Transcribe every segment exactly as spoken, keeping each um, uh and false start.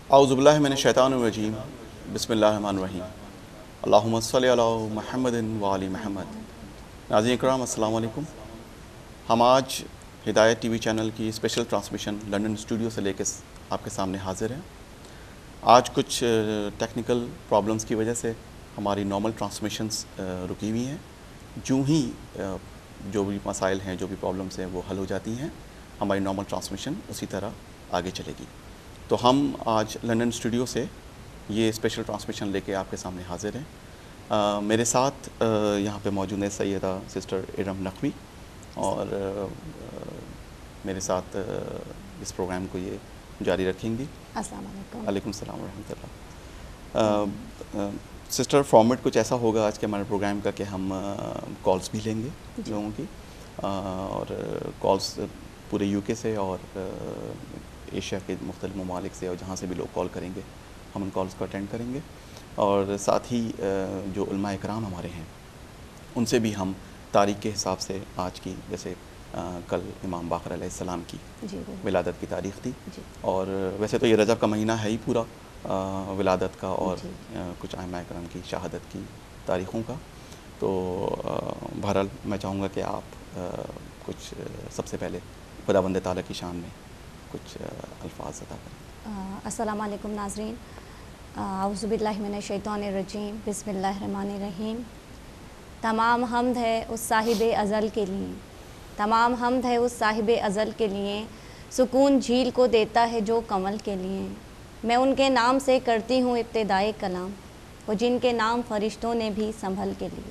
اعوذ باللہ من الشیطان الرجیم بسم اللہ الرحمن الرحیم اللہم صلی علی محمد و آل محمد۔ ناظرین اکرام السلام علیکم۔ ہم آج ہدایت ٹی وی چینل کی اسپیشل ٹرانسمیشن لنڈن اسٹوڈیو سے لے کے آپ کے سامنے حاضر ہیں۔ آج کچھ ٹیکنیکل پرابلمس کی وجہ سے ہماری نارمل ٹرانسمیشنز رکی ہوئی ہیں۔ جو ہی جو بھی مسائل ہیں، جو بھی پرابلمس ہیں وہ حل ہو جاتی ہیں، ہماری نارمل ٹرانسمیشن اسی طرح آگے چلے گی۔ تو ہم آج لنڈن اسٹوڈیو سے یہ اسپیشل ٹرانسمیشن لے کے آپ کے سامنے حاضر ہیں۔ آ, میرے ساتھ آ, یہاں پہ موجود ہے سیدہ سسٹر ارم نقوی، اور آ, میرے ساتھ آ, اس پروگرام کو یہ جاری رکھیں گی۔ السلام علیکم۔ علیکم السلام ورحمۃ اللہ۔ سسٹر، فارمیٹ کچھ ایسا ہوگا آج کے ہمارے پروگرام کا کہ ہم کالس بھی لیں گے لوگوں کی، اور کالس پورے یو کے سے اور ایشیا کے مختلف ممالک سے، اور جہاں سے بھی لوگ کال کریں گے ہم ان کالس کو اٹینڈ کریں گے، اور ساتھ ہی جو علماء اکرام ہمارے ہیں ان سے بھی ہم تاریخ کے حساب سے آج کی، جیسے کل امام باقر علیہ السلام کی جی ولادت کی تاریخ تھی، جی اور ویسے تو یہ رجب کا مہینہ ہے ہی پورا ولادت کا، اور جی کچھ ائمہ اکرام کی شہادت کی تاریخوں کا۔ تو بہرحال میں چاہوں گا کہ آپ کچھ سب سے پہلے خداوند تعالیٰ کی شان میں کچھ الفاظ عطا کریں۔ السلام علیکم ناظرین۔ اعوذ باللہ من الشیطان الرجیم، بسم اللہ الرحمن الرحیم۔ تمام حمد ہے اس صاحب ازل کے لیے، تمام حمد ہے اس صاحب ازل کے لیے، سکون جھیل کو دیتا ہے جو کمل کے لیے۔ میں ان کے نام سے کرتی ہوں ابتدائے کلام، وہ جن کے نام فرشتوں نے بھی سنبھل کے لیے۔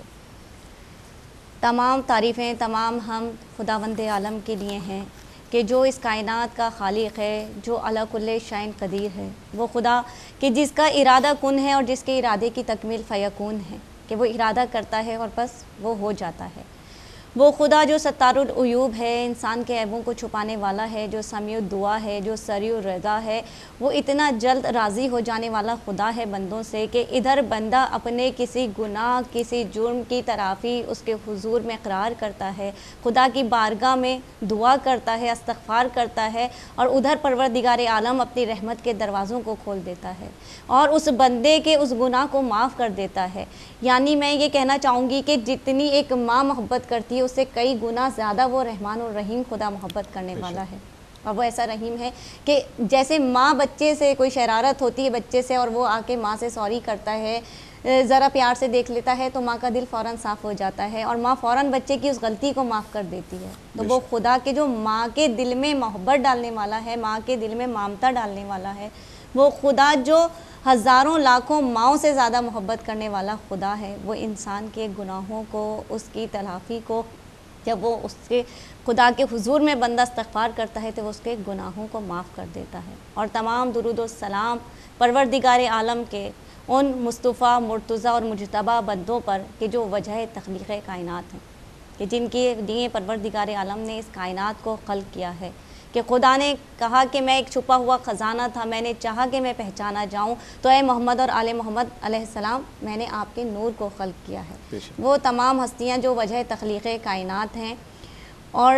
تمام تعریفیں، تمام حمد خداوند عالم کے لیے ہیں کہ جو اس کائنات کا خالق ہے، جو علی کل شیء قدیر ہے، وہ خدا کہ جس کا ارادہ کن ہے اور جس کے ارادے کی تکمیل فیکون ہے، کہ وہ ارادہ کرتا ہے اور بس وہ ہو جاتا ہے۔ وہ خدا جو ستار العیوب ہے، انسان کے عیبوں کو چھپانے والا ہے، جو سمیع الدعا ہے، جو سریع الرضا ہے، وہ اتنا جلد راضی ہو جانے والا خدا ہے بندوں سے کہ ادھر بندہ اپنے کسی گناہ، کسی جرم کی ترافی اس کے حضور میں اقرار کرتا ہے، خدا کی بارگاہ میں دعا کرتا ہے، استغفار کرتا ہے، اور ادھر پروردگار عالم اپنی رحمت کے دروازوں کو کھول دیتا ہے اور اس بندے کے اس گناہ کو معاف کر دیتا ہے۔ یعنی میں یہ کہنا چاہوں گی کہ جتنی ایک ماں محبت کرتی ہے اس سے کئی گنا زیادہ وہ رحمان الرحیم خدا محبت کرنے والا ہے، اور وہ ایسا رحیم ہے کہ جیسے ماں بچے سے کوئی شرارت ہوتی ہے بچے سے، اور وہ آ کے ماں سے سوری کرتا ہے، ذرا پیار سے دیکھ لیتا ہے، تو ماں کا دل فوراً صاف ہو جاتا ہے اور ماں فوراً بچے کی اس غلطی کو معاف کر دیتی ہے۔ تو وہ خدا کے جو ماں کے دل میں محبت ڈالنے والا ہے، ماں کے دل میں ممتا ڈالنے والا ہے، وہ خدا جو ہزاروں لاکھوں ماؤں سے زیادہ محبت کرنے والا خدا ہے، وہ انسان کے گناہوں کو، اس کی تلافی کو، جب وہ اس کے خدا کے حضور میں بندہ استغفار کرتا ہے تو وہ اس کے گناہوں کو معاف کر دیتا ہے۔ اور تمام درود و سلام پروردگار عالم کے ان مصطفیٰ، مرتضیٰ اور مجتبیٰ بندوں پر کہ جو وجہ تخلیق کائنات ہیں، کہ جن کے لیے پروردگار عالم نے اس کائنات کو خلق کیا ہے، کہ خدا نے کہا کہ میں ایک چھپا ہوا خزانہ تھا، میں نے چاہا کہ میں پہچانا جاؤں، تو اے محمد اور آل محمد علیہ السلام میں نے آپ کے نور کو خلق کیا ہے۔ وہ تمام ہستیاں جو وجہ تخلیق کائنات ہیں، اور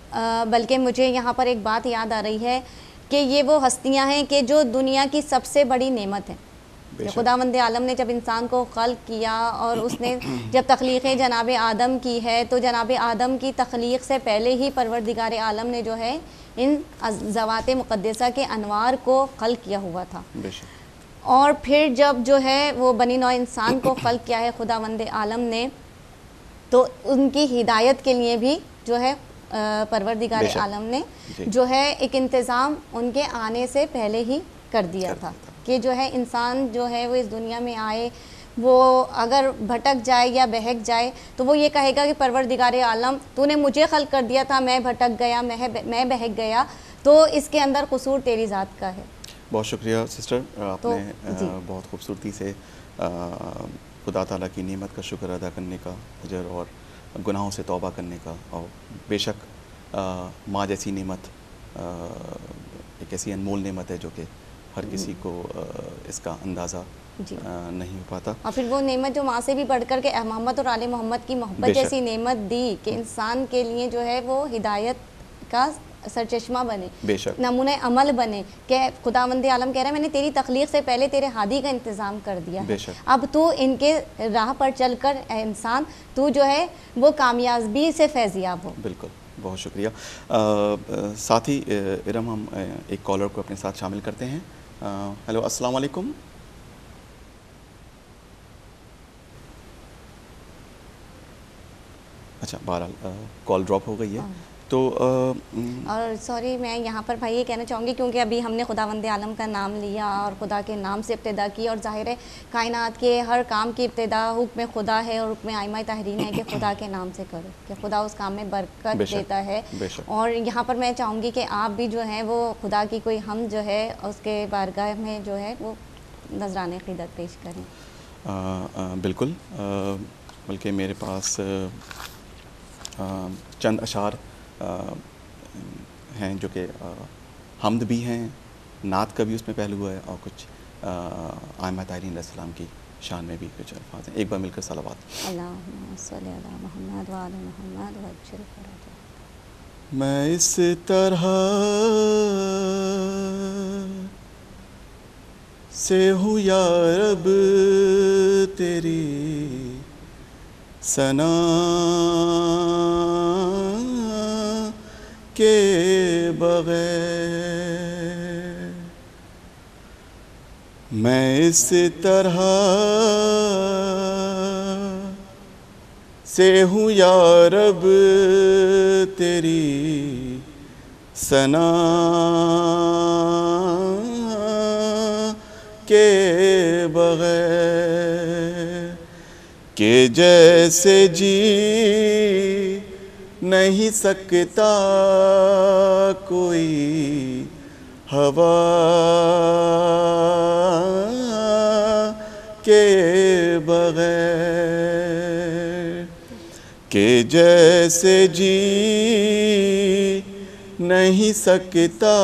بلکہ مجھے یہاں پر ایک بات یاد آ رہی ہے کہ یہ وہ ہستیاں ہیں کہ جو دنیا کی سب سے بڑی نعمت ہے۔ خداوند عالم نے جب انسان کو خلق کیا اور اس نے جب تخلیق جناب آدم کی ہے، تو جناب آدم کی تخلیق سے پہلے ہی پروردگار عالم نے جو ہے ان ذوات مقدسہ کے انوار کو خلق کیا ہوا تھا، اور پھر جب جو ہے وہ بنی نوع انسان کو خلق کیا ہے خداوند عالم نے، تو ان کی ہدایت کے لیے بھی جو ہے پروردگار عالم نے جو ہے ایک انتظام ان کے آنے سے پہلے ہی کر دیا تھا کہ جو ہے انسان جو ہے وہ اس دنیا میں آئے، وہ اگر بھٹک جائے یا بہک جائے تو وہ یہ کہے گا کہ پروردگار عالم تو نے مجھے خلق کر دیا تھا، میں بھٹک گیا، میں بہک گیا، تو اس کے اندر قصور تیری ذات کا ہے۔ بہت شکریہ سسٹر، آپ نے بہت خوبصورتی سے خدا تعالیٰ کی نعمت کا شکر ادا کرنے کا اجر اور گناہوں سے توبہ کرنے کا، اور بے شک ماں جیسی نعمت ایک ایسی انمول نعمت ہے جو کہ ہر کسی کو اس کا اندازہ نہیں ہو پاتا، اور پھر وہ نعمت جو ماں سے بھی بڑھ کر کے محمد اور آل محمد کی محبت جیسی نعمت دی کہ انسان کے لیے جو ہے وہ ہدایت کا سرچشمہ بنے, بے شک, نمونہ عمل بنے کہ خداوند عالم کہہ رہا ہے میں نے تیری تخلیق سے پہلے تیرے ہادی کا انتظام کر دیا ہے, اب تو ان کے راہ پر چل کر اے انسان تو جو ہے وہ کامیابی سے فیضیاب ہو. بالکل, بہت شکریہ. ساتھی ارم ہم ایک کالر کو اپنے ساتھ شامل کرتے ہیں. ہیلو, السلام علیکم. اچھا, بہرحال کال ڈراپ ہو گئی ہے تو. اور سوری میں یہاں پر بھائی یہ کہنا چاہوں گی کیونکہ ابھی ہم نے خداوند عالم کا نام لیا اور خدا کے نام سے ابتدا کی, اور ظاہر ہے کائنات کے ہر کام کی ابتدا حکم خدا ہے اور حکم ائمہ طاہرین ہے کہ خدا کے نام سے کرو, کہ خدا اس کام میں برکت دیتا ہے. اور یہاں پر میں چاہوں گی کہ آپ بھی جو ہیں وہ خدا کی کوئی ہم جو ہے اس کے بارگاہ میں جو ہے وہ نذرانہ عقیدت پیش کریں. بالکل, بلکہ میرے پاس چند اشعار ہیں جو کہ حمد بھی ہیں, نعت کا بھی اس میں پہلو ہے, اور کچھ ائمہ طاہرین علیہ السلام کی شان میں بھی کچھ الفاظ ہیں. ایک بار مل کر صلوات. اللہم صلی علی محمد وعلی محمد وعجل فرجہ. میں اس طرح سے ہوں یا رب تیری ثنا کے بغیر, میں اس طرح سے ہوں یا رب تیری ثنا کے بغیر کہ جیسے جی نہیں سکتا کوئی ہوا کے بغیر, کہ جیسے جی نہیں سکتا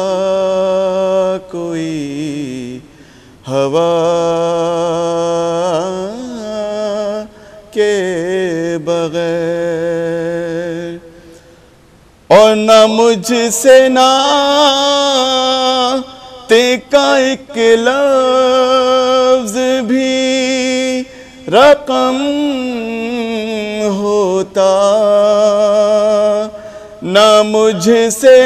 کوئی ہوا کے بغیر, اور نہ مجھ سے نعت کا ایک لفظ بھی رقم ہوتا, نہ مجھ سے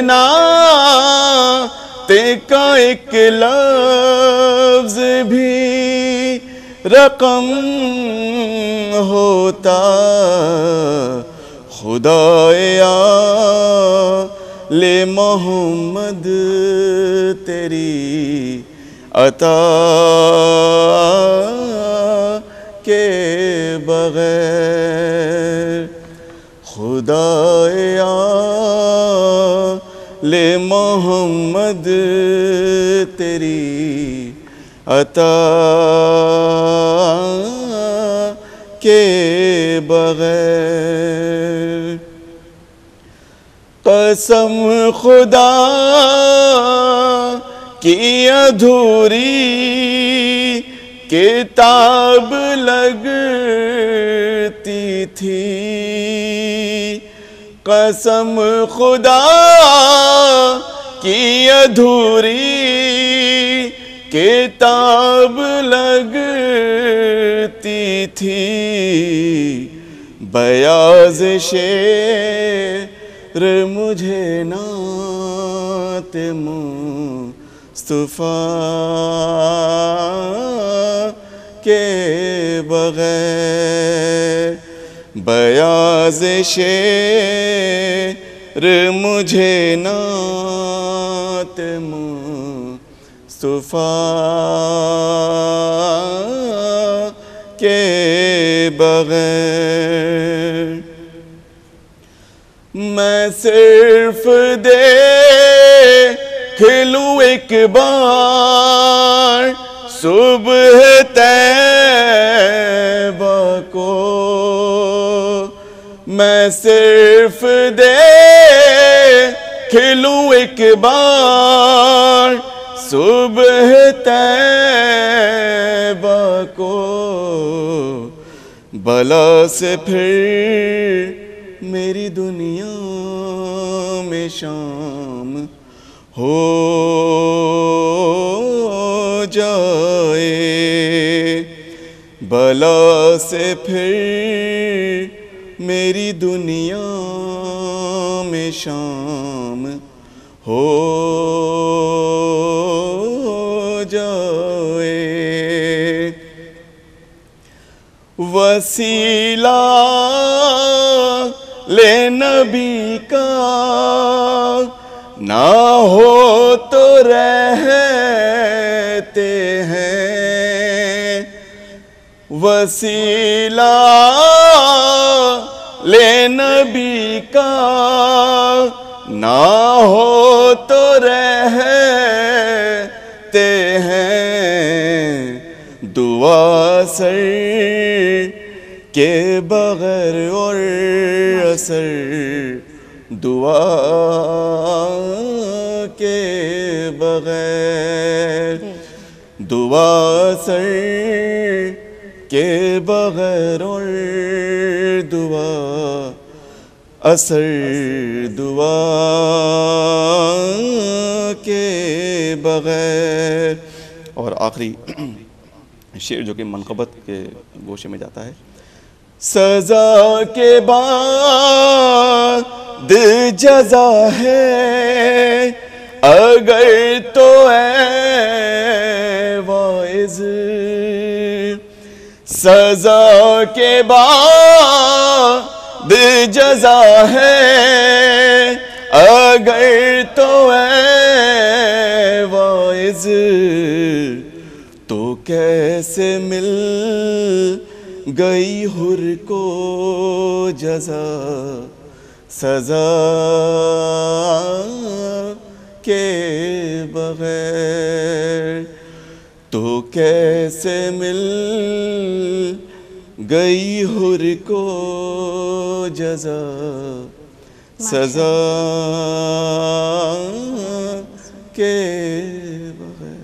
نعت کا ایک لفظ بھی رقم ہوتا, خدائے آل محمد تیری عطا کے بغیر, خدائے آل محمد تیری عطا کے بغیر. قسم خدا کی ادھوری کتاب لگتی تھی, قسم خدا کی ادھوری کتاب لگتی تھی, بیاض شعر مجھے نعت مصطفیٰ کے بغیر, بیاض شعر مجھے نعت مصطفیٰ کے بغیر, میں صرف دیکھ لوں ایک بار صبح طیبہ کو, میں صرف دیکھ لوں ایک بار صبح طیبہ کو, بلا سے پھر میری دنیا میں شام ہو جائے، بلا سے پھر میری دنیا میں شام ہو جائے، وسیلہ لے نبی کا نہ ہو تو رہتے ہیں، وسیلہ لے نبی کا نہ ہو تو رہتے ہیں، دعا سر کے بغیر اور اثر دعا کے بغیر، دعا سر کے بغیر اور دعا اثر دعا کے بغیر۔ اور آخری شعر جو کہ منقبت کے گوشے میں جاتا ہے، سزا کے بعد جزا ہے اگر تو اے واعظ، سزا کے بعد جزا ہے اگر تو اے واعظ، تو کیسے مل گئی حر کو جزا سزا کے بغیر، تو کیسے مل گئی حر کو جزا سزا کے بغیر۔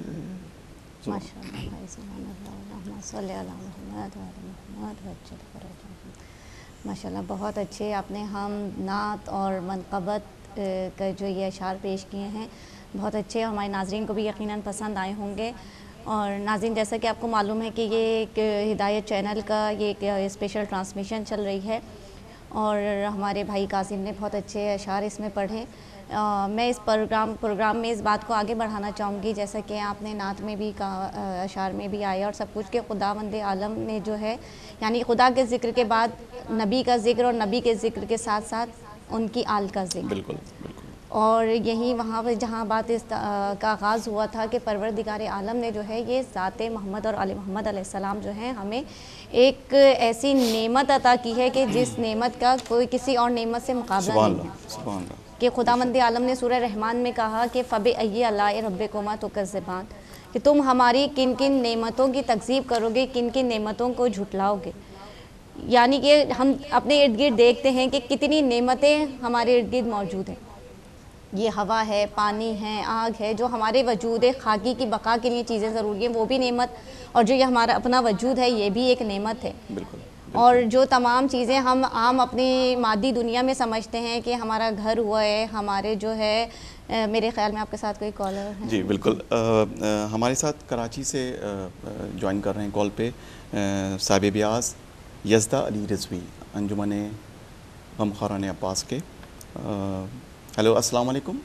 ماشاء اللہ بہت اچھے آپ نے ہم نعت اور منقبت کا جو یہ اشعار پیش کیے ہیں، بہت اچھے، ہمارے ناظرین کو بھی یقیناً پسند آئے ہوں گے۔ اور ناظرین جیسا کہ آپ کو معلوم ہے کہ یہ ایک ہدایت چینل کا یہ ایک اسپیشل ٹرانسمیشن چل رہی ہے، اور ہمارے بھائی قاسم نے بہت اچھے اشعار اس میں پڑھے۔ میں اس پروگرام پروگرام میں اس بات کو آگے بڑھانا چاہوں گی، جیسا کہ آپ نے نعت میں بھی کہا، اشعار میں بھی آیا اور سب کچھ، کہ خداوند عالم نے جو ہے یعنی خدا کے ذکر کے بعد نبی کا ذکر، اور نبی کے ذکر کے ساتھ ساتھ ان کی آل کا ذکر، بالکل بالکل، اور یہی وہاں پہ جہاں بات اس کا آغاز ہوا تھا کہ پروردگار عالم نے جو ہے یہ ذات محمد اور آل محمد علیہ السلام جو ہیں ہمیں ایک ایسی نعمت عطا کی ہے کہ جس نعمت کا کوئی کسی اور نعمت سے مقابلہ نہیں ہے، سبحان اللہ، کہ خداوند عالم نے سورہ رحمان میں کہا کہ فَبِأَيِّ آلَاءِ رَبِّكُمَا تُكَذِّبَانِ، کہ تم ہماری کن کن نعمتوں کی تکذیب کرو گے، کن کن نعمتوں کو جھٹلاؤ گے۔ یعنی کہ ہم اپنے ارد گرد دیکھتے ہیں کہ کتنی نعمتیں ہمارے ارد گرد موجود ہیں، یہ ہوا ہے، پانی ہے، آگ ہے، جو ہمارے وجود خاکی کی بقا کے لیے چیزیں ضروری ہیں وہ بھی نعمت، اور جو یہ ہمارا اپنا وجود ہے یہ بھی ایک نعمت ہے۔ بالکل، اور جو تمام چیزیں ہم عام اپنی مادی دنیا میں سمجھتے ہیں کہ ہمارا گھر ہوا ہے، ہمارے جو ہے، میرے خیال میں آپ کے ساتھ کوئی کالر ہے؟ جی بالکل، ہمارے ساتھ کراچی سے جوائن کر رہے ہیں کال پہ صاحب بیاض یزدہ علی رضوی، انجمن غمخواران عباس کے۔ ہیلو، السلام علیکم۔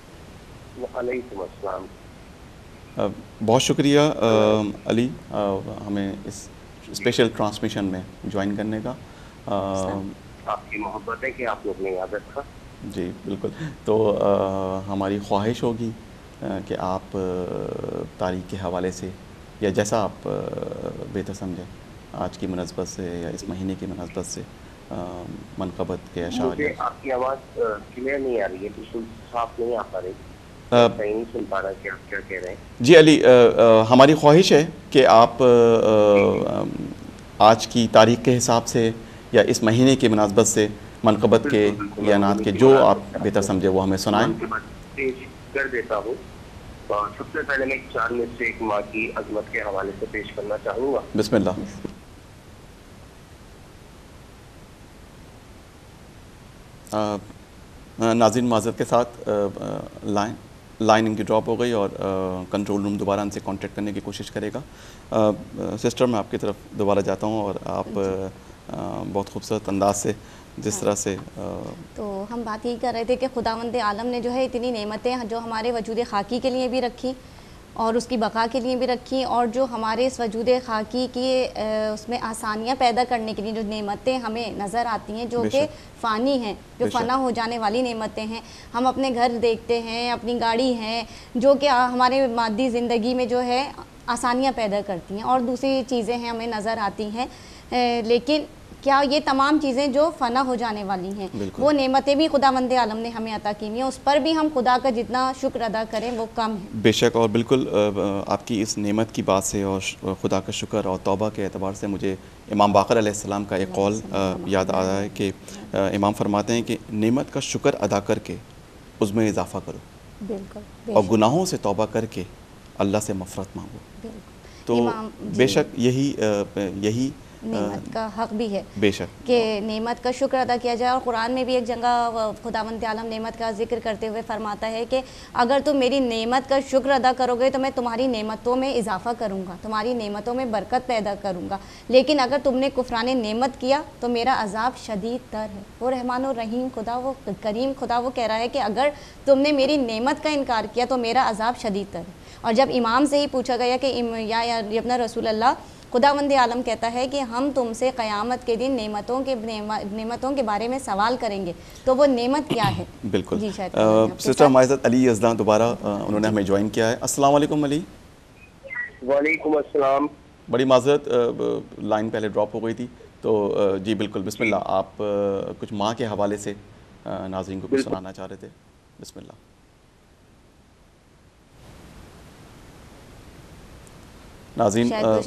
وعلیکم السلام۔ بہت شکریہ علی ہمیں اس اسپیشل ٹرانسمیشن میں جوائن کرنے کا۔ آپ کی محبت ہے کہ آپ لوگ نے یاد رکھا۔ جی بالکل، تو ہماری خواہش ہوگی کہ آپ تاریخ کے حوالے سے یا جیسا آپ بہتر سمجھیں آج کی مناسبت سے یا اس مہینے کی مناسبت سے منقبت کے اشعار۔ مجھے آپ کی آواز کلیئر نہیں آ رہی ہے، بالکل صاف نہیں آ پا رہی، صحیح نہیں سن پا رہا کہ آپ کیا کہہ رہے ہیں۔ جی علی، ہماری خواہش ہے کہ آپ آج کی تاریخ کے حساب سے یا اس مہینے کی مناسبت سے منقبت کے یا نعت کے جو آپ بہتر سمجھے وہ ہمیں سنائیں۔ پیش کر دیتا ہوں۔ سب سے پہلے میں چار میں سے ایک ماں کی عظمت کے حوالے سے پیش کرنا چاہوں گا۔ بسم اللہ۔ ناظرین معذرت کے ساتھ لائن لائن ان کی ڈراپ ہو گئی اور کنٹرول روم دوبارہ ان سے کانٹیکٹ کرنے کی کوشش کرے گا. سسٹر میں آپ کی طرف دوبارہ جاتا ہوں اور آپ بہت خوبصورت انداز سے جس طرح سے تو ہم بات یہی کر رہے تھے کہ خداوند عالم نے جو ہے اتنی نعمتیں جو ہمارے وجود خاکی کے لیے بھی رکھی اور اس کی بقا کے لیے بھی رکھی، اور جو ہمارے اس وجود خاکی کی اس میں آسانیاں پیدا کرنے کے لیے جو نعمتیں ہمیں نظر آتی ہیں جو کہ فانی ہیں، جو فنا ہو جانے والی نعمتیں ہیں. ہم اپنے گھر دیکھتے ہیں، اپنی گاڑی ہیں جو کہ ہمارے مادی زندگی میں جو ہے آسانیاں پیدا کرتی ہیں، اور دوسری چیزیں ہیں ہمیں نظر آتی ہیں، لیکن کیا یہ تمام چیزیں جو فنا ہو جانے والی ہیں وہ نعمتیں بھی خداوند عالم نے ہمیں عطا کی ہیں، اس پر بھی ہم خدا کا جتنا شکر ادا کریں وہ کم ہے. بے شک، اور بالکل آپ کی اس نعمت کی بات سے اور خدا کا شکر اور توبہ کے اعتبار سے مجھے امام باقر علیہ السلام کا ایک قول یاد آ رہا ہے کہ امام فرماتے ہیں کہ نعمت کا شکر ادا کر کے اس میں اضافہ کرو، بالکل، اور گناہوں سے توبہ کر کے اللہ سے مغفرت مانگو. تو بے شک یہی یہی نعمت کا حق بھی ہے بے شک کہ نعمت کا شکر ادا کیا جائے. اور قرآن میں بھی ایک جگہ خداوند عالم نعمت کا ذکر کرتے ہوئے فرماتا ہے کہ اگر تم میری نعمت کا شکر ادا کرو گے تو میں تمہاری نعمتوں میں اضافہ کروں گا، تمہاری نعمتوں میں برکت پیدا کروں گا، لیکن اگر تم نے کفران نعمت کیا تو میرا عذاب شدید تر ہے. وہ رحمان و رحیم خدا، وہ کریم خدا، وہ کہہ رہا ہے کہ اگر تم نے میری نعمت کا انکار کیا تو میرا عذاب شدید تر ہے. اور جب امام سے ہی پوچھا گیا کہ یا اپنا رسول اللہ، خداوند عالم کہتا ہے کہ ہم تم سے قیامت کے دن نعمتوں کے نعمتوں کے بارے میں سوال کریں گے، تو وہ نعمت کیا ہے؟ بالکل. جی شاید سسٹر معزت علی یزدان دوبارہ انہوں نے ہمیں جوائن کیا ہے. السلام علیکم علی. وعلیکم السلام. بڑی معذرت، لائن پہلے ڈراپ ہو گئی تھی. تو جی بالکل، بسم اللہ. آپ کچھ ماں کے حوالے سے ناظرین کو کچھ سنانا چاہ رہے تھے. بسم اللہ. ناظرین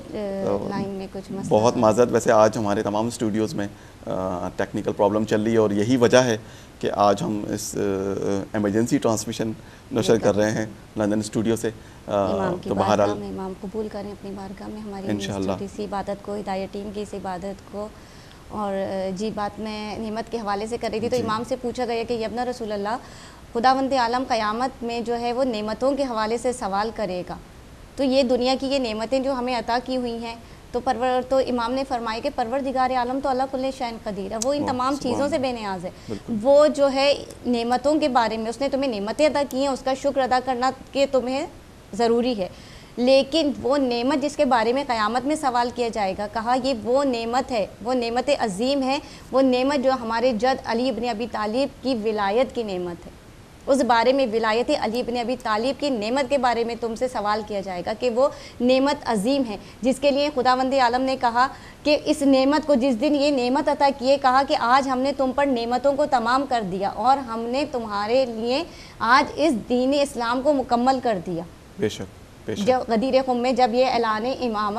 بہت معذرت، ویسے آج ہمارے تمام اسٹوڈیوز میں ٹیکنیکل پرابلم چل رہی ہے اور یہی وجہ ہے کہ آج ہم اس ایمرجنسی ٹرانسمیشن نشر کر رہے ہیں لندن اسٹوڈیو سے. تو بہرحال امام قبول کریں اپنی بارگاہ میں ہماری انشاءاللہ اس عبادت کو، ہدایت ٹیم کی اس عبادت کو. اور جی بات میں نعمت کے حوالے سے کر رہی تھی تو امام سے پوچھا گیا کہ یبنا رسول اللہ، خداوند عالم قیامت میں جو ہے وہ نعمتوں کے حوالے سے سوال کرے گا، تو یہ دنیا کی یہ نعمتیں جو ہمیں عطا کی ہوئی ہیں تو پرور تو امام نے فرمایا کہ پروردگار عالم تو اللہ کل شیء قدیر ہے، وہ ان تمام چیزوں سے بے نیاز ہے. وہ جو ہے نعمتوں کے بارے میں اس نے تمہیں نعمتیں عطا کی ہیں، اس کا شکر ادا کرنا کہ تمہیں ضروری ہے، لیکن وہ نعمت جس کے بارے میں قیامت میں سوال کیا جائے گا، کہا یہ وہ نعمت ہے، وہ نعمت عظیم ہے، وہ نعمت جو ہمارے جد علی ابن ابی طالب کی ولایت کی نعمت ہے. اس بارے میں ولایت علی ابن ابی طالب کی نعمت کے بارے میں تم سے سوال کیا جائے گا کہ وہ نعمت عظیم ہے، جس کے لیے خداوند عالم نے کہا کہ اس نعمت کو جس دن یہ نعمت عطا کیے، کہا کہ آج ہم نے تم پر نعمتوں کو تمام کر دیا اور ہم نے تمہارے لیے آج اس دین اسلام کو مکمل کر دیا. بے شک. جب غدیر خم میں جب یہ اعلان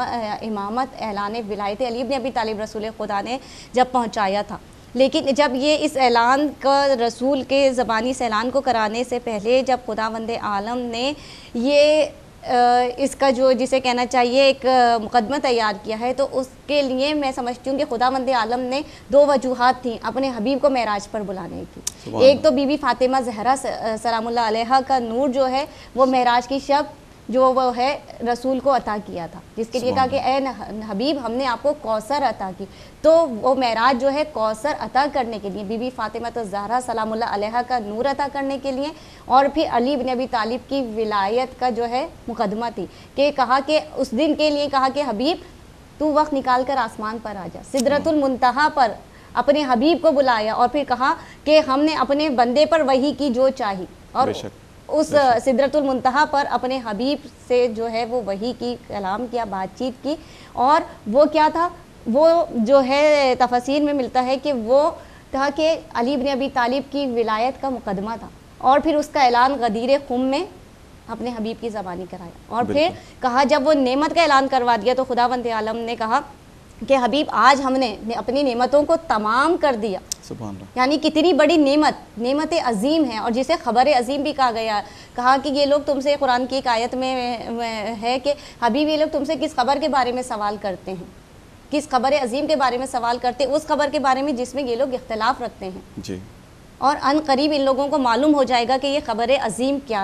امامت اعلان ولایت علی ابن ابی طالب رسول خدا نے جب پہنچایا تھا، لیکن جب یہ اس اعلان کا رسول کے زبانی اس اعلان کو کرانے سے پہلے جب خداوند عالم نے یہ اس کا جو جسے کہنا چاہیے ایک مقدمہ تیار کیا ہے، تو اس کے لیے میں سمجھتی ہوں کہ خداوند عالم نے دو وجوہات تھیں اپنے حبیب کو معراج پر بلانے کی. ایک تو بی بی فاطمہ زہرا سلام اللہ علیہا کا نور جو ہے وہ معراج کی شب جو وہ ہے رسول کو عطا کیا تھا، جس کے لیے کہا کہ اے حبیب ہم نے آپ کو کوثر عطا کی. تو وہ معراج جو ہے کوثر عطا کرنے کے لیے، بی بی فاطمہ الزہرا سلام اللہ علیہا کا نور عطا کرنے کے لیے، اور پھر علی بن ابی طالب کی ولایت کا جو ہے مقدمہ تھی کہ کہا کہ اس دن کے لیے کہا کہ حبیب تو وقت نکال کر آسمان پر آ جا. سدرۃ المنتہا پر اپنے حبیب کو بلایا اور پھر کہا کہ ہم نے اپنے بندے پر وحی کی جو چاہی، اور اس سدرۃ المنتہا پر اپنے حبیب سے جو ہے وہ وحی کی، کلام کیا، بات چیت کی. اور وہ کیا تھا، وہ جو ہے تفاسیر میں ملتا ہے کہ وہ تھا کہ علی بن ابی طالب کی ولایت کا مقدمہ تھا، اور پھر اس کا اعلان غدیر خم میں اپنے حبیب کی زبانی کرایا. اور پھر کہا جب وہ نعمت کا اعلان کروا دیا تو خداوند عالم نے کہا کہ حبیب آج ہم نے اپنی نعمتوں کو تمام کر دیا. سبحان اللہ. یعنی کتنی بڑی نعمت، نعمت عظیم ہے، اور جسے خبر عظیم بھی کہا گیا. کہا کہ یہ لوگ تم سے، قرآن کی ایک آیت میں ہے کہ حبیب یہ لوگ تم سے کس خبر کے بارے میں سوال کرتے ہیں، کس خبر عظیم کے بارے میں سوال کرتے ہیں، اس خبر کے بارے میں جس میں یہ لوگ اختلاف رکھتے ہیں. جی. اور ان قریب ان لوگوں کو معلوم ہو جائے گا کہ یہ خبر عظیم کیا ہے.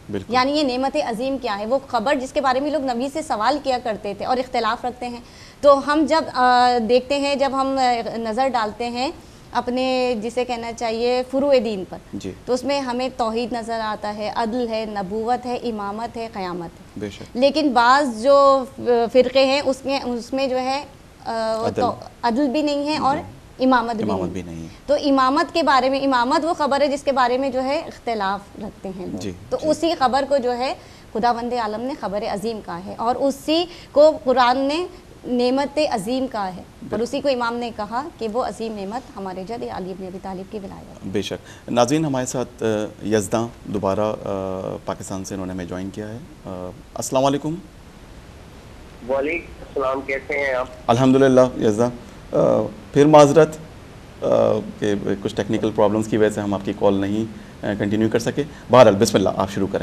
یعنی یہ نعمت عظیم کیا ہے، وہ خبر جس کے بارے میں لوگ نبی سے سوال کیا کرتے تھے اور اختلاف رکھتے ہیں. تو ہم جب دیکھتے ہیں، جب ہم نظر ڈالتے ہیں اپنے جسے کہنا چاہیے فروع دین پر، جی. تو اس میں ہمیں توحید نظر آتا ہے، عدل ہے، نبوت ہے، امامت ہے، قیامت ہے. بے شک. لیکن بعض جو فرقے ہیں اس میں اس میں جو ہے تو عدل بھی نہیں ہے اور امامت بھی امامت نہیں. بھی نہیں. تو امامت کے بارے میں، امامت وہ خبر ہے جس کے بارے میں جو ہے اختلاف رکھتے ہیں لوگ. جی. تو اسی خبر کو جو ہے خداوند عالم نے خبر عظیم کہا ہے اور اسی کو قرآن نے نعمت عظیم کہا ہے اور اسی کو امام نے کہا کہ وہ عظیم نعمت ہمارے جد علی بن ابی طالب کی ولایت. بے شک. ناظرین ہمارے ساتھ یزداں دوبارہ پاکستان سے انہوں نے ہمیں جوائن کیا ہے. السلام علیکم. وعلیکم السلام، کیسے ہیں آپ؟ الحمدللہ یزداں. پھر معذرت کہ کچھ ٹیکنیکل پرابلمس کی وجہ سے ہم آپ کی کال نہیں کنٹینیو کر سکے. بہرحال بسم اللہ، آپ شروع کریں.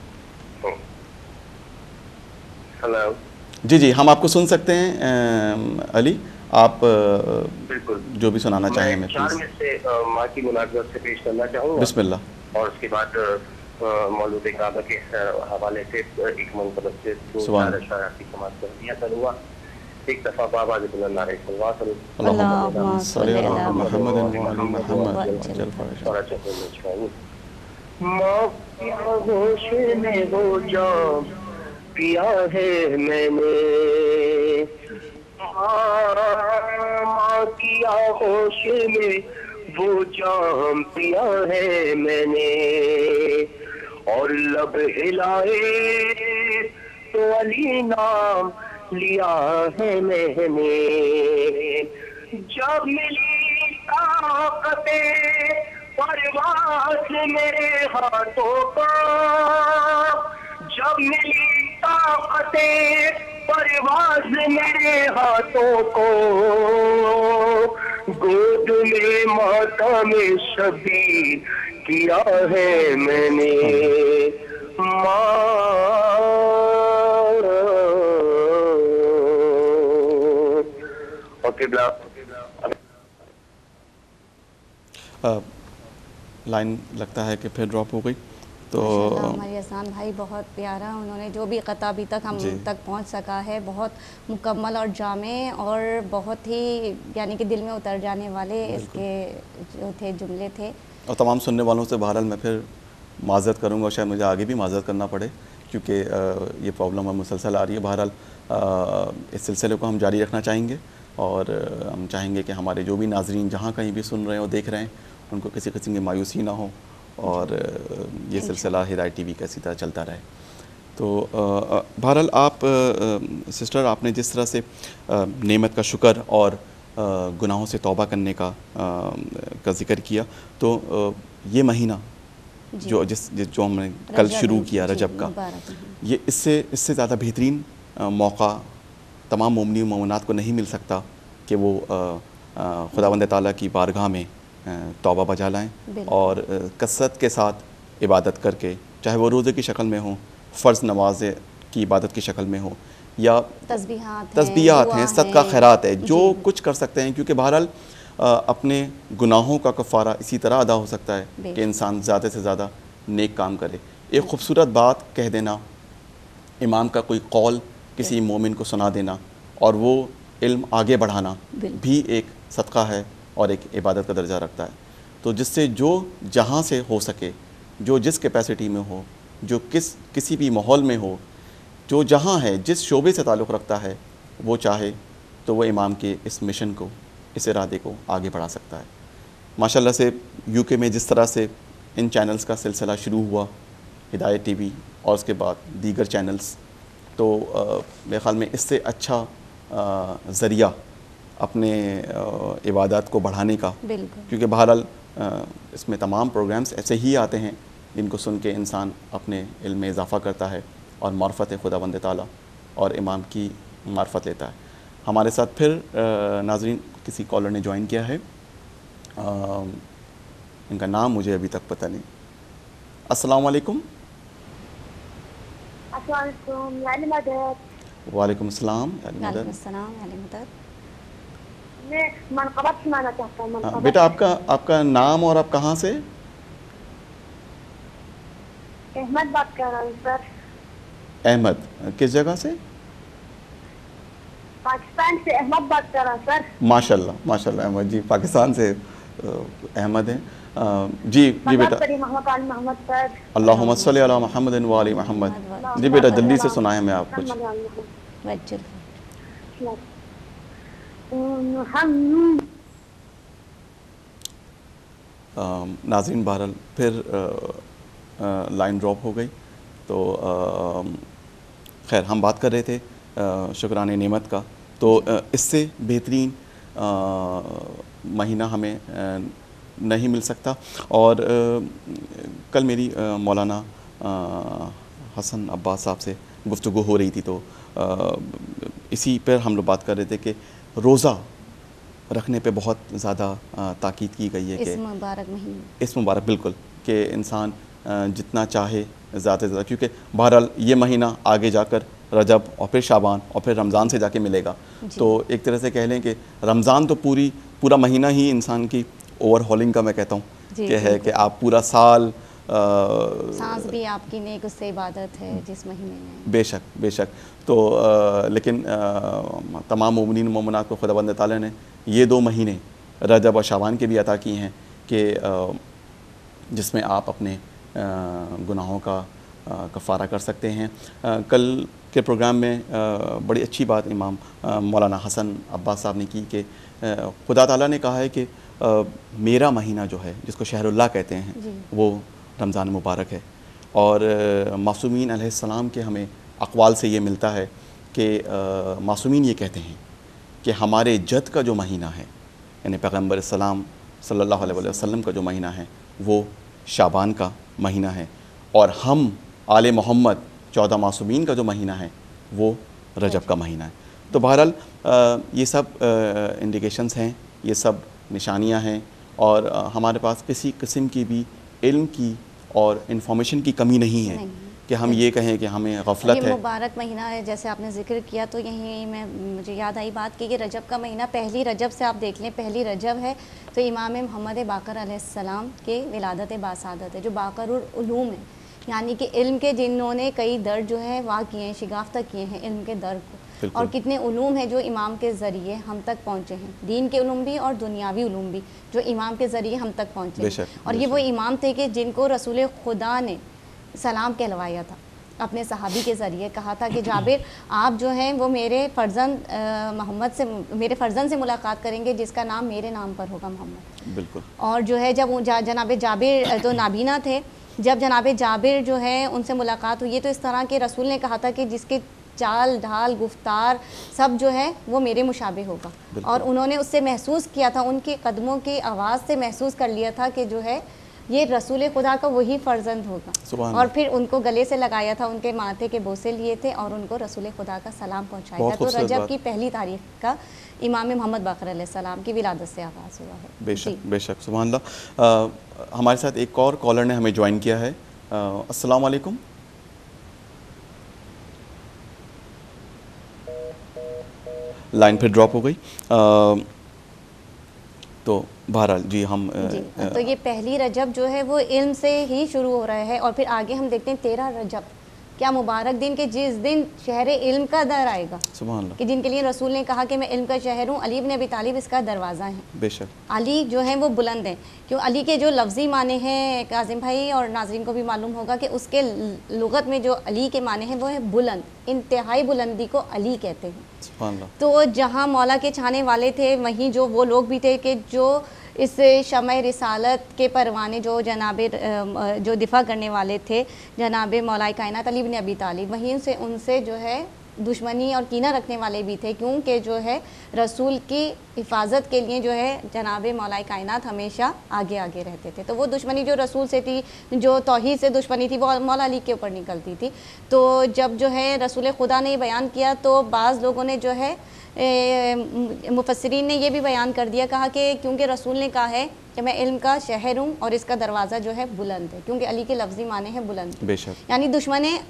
ہلو. جی جی ہم آپ کو سن سکتے ہیں علی، آپ بالکل جو بھی سنانا چاہیں میں چار میں سے ماں کی مناسبت سے پیش کرنا چاہوں گا. بسم اللہ. اور اس کے بعد مولود کعبہ کے حوالے سے ایک منقبت سے دو چار اشعار کی سماعت کر دیا کروں گا. ایک دفعہ بابا علیہ اللہ علیہ وسلم اللہم صلی علی محمد و علی محمد. ماں کی آغوش میں وہ جام پیا ہے میں نے، ماں کی آغوش میں وہ جام پیا ہے میں نے، اور لب ہلائے تو علی نام لیا ہے میں نے. جب ملی طاقت پرواز میرے ہاتھوں کو، جب ملی طاقت پرواز میرے ہاتھوں کو، گود میں ماتم شبیر کیا ہے میں نے. لائن لگتا ہے کہ پھر ڈراپ ہو گئی. تو ہمارے احسان بھائی بہت پیارا، انہوں نے جو بھی قطع ابھی تک ہم تک پہنچ سکا ہے بہت مکمل اور جامع اور بہت ہی یعنی کہ دل میں اتر جانے والے اس کے جو تھے جملے تھے. اور تمام سننے والوں سے بہرحال میں پھر معذرت کروں گا، شاید مجھے آگے بھی معذرت کرنا پڑے کیونکہ یہ پرابلم اب مسلسل آ رہی ہے. بہرحال اس سلسلے کو ہم جاری رکھنا چاہیں گے اور ہم چاہیں گے کہ ہمارے جو بھی ناظرین جہاں کہیں بھی سن رہے ہیں اور دیکھ رہے ہیں ان کو کسی قسم کی مایوسی نہ ہو اور یہ سلسلہ ہدایت ٹی وی کا اسی طرح چلتا رہے. تو بہرحال آپ سسٹر، آپ نے جس طرح سے نعمت کا شکر اور گناہوں سے توبہ کرنے کا کا ذکر کیا، تو یہ مہینہ جو جس جو ہم نے کل شروع کیا رجب کا، یہ اس سے اس سے زیادہ بہترین موقع تمام مومنین و مومنات کو نہیں مل سکتا کہ وہ خداوند تعالیٰ کی بارگاہ میں توبہ بجا لائیں اور کثرت کے ساتھ عبادت کر کے، چاہے وہ روزے کی شکل میں ہوں، فرض نماز کی عبادت کی شکل میں ہوں، یا تسبیحات تسبیحات ہیں، صدقہ خیرات ہے، جو کچھ کر سکتے ہیں. کیونکہ بہرحال اپنے گناہوں کا کفارہ اسی طرح ادا ہو سکتا ہے کہ انسان زیادہ سے زیادہ نیک کام کرے. ایک خوبصورت بات کہہ دینا، امام کا کوئی قول کسی مومن کو سنا دینا اور وہ علم آگے بڑھانا بھی ایک صدقہ ہے اور ایک عبادت کا درجہ رکھتا ہے. تو جس سے جو جہاں سے ہو سکے، جو جس کیپیسٹی میں ہو، جو کس کسی بھی ماحول میں ہو، جو جہاں ہے، جس شعبے سے تعلق رکھتا ہے، وہ چاہے تو وہ امام کے اس مشن کو، اس ارادے کو آگے بڑھا سکتا ہے. ماشاءاللہ سے یو کے میں جس طرح سے ان چینلز کا سلسلہ شروع ہوا، ہدایت ٹی وی اور اس کے بعد دیگر چینلز، تو میرے خیال میں اس سے اچھا ذریعہ اپنے عبادات کو بڑھانے کا، کیونکہ بہرحال اس میں تمام پروگرامز ایسے ہی آتے ہیں جن کو سن کے انسان اپنے علم میں اضافہ کرتا ہے اور معرفت خداوند تعالیٰ اور امام کی معرفت لیتا ہے. ہمارے ساتھ پھر ناظرین کسی کالر نے جوائن کیا ہے، ان کا نام مجھے ابھی تک پتہ نہیں. السلام علیکم. السلام علیکم یعنی مدد. وعلیکم السلام. وعلیکم السلام یعنی مدد. میں منقبت سنانا چاہتا ہوں. منقبت. بیٹا آپ کا آپ کا نام اور آپ کہاں سے؟ احمد بات کر رہا ہوں سر. احمد کس جگہ سے؟ پاکستان سے احمد بات کر رہا ہوں سر. ماشاء اللہ ماشاء اللہ احمد جی پاکستان سے احمد ہیں. جی جی بیٹا. محمد علی محمد سر. اللہم صلی علی محمد و علی محمد. جی بیٹا جلدی سے سنائیں میں آپ کچھ. ناظرین بہرحال پھر لائن ڈراپ ہو گئی. تو خیر ہم بات کر رہے تھے شکرانِ نعمت کا. تو اس سے بہترین مہینہ ہمیں نہیں مل سکتا. اور کل میری مولانا حسن عباس صاحب سے گفتگو ہو رہی تھی تو اسی پر ہم لوگ بات کر رہے تھے کہ روزہ رکھنے پہ بہت زیادہ تاکید کی گئی ہے کہ اس مبارک مہینے اس مبارک بالکل کہ انسان جتنا چاہے زیادہ سے زیادہ، کیونکہ بہرحال یہ مہینہ آگے جا کر رجب اور پھر شعبان اور پھر رمضان سے جا کے ملے گا. تو ایک طرح سے کہہ لیں کہ رمضان تو پوری پورا مہینہ ہی انسان کی اوور ہالنگ کا میں کہتا ہوں کہ ہے کہ آپ پورا سال سانس بھی آپ کی نیک اس سے عبادت ہے جس مہینے میں. بے شک بے شک. تو لیکن تمام مومنین و مومنات کو خداوند تعالیٰ نے یہ دو مہینے رجب اور شعبان کے بھی عطا کیے ہیں کہ جس میں آپ اپنے گناہوں کا کفارہ کر سکتے ہیں. کل کے پروگرام میں بڑی اچھی بات امام مولانا حسن عباس صاحب نے کی کہ خدا تعالیٰ نے کہا ہے کہ میرا مہینہ جو ہے جس کو شہر اللہ کہتے ہیں وہ رمضان مبارک ہے. اور معصومین علیہ السلام کے ہمیں اقوال سے یہ ملتا ہے کہ معصومین یہ کہتے ہیں کہ ہمارے جد کا جو مہینہ ہے یعنی پیغمبر السلام صلی اللہ علیہ وسلم کا جو مہینہ ہے وہ شعبان کا مہینہ ہے، اور ہم آل محمد چودہ معصومین کا جو مہینہ ہے وہ رجب کا مہینہ ہے. تو بہرحال یہ سب انڈیکیشنز ہیں، یہ سب نشانیاں ہیں، اور ہمارے پاس کسی قسم کی بھی علم کی اور انفارمیشن کی کمی نہیں ہے کہ ہم یہ کہیں کہ ہمیں غفلت ہے. یہ مبارک مہینہ ہے جیسے آپ نے ذکر کیا تو یہیں میں مجھے یاد آئی بات کہ یہ رجب کا مہینہ پہلی رجب سے آپ دیکھ لیں پہلی رجب ہے تو امام محمد باقر علیہ السلام کے ولادت باسعادت ہے جو باقر العلوم ہے، یعنی کہ علم کے جنہوں نے کئی در جو ہے واہ کیے ہیں، شگافتہ کیے ہیں علم کے در کو. اور کتنے علوم ہیں جو امام کے ذریعے ہم تک پہنچے ہیں، دین کے علوم بھی اور دنیاوی علوم بھی جو امام کے ذریعے ہم تک پہنچے ہیں. اور یہ وہ امام تھے کہ جن کو رسول خدا نے سلام کہلوایا تھا اپنے صحابی کے ذریعے، کہا تھا کہ جابر آپ جو ہیں وہ میرے فرزند محمد سے میرے فرزند سے ملاقات کریں گے جس کا نام میرے نام پر ہوگا محمد. بالکل. اور جو ہے جب جناب جابر تو نابینا تھے، جب جناب جابر جو ہے ان سے ملاقات ہوئی تو اس طرح کے رسول نے کہا تھا کہ جس کے چال ڈھال گفتار سب جو ہے وہ میرے مشابہ ہوگا. اور انہوں نے اس سے محسوس کیا تھا، ان کے قدموں کی آواز سے محسوس کر لیا تھا کہ جو ہے یہ رسول خدا کا وہی فرزند ہوگا. اور پھر ان کو گلے سے لگایا تھا، ان کے ماتھے کے بوسے لیے تھے اور ان کو رسول خدا کا سلام پہنچایا تھا. تو رجب کی پہلی تاریخ کا امام محمد باقر علیہ السلام کی ولادت سے آغاز ہوا ہے. بے شک بے شک سبحان اللہ. ہمارے ساتھ ایک اور کالر نے ہمیں جوائن کیا ہے. السلام علیکم. لائن پھر ڈراپ ہو گئی. تو بہرحال جی ہم جی تو یہ پہلی رجب جو ہے وہ علم سے ہی شروع ہو رہا ہے. اور پھر آگے ہم دیکھتے ہیں تیرہ رجب، کیا مبارک دن کہ جس دن شہر علم کا در آئے گا. سبحان اللہ. کہ جن کے لیے رسول نے کہا کہ میں علم کا شہر ہوں. علی بن ابی طالب اس کا دروازہ ہیں. بے شک. علی جو ہیں وہ بلند ہیں، کیوں علی کے جو لفظی معنی ہیں کاظم بھائی اور ناظرین کو بھی معلوم ہوگا کہ اس کے لغت میں جو علی کے معنی ہیں وہ ہے بلند، انتہائی بلندی کو علی کہتے ہیں. سبحان اللہ. تو جہاں مولا کے چاہنے والے تھے وہیں جو وہ لوگ بھی تھے کہ جو اس شمع رسالت کے پروانے جو جناب جو دفاع کرنے والے تھے جناب مولا کائنات علی بن ابی طالب، وہیں سے ان سے جو ہے دشمنی اور کینہ رکھنے والے بھی تھے، کیونکہ جو ہے رسول کی حفاظت کے لیے جو ہے جناب مولا کائنات ہمیشہ آگے آگے رہتے تھے. تو وہ دشمنی جو رسول سے تھی، جو توحید سے دشمنی تھی، وہ مولا علی کے اوپر نکلتی تھی. تو جب جو ہے رسول خدا نے یہ بیان کیا تو بعض لوگوں نے جو ہے مفسرین نے یہ بھی بیان کر دیا، کہا کہ کیونکہ رسول نے کہا ہے کہ میں علم کا شہر ہوں اور اس کا دروازہ جو ہے بلند ہے، کیونکہ علی کے لفظی معنی ہے بلند. بے شک. یعنی دشمن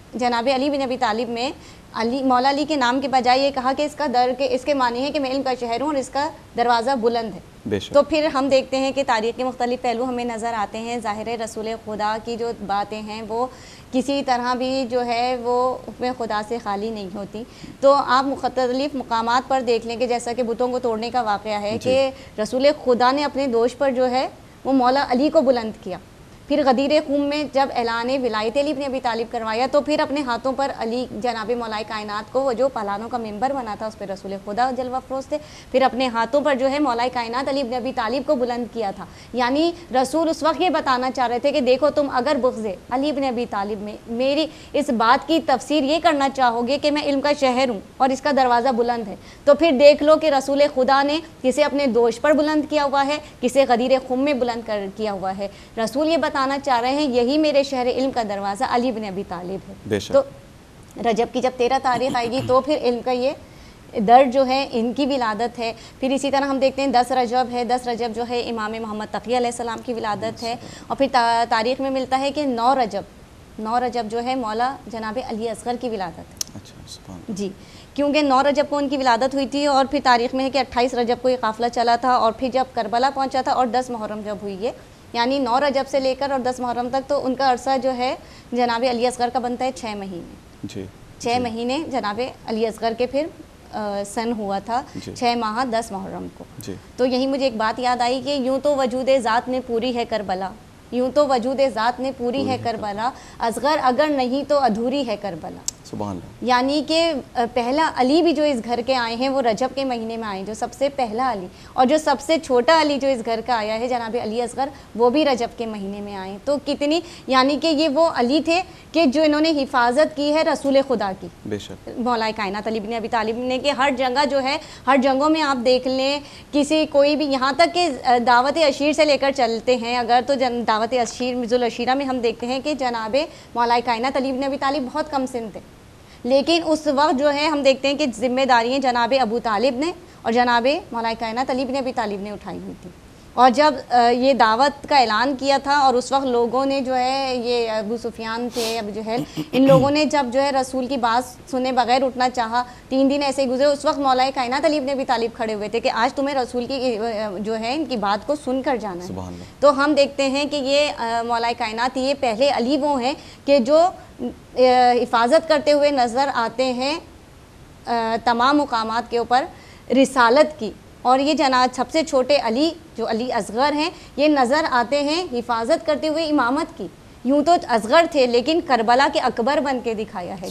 जनाब अली बिन अबी तालिब में अली मौला अली के नाम के बजाय ये कहा कि इसका दर के इसके मानी है कि मैं इल्म का शहर हूँ और इसका दरवाज़ा बुलंद है। तो फिर हम देखते हैं कि तारीख़ के मुख्तलिफ़ पहलू हमें नज़र आते हैं। ज़ाहिर है रसूल खुदा की जो बातें हैं वो किसी तरह भी जो है वो उसमें खुदा से खाली नहीं होती। तो आप मुख्तलिफ़ मकामात पर देख लें कि जैसा कि बुतों को तोड़ने का वाक़या है कि रसूल खुदा ने अपने दोष पर जो है वो मौला अली को बुलंद किया। फिर गदीर खूम में जब ऐलान विलायत अली इब्न अबी तालिब करवाया तो फिर अपने हाथों पर अली जनाब मौलाए कायनात को वो जो पलानों का मेंबर बना था उस पर रसूल खुदा जलवा फरोज़ थे, फिर अपने हाथों पर जो है मौलाए कायनात अली इब्न अबी तालिब को बुलंद किया था। यानी रसूल उस वक्त ये बताना चाह रहे थे कि देखो तुम अगर बुग़्ज़ अली इब्न अबी तालिब में मेरी इस बात की तफसीर ये करना चाहोगे कि मैं इल्म का शहर हूँ और इसका दरवाज़ा बुलंद है, तो फिर देख लो कि रसूल खुदा ने किसे अपने दोष पर बुलंद किया हुआ है, किसे गदीर खूम में बुलंद कर किया हुआ है। रसूल ये बताना चाह रहे हैं यही मेरे शहर इल्म का दरवाज़ा अली बिन अबी तालिब है। तो रजब की जब तेरह तारीख आएगी तो फिर इल्म का ये दर जो है इनकी विलादत है। फिर इसी तरह हम देखते हैं दस रजब है, दस रजब जो है इमाम मोहम्मद तक़ी अलैहिस्सलाम की विलादत है। और फिर ता, तारीख़ में मिलता है कि नौ रजब नौ रजब जो है मौला जनाब अली असगर की विलादत है। अच्छा जी, क्योंकि नौ रजब को उनकी विलादत हुई थी और फिर तारीख़ में है कि अट्ठाईस रजब को ये काफ़िला चला था और फिर जब करबला पहुँचा था और दस मुहर्रम जब हुई है, यानी नौ रजब से लेकर और दस मुहर्रम तक तो उनका अरसा जो है जनाब अली असगर का बनता है छः महीने। जी छः महीने जनाब अली असगर के फिर आ, सन हुआ था छः माह दस मुहर्रम को। जी। तो यही मुझे एक बात याद आई कि यूँ तो वजूद ज़ात ने पूरी है करबला, यूँ तो वजूद ज़ात ने पूरी है करबला, असगर अगर नहीं तो अधूरी है करबला। सुभान अल्लाह। यानी कि पहला अली भी जो इस घर के आए हैं वो रजब के महीने में आए, जो सबसे पहला अली, और जो सबसे छोटा अली जो इस घर का आया है जनाब अली असगर वो भी रजब के महीने में आए। तो कितनी, यानी कि ये वो अली थे कि जो इन्होंने हिफाजत की है रसूल खुदा की, बेशक मौलाए कायनात अली बिन अबी तालिब ने, कि हर जगह जो है हर जगहों में आप देख लें किसी कोई भी, यहाँ तक कि दावत अशीर से लेकर चलते हैं अगर, तो जन दावत अशीर जुल अशीरा में हम देखते हैं कि जनाब मौलाए कायनात अली बिन अबी तालिब बहुत कम सिन थे, लेकिन उस वक्त जो है हम देखते हैं कि जिम्मेदारियाँ जनाब अबू तालिब ने और जनाब मौलाए कायनात अली बिन अबी तालिब ने उठाई हुई थी। और जब ये दावत का ऐलान किया था और उस वक्त लोगों ने जो है, ये अबू सुफियान थे, अबू जहल, इन लोगों ने जब जो है रसूल की बात सुने बगैर उठना चाहा, तीन दिन ऐसे ही गुजरे, उस वक्त मौलाए कायनात अली बिन अबी तालिब खड़े हुए थे कि आज तुम्हें रसूल की जो है इनकी बात को सुन कर जाना है। तो हम देखते हैं कि ये मौलाए कायनात ये पहले अली वो हैं कि जो हिफाजत करते हुए नज़र आते हैं तमाम मुकामात के ऊपर रिसालत की, और ये जनाब सबसे छोटे अली जो अली असगर हैं ये नज़र आते हैं हिफाजत करते हुए इमामत की। यूँ तो असगर थे लेकिन करबला के अकबर बन के दिखाया है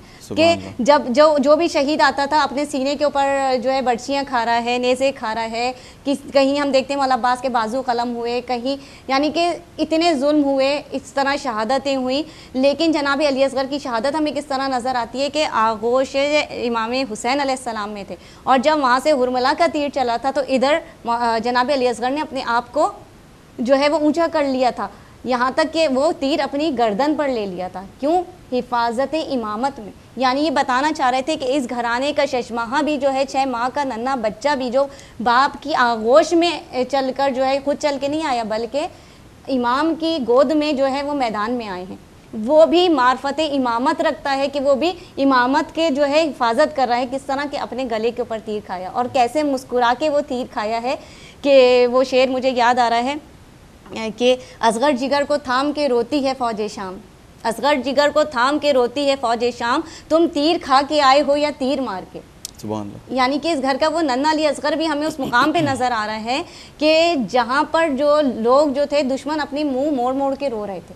कि जब जो जो भी शहीद आता था अपने सीने के ऊपर जो है बर्छियाँ खा रहा है, नेज़े खा रहा है, कि कहीं हम देखते हैं मौला अब्बास के बाजू कलम हुए, कहीं यानी कि इतने जुल्म हुए, इस तरह शहादतें हुई, लेकिन जनाब अली असगर की शहादत हमें किस तरह नज़र आती है कि आगोश इमाम हुसैन अलैहिस्सलाम में थे, और जब वहाँ से हुरमला का तीर चला था तो इधर जनाब अली असगर ने अपने आप को जो है वो ऊँचा कर लिया था, यहाँ तक कि वो तीर अपनी गर्दन पर ले लिया था। क्यों? हिफाजत इमामत में। यानी ये बताना चाह रहे थे कि इस घराने का शशमाहा भी जो है, छः माह का नन्हा बच्चा भी जो बाप की आगोश में चलकर जो है खुद चल के नहीं आया, बल्कि इमाम की गोद में जो है वो मैदान में आए हैं, वो भी मार्फत इमामत रखता है कि वो भी इमामत के जो है हिफाजत कर रहा है। किस तरह के अपने गले के ऊपर तीर खाया और कैसे मुस्कुरा के वो तीर खाया है कि वो शेर मुझे याद आ रहा है कि असगर जिगर को थाम के रोती है फ़ौज शाम, असगर जिगर को थाम के रोती है फ़ौज शाम, तुम तीर खा के आए हो या तीर मार के। यानी कि इस घर का वो नन्हा अली असगर भी हमें उस मुकाम पे नज़र आ रहा है कि जहाँ पर जो लोग जो थे दुश्मन अपनी मुंह मोड़ मोड़ के रो रहे थे,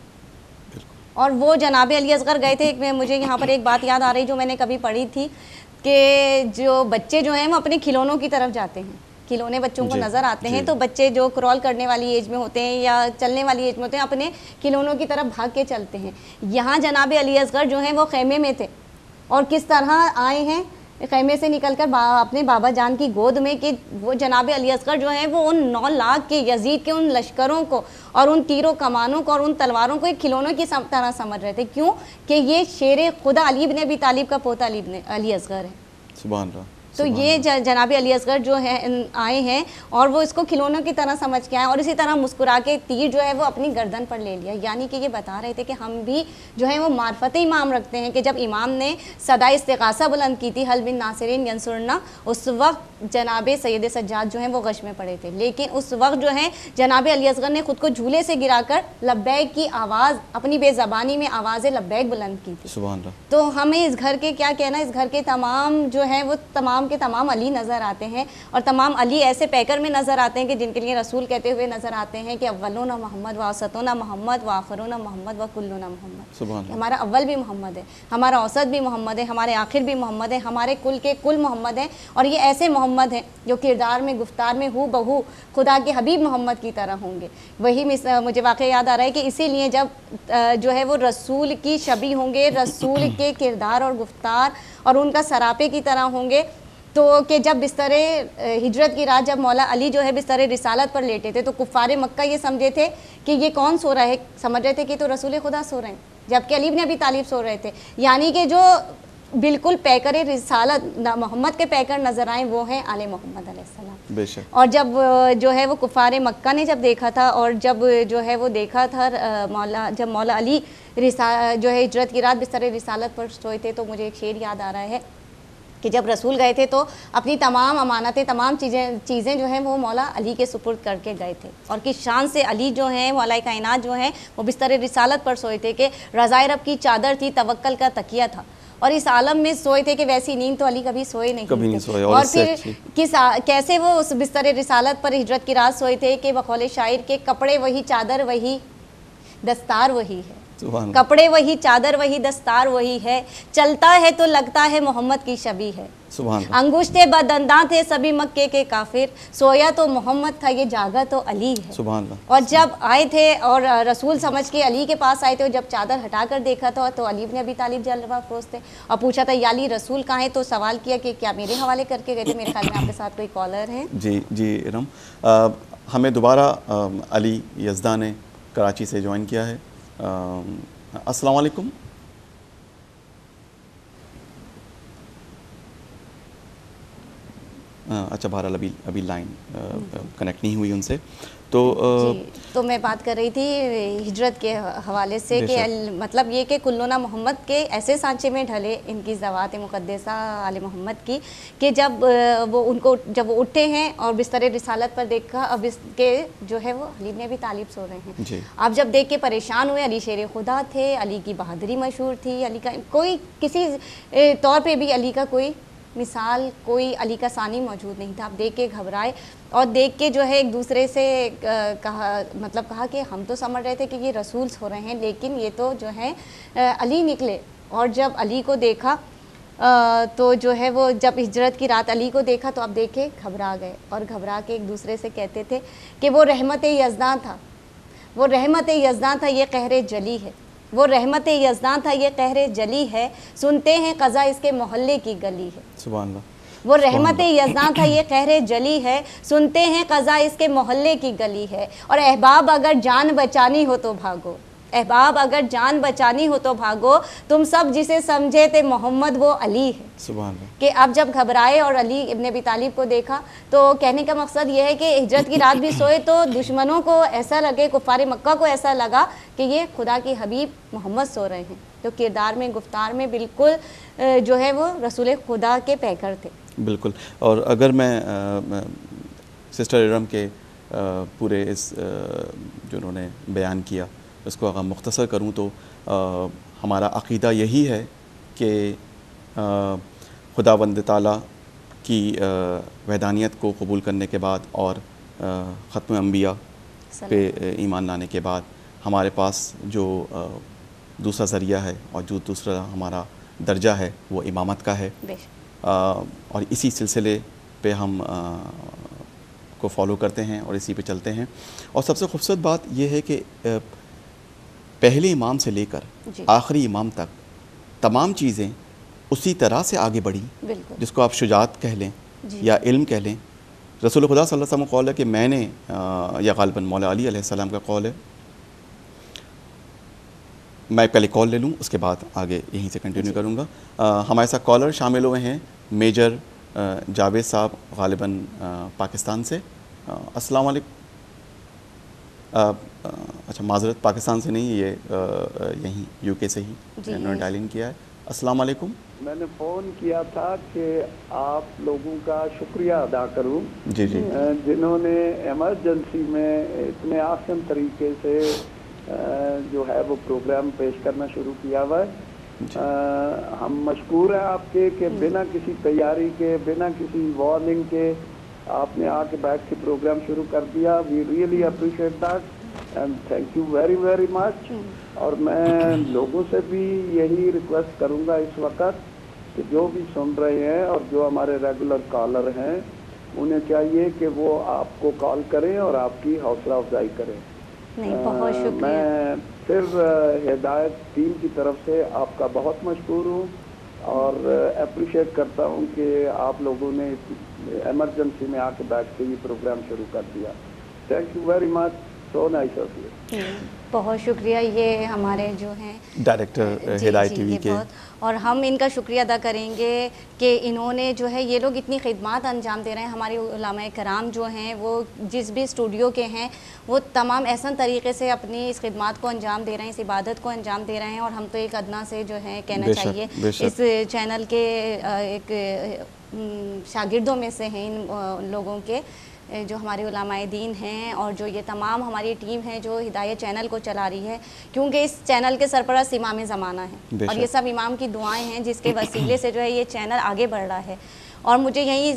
और वो जनाब अली असगर गए थे। मुझे यहाँ पर एक बात याद आ रही जो मैंने कभी पढ़ी थी कि जो बच्चे जो हैं वो अपने खिलौनों की तरफ जाते हैं, खिलौने बच्चों को नज़र आते हैं, तो बच्चे जो क्रॉल करने वाली एज में होते हैं या चलने वाली एज में होते हैं अपने खिलौनों की तरफ भाग के चलते हैं। यहाँ जनाब अली असगर जो हैं वो खैमे में थे, और किस तरह आए हैं खैमे से निकलकर बा, अपने बाबा जान की गोद में, कि वो जनाब अली असगर जो हैं वो उन नौ लाख के यजीद के उन लश्करों को और उन तीरों कमानों को और उन तलवारों को एक खिलौनों की तरह समझ रहे थे। क्यों? कि ये शेर खुदा अली इब्न अबी तालिब का पोता अली अली असगर है। सुभान अल्लाह, تو یہ جناب علی اصغر جو ہے آئے ہیں اور وہ اس کو کھلونوں کی طرح سمجھ کے آئے اور اسی طرح مسکرا کے تیر جو ہے وہ اپنی گردن پر لے لیا. یعنی کہ یہ بتا رہے تھے کہ ہم بھی جو ہے وہ معرفت امام رکھتے ہیں کہ جب امام نے صدائے استغاثہ بلند کی تھی حل بن ناصرین ینصرنا, اس وقت جناب سید سجاد جو ہیں وہ غش میں پڑے تھے, لیکن اس وقت جو ہے جناب علی اصغر نے خود کو جھولے سے گرا کر لبیک کی آواز اپنی بے زبانی میں آواز لبیک بلند کی تھی. سبحان اللہ. تو ہمیں اس گھر کے کیا کہنا, اس گھر کے تمام جو ہیں وہ تمام کے تمام علی نظر آتے ہیں اور تمام علی ایسے پیکر میں نظر آتے ہیں کہ جن کے لیے رسول کہتے ہوئے نظر آتے ہیں کہ اولون محمد و اوسطون محمد و آخرون محمد و کلون محمد. سبحان اللہ. ہمارا اول بھی محمد ہے, ہمارا اوسط بھی محمد ہے, ہمارے آخر بھی محمد ہے, ہمارے کل کے کل محمد ہیں اور یہ ایسے محمد ہیں جو کردار میں گفتار میں ہو بہو خدا کے حبیب محمد کی طرح ہوں گے. وہی مجھے واقعہ یاد آ رہا ہے کہ اسی لیے جب جو ہے وہ رسول کی شبیہ ہوں گے, رسول کے کردار اور گفتار اور ان کا سراپے کی طرح ہوں گے, تو کہ جب بستر ہجرت کی رات جب مولا علی جو ہے بستر رسالت پر لیٹے تھے تو کفار مکہ یہ سمجھے تھے کہ یہ کون سو رہا ہے, سمجھ رہے تھے کہ تو رسول خدا سو رہے ہیں, جبکہ علی بن ابی طالب سو رہے تھے. یعنی کہ جو بالکل پیکر رسالت محمد کے پیکر نظر آئیں وہ ہیں آل محمد علیہ السلام. بے شک. اور جب جو ہے وہ کفار مکہ نے جب دیکھا تھا اور جب جو ہے وہ دیکھا تھا مولا جب مولا علی رسا جو ہے ہجرت کی رات بستر رسالت پر سوئے تھے, تو مجھے ایک شعر یاد آ رہا ہے کہ جب رسول گئے تھے تو اپنی تمام امانتیں تمام چیزیں چیزیں جو ہیں وہ مولا علی کے سپرد کر کے گئے تھے, اور کس شان سے علی جو ہیں مولا کائنات جو ہیں وہ بستر رسالت پر سوئے تھے کہ رضائے رب کی چادر تھی, توکل کا تکیہ تھا, اور اس عالم میں سوئے تھے کہ ویسی نیند تو علی کبھی سوئے نہیں کبھی نہیں سوئے. اور, اور پھر کس کیسے وہ اس بستر رسالت پر ہجرت کی رات سوئے تھے کہ بقول شاعر کے کپڑے وہی چادر وہی دستار وہی ہے, کپڑے وہی چادر وہی دستار وہی ہے, چلتا ہے تو لگتا ہے محمد کی شبیہ ہے. انگشتے بدنداں تھے سبھی مکے کے کافر, سویا تو محمد تھا یہ جاگا تو علی ہے. سبحان اللہ. اور جب آئے تھے اور رسول سمجھ کے علی کے پاس آئے تھے اور جب چادر ہٹا کر دیکھا تھا تو علی بن ابی طالب جلوہ افروز تھے اور پوچھا تھا یا علی رسول کہاں ہیں, تو سوال کیا کہ کیا میرے حوالے کر کے گئے تھے. میرے خیال میں آپ کے ساتھ کوئی کالر ہے. جی جی ارم, ہمیں دوبارہ علی یزداں نے کراچی سے جوائن کیا ہے. السلام علیکم. اچھا بہرحال ابھی ابھی لائن کنیکٹ نہیں ہوئی ان سے. تو جی تو میں بات کر رہی تھی ہجرت کے حوالے سے کہ مطلب یہ کہ کلونا محمد کے ایسے سانچے میں ڈھلے ان کی ذوات مقدسہ آل محمد کی کہ جب وہ ان کو جب وہ اٹھے ہیں اور بستر رسالت پر دیکھا اب اس کے جو ہے وہ علی بن ابی طالب سو رہے ہیں. جی. آپ جب دیکھ کے پریشان ہوئے, علی شیر خدا تھے, علی کی بہادری مشہور تھی, علی کا کوئی کسی طور پہ بھی علی کا کوئی مثال کوئی علی کا ثانی موجود نہیں تھا. آپ دیکھ کے گھبرائے اور دیکھ کے جو ہے ایک دوسرے سے کہا مطلب کہا کہ ہم تو سمجھ رہے تھے کہ یہ رسول ہو رہے ہیں لیکن یہ تو جو ہے علی نکلے. اور جب علی کو دیکھا تو جو ہے وہ جب ہجرت کی رات علی کو دیکھا تو اب دیکھے گھبرا گئے اور گھبرا کے ایک دوسرے سے کہتے تھے کہ وہ رحمت یزداں تھا, وہ رحمت یزداں تھا یہ قہر جلی ہے, وہ رحمت یزداں تھا یہ قہر جلی ہے, سنتے ہیں قضا اس کے محلے کی گلی ہے. سبحان اللہ. وہ رحمت یزداں تھا یہ قہر جلی ہے, سنتے ہیں قضا اس کے محلے کی گلی ہے. اور احباب اگر جان بچانی ہو تو بھاگو, احباب اگر جان بچانی ہو تو بھاگو, تم سب جسے سمجھے تھے محمد وہ علی ہے. سبحان اللہ. کہ اب جب گھبرائے اور علی ابن ابی طالب کو دیکھا تو کہنے کا مقصد یہ ہے کہ ہجرت کی رات بھی سوئے تو دشمنوں کو ایسا لگے, کفار مکہ کو ایسا لگا کہ یہ خدا کی حبیب محمد سو رہے ہیں, جو کردار میں گفتار میں بالکل جو ہے وہ رسول خدا کے پیکر تھے. بالکل. اور اگر میں سسٹر ارم کے پورے اس جو انہوں نے بیان کیا اس کو اگر مختصر کروں تو ہمارا عقیدہ یہی ہے کہ خداوند تعالیٰ کی وحدانیت کو قبول کرنے کے بعد اور ختم انبیاء پہ ایمان لانے کے بعد ہمارے پاس جو دوسرا ذریعہ ہے اور جو دوسرا ہمارا درجہ ہے وہ امامت کا ہے, اور اسی سلسلے پہ ہم کو فالو کرتے ہیں اور اسی پہ چلتے ہیں. اور سب سے خوبصورت بات یہ ہے کہ پہلے امام سے لے کر آخری امام تک تمام چیزیں اسی طرح سے آگے بڑھی, جس کو آپ شجاعت کہہ لیں یا علم کہہ لیں. رسول خدا صلی اللہ علیہ وسلم کا قول ہے کہ میں نے, یا غالباً مولا علی علیہ السلام کا قول ہے, میں پہلے کال لے لوں اس کے بعد آگے یہیں سے کنٹینیو کروں گا. ہمارے ساتھ کالر شامل ہوئے ہیں, میجر جاوید صاحب غالباً پاکستان سے. السلام علیکم. اچھا معذرت, پاکستان سے نہیں, یہ یہیں یو کے سے ہی انہوں نے ڈائل ان کیا ہے. السلام علیکم. میں نے فون کیا تھا کہ آپ لوگوں کا شکریہ ادا کروں جی جی جنہوں نے ایمرجنسی میں اتنے آسان طریقے سے جو ہے وہ پروگرام پیش کرنا شروع کیا ہوا ہے. ہم مشکور ہیں آپ کے کہ بنا کسی تیاری کے, بنا کسی وارننگ کے آپ نے آ کے بیٹھ کے پروگرام شروع کر دیا. We really appreciate that and thank you very very much. اور میں لوگوں سے بھی یہی ریکویسٹ کروں گا اس وقت کہ جو بھی سن رہے ہیں اور جو ہمارے ریگولر کالر ہیں انہیں چاہیے کہ وہ آپ کو کال کریں اور آپ کی حوصلہ افزائی کریں. بہت شکریہ. میں پھر ہدایت ٹیم کی طرف سے آپ کا بہت مشکور ہوں اور اپریشیٹ کرتا ہوں کہ آپ لوگوں نے ایمرجنسی میں آ کے بیٹھ کے یہ پروگرام شروع کر دیا. Thank you very much. So nice of you. بہت شکریہ. یہ ہمارے جو ہیں ڈائریکٹر ہدایت ٹی وی کے, اور ہم ان کا شکریہ ادا کریں گے کہ انہوں نے جو ہے یہ لوگ اتنی خدمات انجام دے رہے ہیں. ہمارے علماء کرام جو ہیں وہ جس بھی اسٹوڈیو کے ہیں وہ تمام احسن طریقے سے اپنی اس خدمات کو انجام دے رہے ہیں, اس عبادت کو انجام دے رہے ہیں. اور ہم تو ایک ادنا سے جو ہے کہنا چاہیے اس چینل کے ایک شاگردوں میں سے ہیں ان لوگوں کے جو ہمارے علماء دین ہیں اور جو یہ تمام ہماری ٹیم ہے جو ہدایت چینل کو چلا رہی ہے, کیونکہ اس چینل کے سرپرست امام زمانہ ہیں اور یہ سب امام کی دعائیں ہیں جس کے وسیلے سے جو ہے یہ چینل آگے بڑھ رہا ہے. اور مجھے یہیں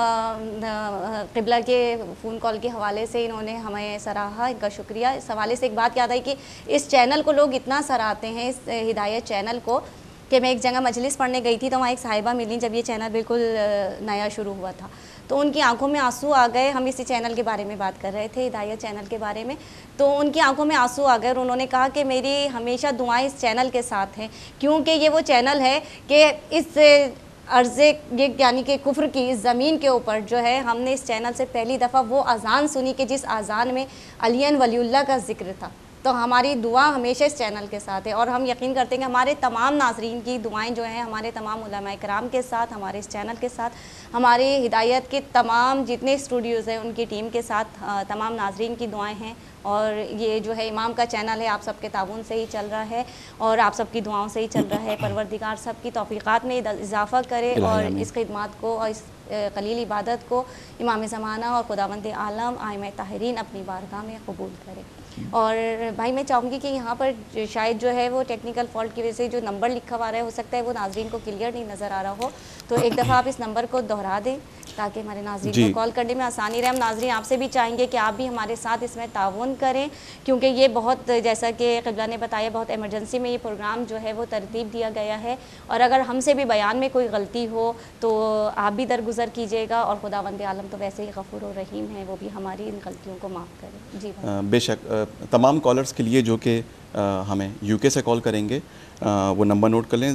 قبلہ کے فون کال کے حوالے سے انہوں نے ہمیں سراہا, ان کا شکریہ. اس حوالے سے ایک بات یاد آئی کہ اس چینل کو لوگ اتنا سراہتے ہیں, اس ہدایت چینل کو, کہ میں ایک جگہ مجلس پڑھنے گئی تھی تو وہاں ایک صاحبہ ملی جب یہ چینل بالکل نیا شروع ہوا تھا, تو ان کی آنکھوں میں آنسو آ گئے. ہم اسی چینل کے بارے میں بات کر رہے تھے, ہدایت چینل کے بارے میں, تو ان کی آنکھوں میں آنسو آ گئے اور انہوں نے کہا کہ میری ہمیشہ دعائیں اس چینل کے ساتھ ہیں, کیونکہ یہ وہ چینل ہے کہ اس عرضے یعنی کہ کفر کی اس زمین کے اوپر جو ہے ہم نے اس چینل سے پہلی دفعہ وہ اذان سنی کہ جس اذان میں علی ولی اللہ کا ذکر تھا. تو ہماری دعا ہمیشہ اس چینل کے ساتھ ہے اور ہم یقین کرتے ہیں کہ ہمارے تمام ناظرین کی دعائیں جو ہیں ہمارے تمام علماء کرام کے ساتھ, ہمارے اس چینل کے ساتھ, ہماری ہدایت کے تمام جتنے اسٹوڈیوز ہیں ان کی ٹیم کے ساتھ تمام ناظرین کی دعائیں ہیں. اور یہ جو ہے امام کا چینل ہے آپ سب کے تعاون سے ہی چل رہا ہے اور آپ سب کی دعاؤں سے ہی چل رہا ہے. پروردگار سب کی توفیقات میں اضافہ کرے اور اس خدمات کو اور اس قلیل عبادت کو امام زمانہ اور خداوند عالم ائمہ طاہرین اپنی بارگاہ میں قبول کرے. اور بھائی میں چاہوں گی کہ یہاں پر شاید جو ہے وہ ٹیکنیکل فالٹ کی وجہ سے جو نمبر لکھا ہوا رہا ہے ہو سکتا ہے وہ ناظرین کو کلیئر نہیں نظر آ رہا ہو, تو ایک دفعہ آپ اس نمبر کو دہرا دیں تاکہ ہمارے ناظرین کو کال کرنے میں آسانی رہے. ہم ناظرین آپ سے بھی چاہیں گے کہ آپ بھی ہمارے ساتھ اس میں تعاون کریں, کیونکہ یہ بہت جیسا کہ قبلہ نے بتایا بہت ایمرجنسی میں یہ پروگرام جو ہے وہ ترتیب دیا گیا ہے, اور اگر ہم سے بھی بیان میں کوئی غلطی ہو تو آپ بھی درگزر کیجیے گا, اور خداوند عالم تو ویسے ہی غفور و رحیم ہے, وہ بھی ہماری ان غلطیوں کو معاف کرے. جی بے شک. تمام کالرز کے لیے جو کہ ہمیں یو کے سے کال کریں گے وہ نمبر نوٹ کر لیں,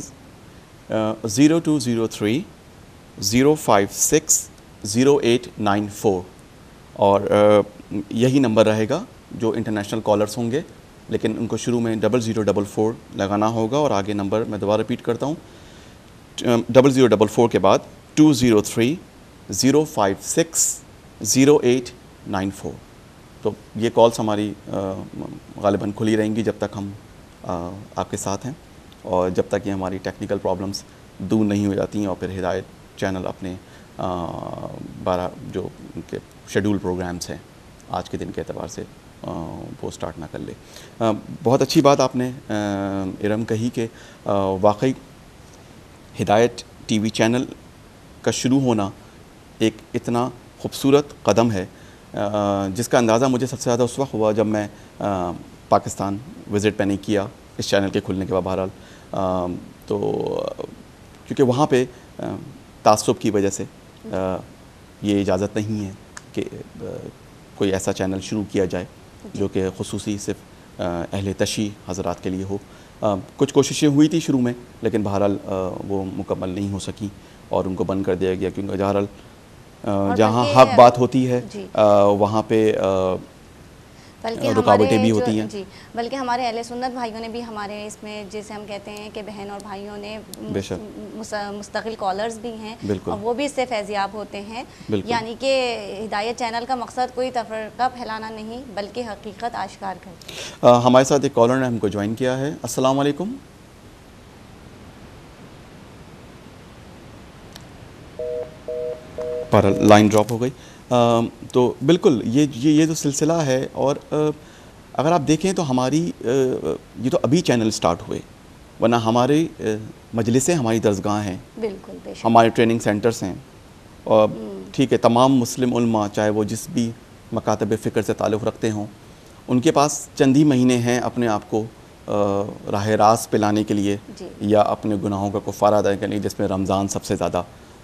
zero two zero three zero five six zero eight nine four, اور یہی نمبر رہے گا جو انٹرنیشنل کالرز ہوں گے, لیکن ان کو شروع میں ڈبل زیرو ڈبل فور لگانا ہوگا اور آگے نمبر میں دوبارہ ریپیٹ کرتا ہوں, ڈبل زیرو ڈبل فور کے بعد two zero three zero five six zero eight nine four. تو یہ کالس ہماری غالباً کھلی رہیں گی جب تک ہم آپ کے ساتھ ہیں اور جب تک یہ ہماری ٹیکنیکل پرابلمس دور نہیں ہو جاتی ہیں اور پھر ہدایت چینل اپنے بارہ جو ان کے شیڈول پروگرامس ہیں آج کے دن کے اعتبار سے وہ سٹارٹ نہ کر لے. بہت اچھی بات آپ نے ارم کہی کہ واقعی ہدایت ٹی وی چینل کا شروع ہونا ایک اتنا خوبصورت قدم ہے جس کا اندازہ مجھے سب سے زیادہ اس وقت ہوا جب میں پاکستان وزٹ پہ نہیں کیا اس چینل کے کھلنے کے بعد. بہرحال تو کیونکہ وہاں پہ تعصب کی وجہ سے یہ اجازت نہیں ہے کہ کوئی ایسا چینل شروع کیا جائے جو کہ خصوصی صرف اہل تشیع حضرات کے لیے ہو. کچھ کوششیں ہوئی تھی شروع میں لیکن بہرحال وہ مکمل نہیں ہو سکیں اور ان کو بند کر دیا گیا, کیونکہ بہرحال جہاں حق بات ہوتی ہے وہاں پہ بلکہ رکاوٹیں بھی ہمارے ہوتی جو ہیں. جی بلکہ ہمارے اہل سنت بھائیوں نے بھی ہمارے اس میں جیسے ہم کہتے ہیں کہ بہن اور بھائیوں نے بے شک مستقل کالرز بھی ہیں بالکل اور وہ بھی اس سے فیضیاب ہوتے ہیں. بالکل. یعنی کہ ہدایت چینل کا مقصد کوئی تفرقہ پھیلانا نہیں بلکہ حقیقت آشکار کرنا. ہمارے ساتھ ایک کالر نے ہم کو جوائن کیا ہے. السلام علیکم. پر لائن ڈراپ ہو گئی. تو بالکل یہ یہ جو سلسلہ ہے اور اگر آپ دیکھیں تو ہماری یہ تو ابھی چینل سٹارٹ ہوئے ورنہ ہمارے مجلسیں ہماری درسگاہ ہیں بالکل بے شک ہمارے ٹریننگ سینٹرز ہیں اور ٹھیک ہے تمام مسلم علماء چاہے وہ جس بھی مکاتب فکر سے تعلق رکھتے ہوں ان کے پاس چند ہی مہینے ہیں اپنے آپ کو راہ راست پہ لانے کے لیے جی. یا اپنے گناہوں کا کفارہ ادا کرنے کے لیے جس میں رمضان سب سے زیادہ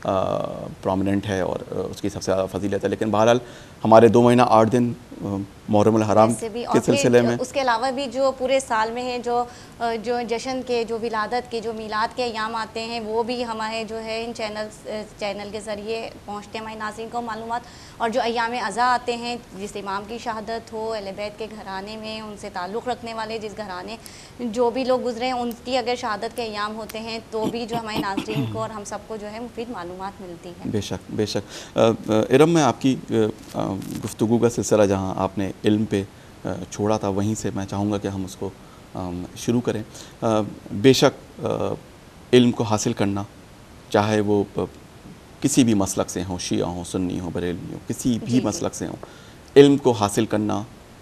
پرومیننٹ ہے اور اس کی سب سے زیادہ فضیلت ہے. لیکن بہرحال ہمارے دو مہینہ آٹھ دن محرم الحرام کے سلسلے میں اس کے علاوہ بھی جو پورے سال میں ہیں جو جو جشن کے جو ولادت کے جو میلاد کے ایام آتے ہیں وہ بھی ہمارے جو ہے ان چینل چینل کے ذریعے پہنچتے ہیں ہمارے ناظرین کو معلومات. اور جو ایام عزا آتے ہیں جس امام کی شہادت ہو اہل بیت کے گھرانے میں ان سے تعلق رکھنے والے جس گھرانے جو بھی لوگ گزرے ہیں ان کی اگر شہادت کے ایام ہوتے ہیں تو بھی جو ہمارے ناظرین کو اور ہم سب کو جو ہے مفید معلومات ملتی ہیں. بے شک بے شک. ارم میں آپ کی گفتگو کا سلسلہ جہاں آپ نے علم پہ چھوڑا تھا وہیں سے میں چاہوں گا کہ ہم اس کو شروع کریں. بے شک علم کو حاصل کرنا چاہے وہ کسی بھی مسلک سے ہوں شیعہ ہوں سنی ہوں بریلوی ہوں کسی بھی مسلک سے ہوں علم کو حاصل کرنا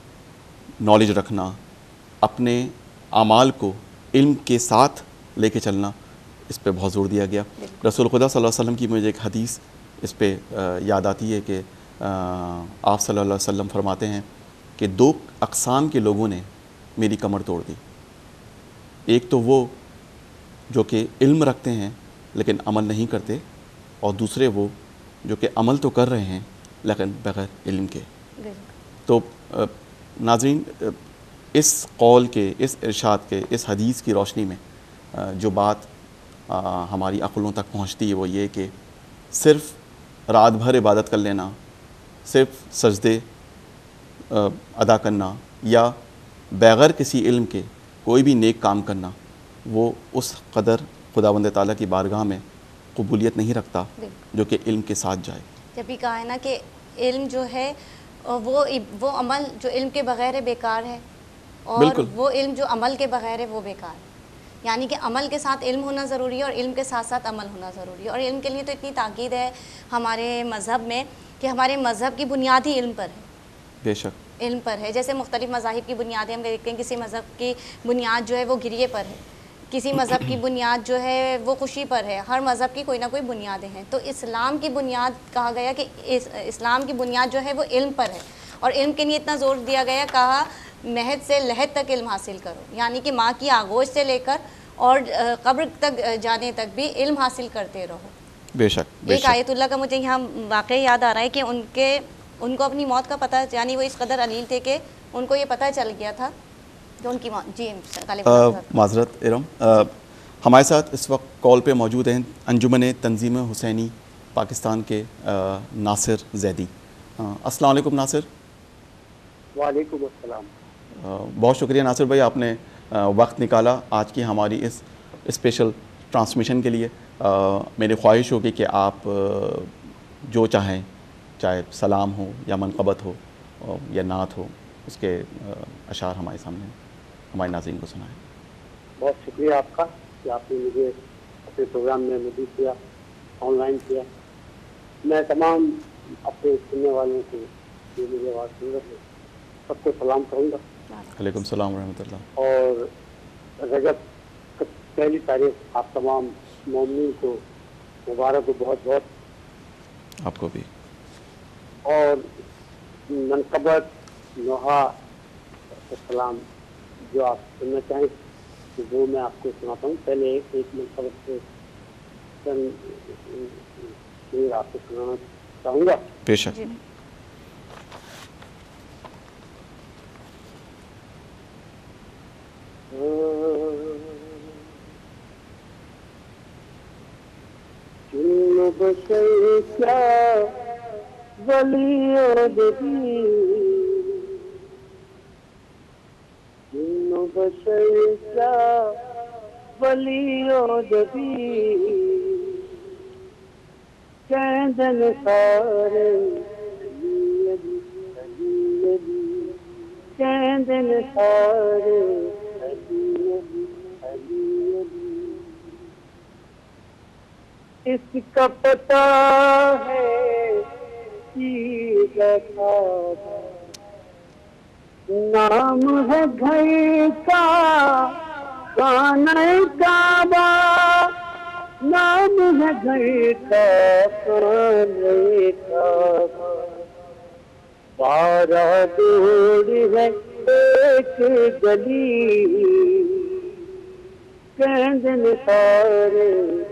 نالج رکھنا اپنے اعمال کو علم کے ساتھ لے کے چلنا اس پہ بہت زور دیا گیا. رسول خدا صلی اللہ علیہ وسلم کی مجھے ایک حدیث اس پہ یاد آتی ہے کہ آپ صلی اللہ علیہ وسلم فرماتے ہیں کہ دو اقسام کے لوگوں نے میری کمر توڑ دی. ایک تو وہ جو کہ علم رکھتے ہیں لیکن عمل نہیں کرتے اور دوسرے وہ جو کہ عمل تو کر رہے ہیں لیکن بغیر علم کے. تو ناظرین اس قول کے اس ارشاد کے اس حدیث کی روشنی میں جو بات ہماری عقلوں تک پہنچتی ہے وہ یہ کہ صرف رات بھر عبادت کر لینا صرف سجدے ادا کرنا یا بغیر کسی علم کے کوئی بھی نیک کام کرنا وہ اس قدر خداوند تعالیٰ کی بارگاہ میں قبولیت نہیں رکھتا جو کہ علم کے ساتھ جائے. جب بھی کہا ہے نا کہ علم جو ہے وہ وہ عمل جو علم کے بغیر بیکار ہے اور وہ علم جو عمل کے بغیر ہے وہ بیکار ہے. یعنی کہ عمل کے ساتھ علم ہونا ضروری ہے اور علم کے ساتھ ساتھ عمل ہونا ضروری ہے. اور علم کے لیے تو اتنی تاکید ہے ہمارے مذہب میں کہ ہمارے مذہب کی بنیاد ہی علم پر ہے. بے شک علم پر ہے. جیسے مختلف مذاہب کی بنیادیں ہم دیکھتے ہیں کسی مذہب کی بنیاد جو ہے وہ گریے پر ہے کسی مذہب کی بنیاد جو ہے وہ خوشی پر ہے. ہر مذہب کی کوئی نہ کوئی بنیادیں ہیں. تو اسلام کی بنیاد کہا گیا کہ اس اسلام کی بنیاد جو ہے وہ علم پر ہے اور علم کے لیے اتنا زور دیا گیا کہا مہد سے لحد تک علم حاصل کرو. یعنی کہ ماں کی آغوش سے لے کر اور قبر تک جانے تک بھی علم حاصل کرتے رہو. بے شک ایک آیت اللہ کا مجھے یہاں واقعہ یاد آ رہا ہے کہ ان کے ان کو اپنی موت کا پتہ یعنی وہ اس قدر علیل تھے کہ ان کو یہ پتہ چل گیا تھا کہ ان کی موت. جی معذرت ارم ہمارے ساتھ اس وقت کال پہ موجود ہیں انجمن تنظیم حسینی پاکستان کے ناصر زیدی. السلام علیکم ناصر. وعلیکم السلام. بہت شکریہ ناصر بھائی آپ نے وقت نکالا آج کی ہماری اس اسپیشل ٹرانسمیشن کے لیے. میری خواہش ہوگی کہ آپ جو چاہیں چاہے سلام ہو یا منقبت ہو یا نعت ہو اس کے اشعار ہمارے سامنے ہمارے ناظرین کو سنائیں. بہت شکریہ آپ کا کہ آپ نے مجھے اپنے پروگرام میں موجود کیا آن لائن کیا. میں تمام اپنے سننے والوں کو جو میری آواز سن رہے ہیں سب کو سلام کروں گا. علیکم السلام ورحمۃ اللہ. اور رجب پہلی تاریخ آپ تمام مومنین کو مبارک ہو بہت بہت. آپ کو بھی. اور منقبت نوحہ السلام جو آپ سننا چاہیں تو وہ میں آپ کو سناتا ہوں. پہلے ایک منقبت سے چند آپ کو سنانا چاہوں گا. بے شک. چلو بشر کیا ولی بشر کیا ولی و نبی کہندن سارے علی علی علی علی کہندن سارے علی علی علی علی اس کا پتہ ہے چیز کعبہ نام ہے گھر کا خانہ کعبہ نام ہے گھر کا خانہ کعبہ بارہ دور ہے ایک گلی کہندن سارے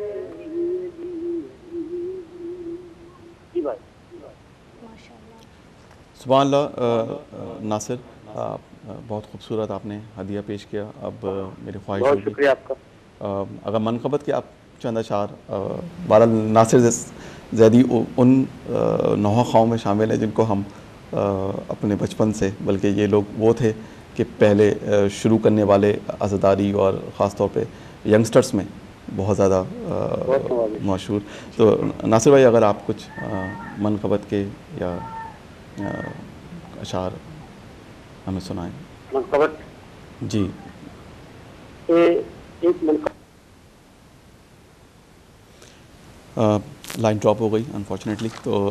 جی بھائی ماشاء اللہ. سبحان اللہ. ناصر بہت خوبصورت آپ نے ہدیہ پیش کیا. اب میری خواہش بہت ہوگی شکریہ آپ کا. اگر منقبت کے آپ چند اشعار بہرحال ناصر زیدی ان نوحہ خواہوں میں شامل ہیں جن کو ہم اپنے بچپن سے، بلکہ یہ لوگ وہ تھے کہ پہلے شروع کرنے والے عزاداری اور خاص طور پہ ینگسٹرز میں بہت زیادہ مشہور. تو ناصر بھائی اگر آپ کچھ منقبت کے یا اشعار ہمیں سنائیں. منقبت جی ایک منقبت لائن ڈراپ ہو گئی انفارچونیٹلی. تو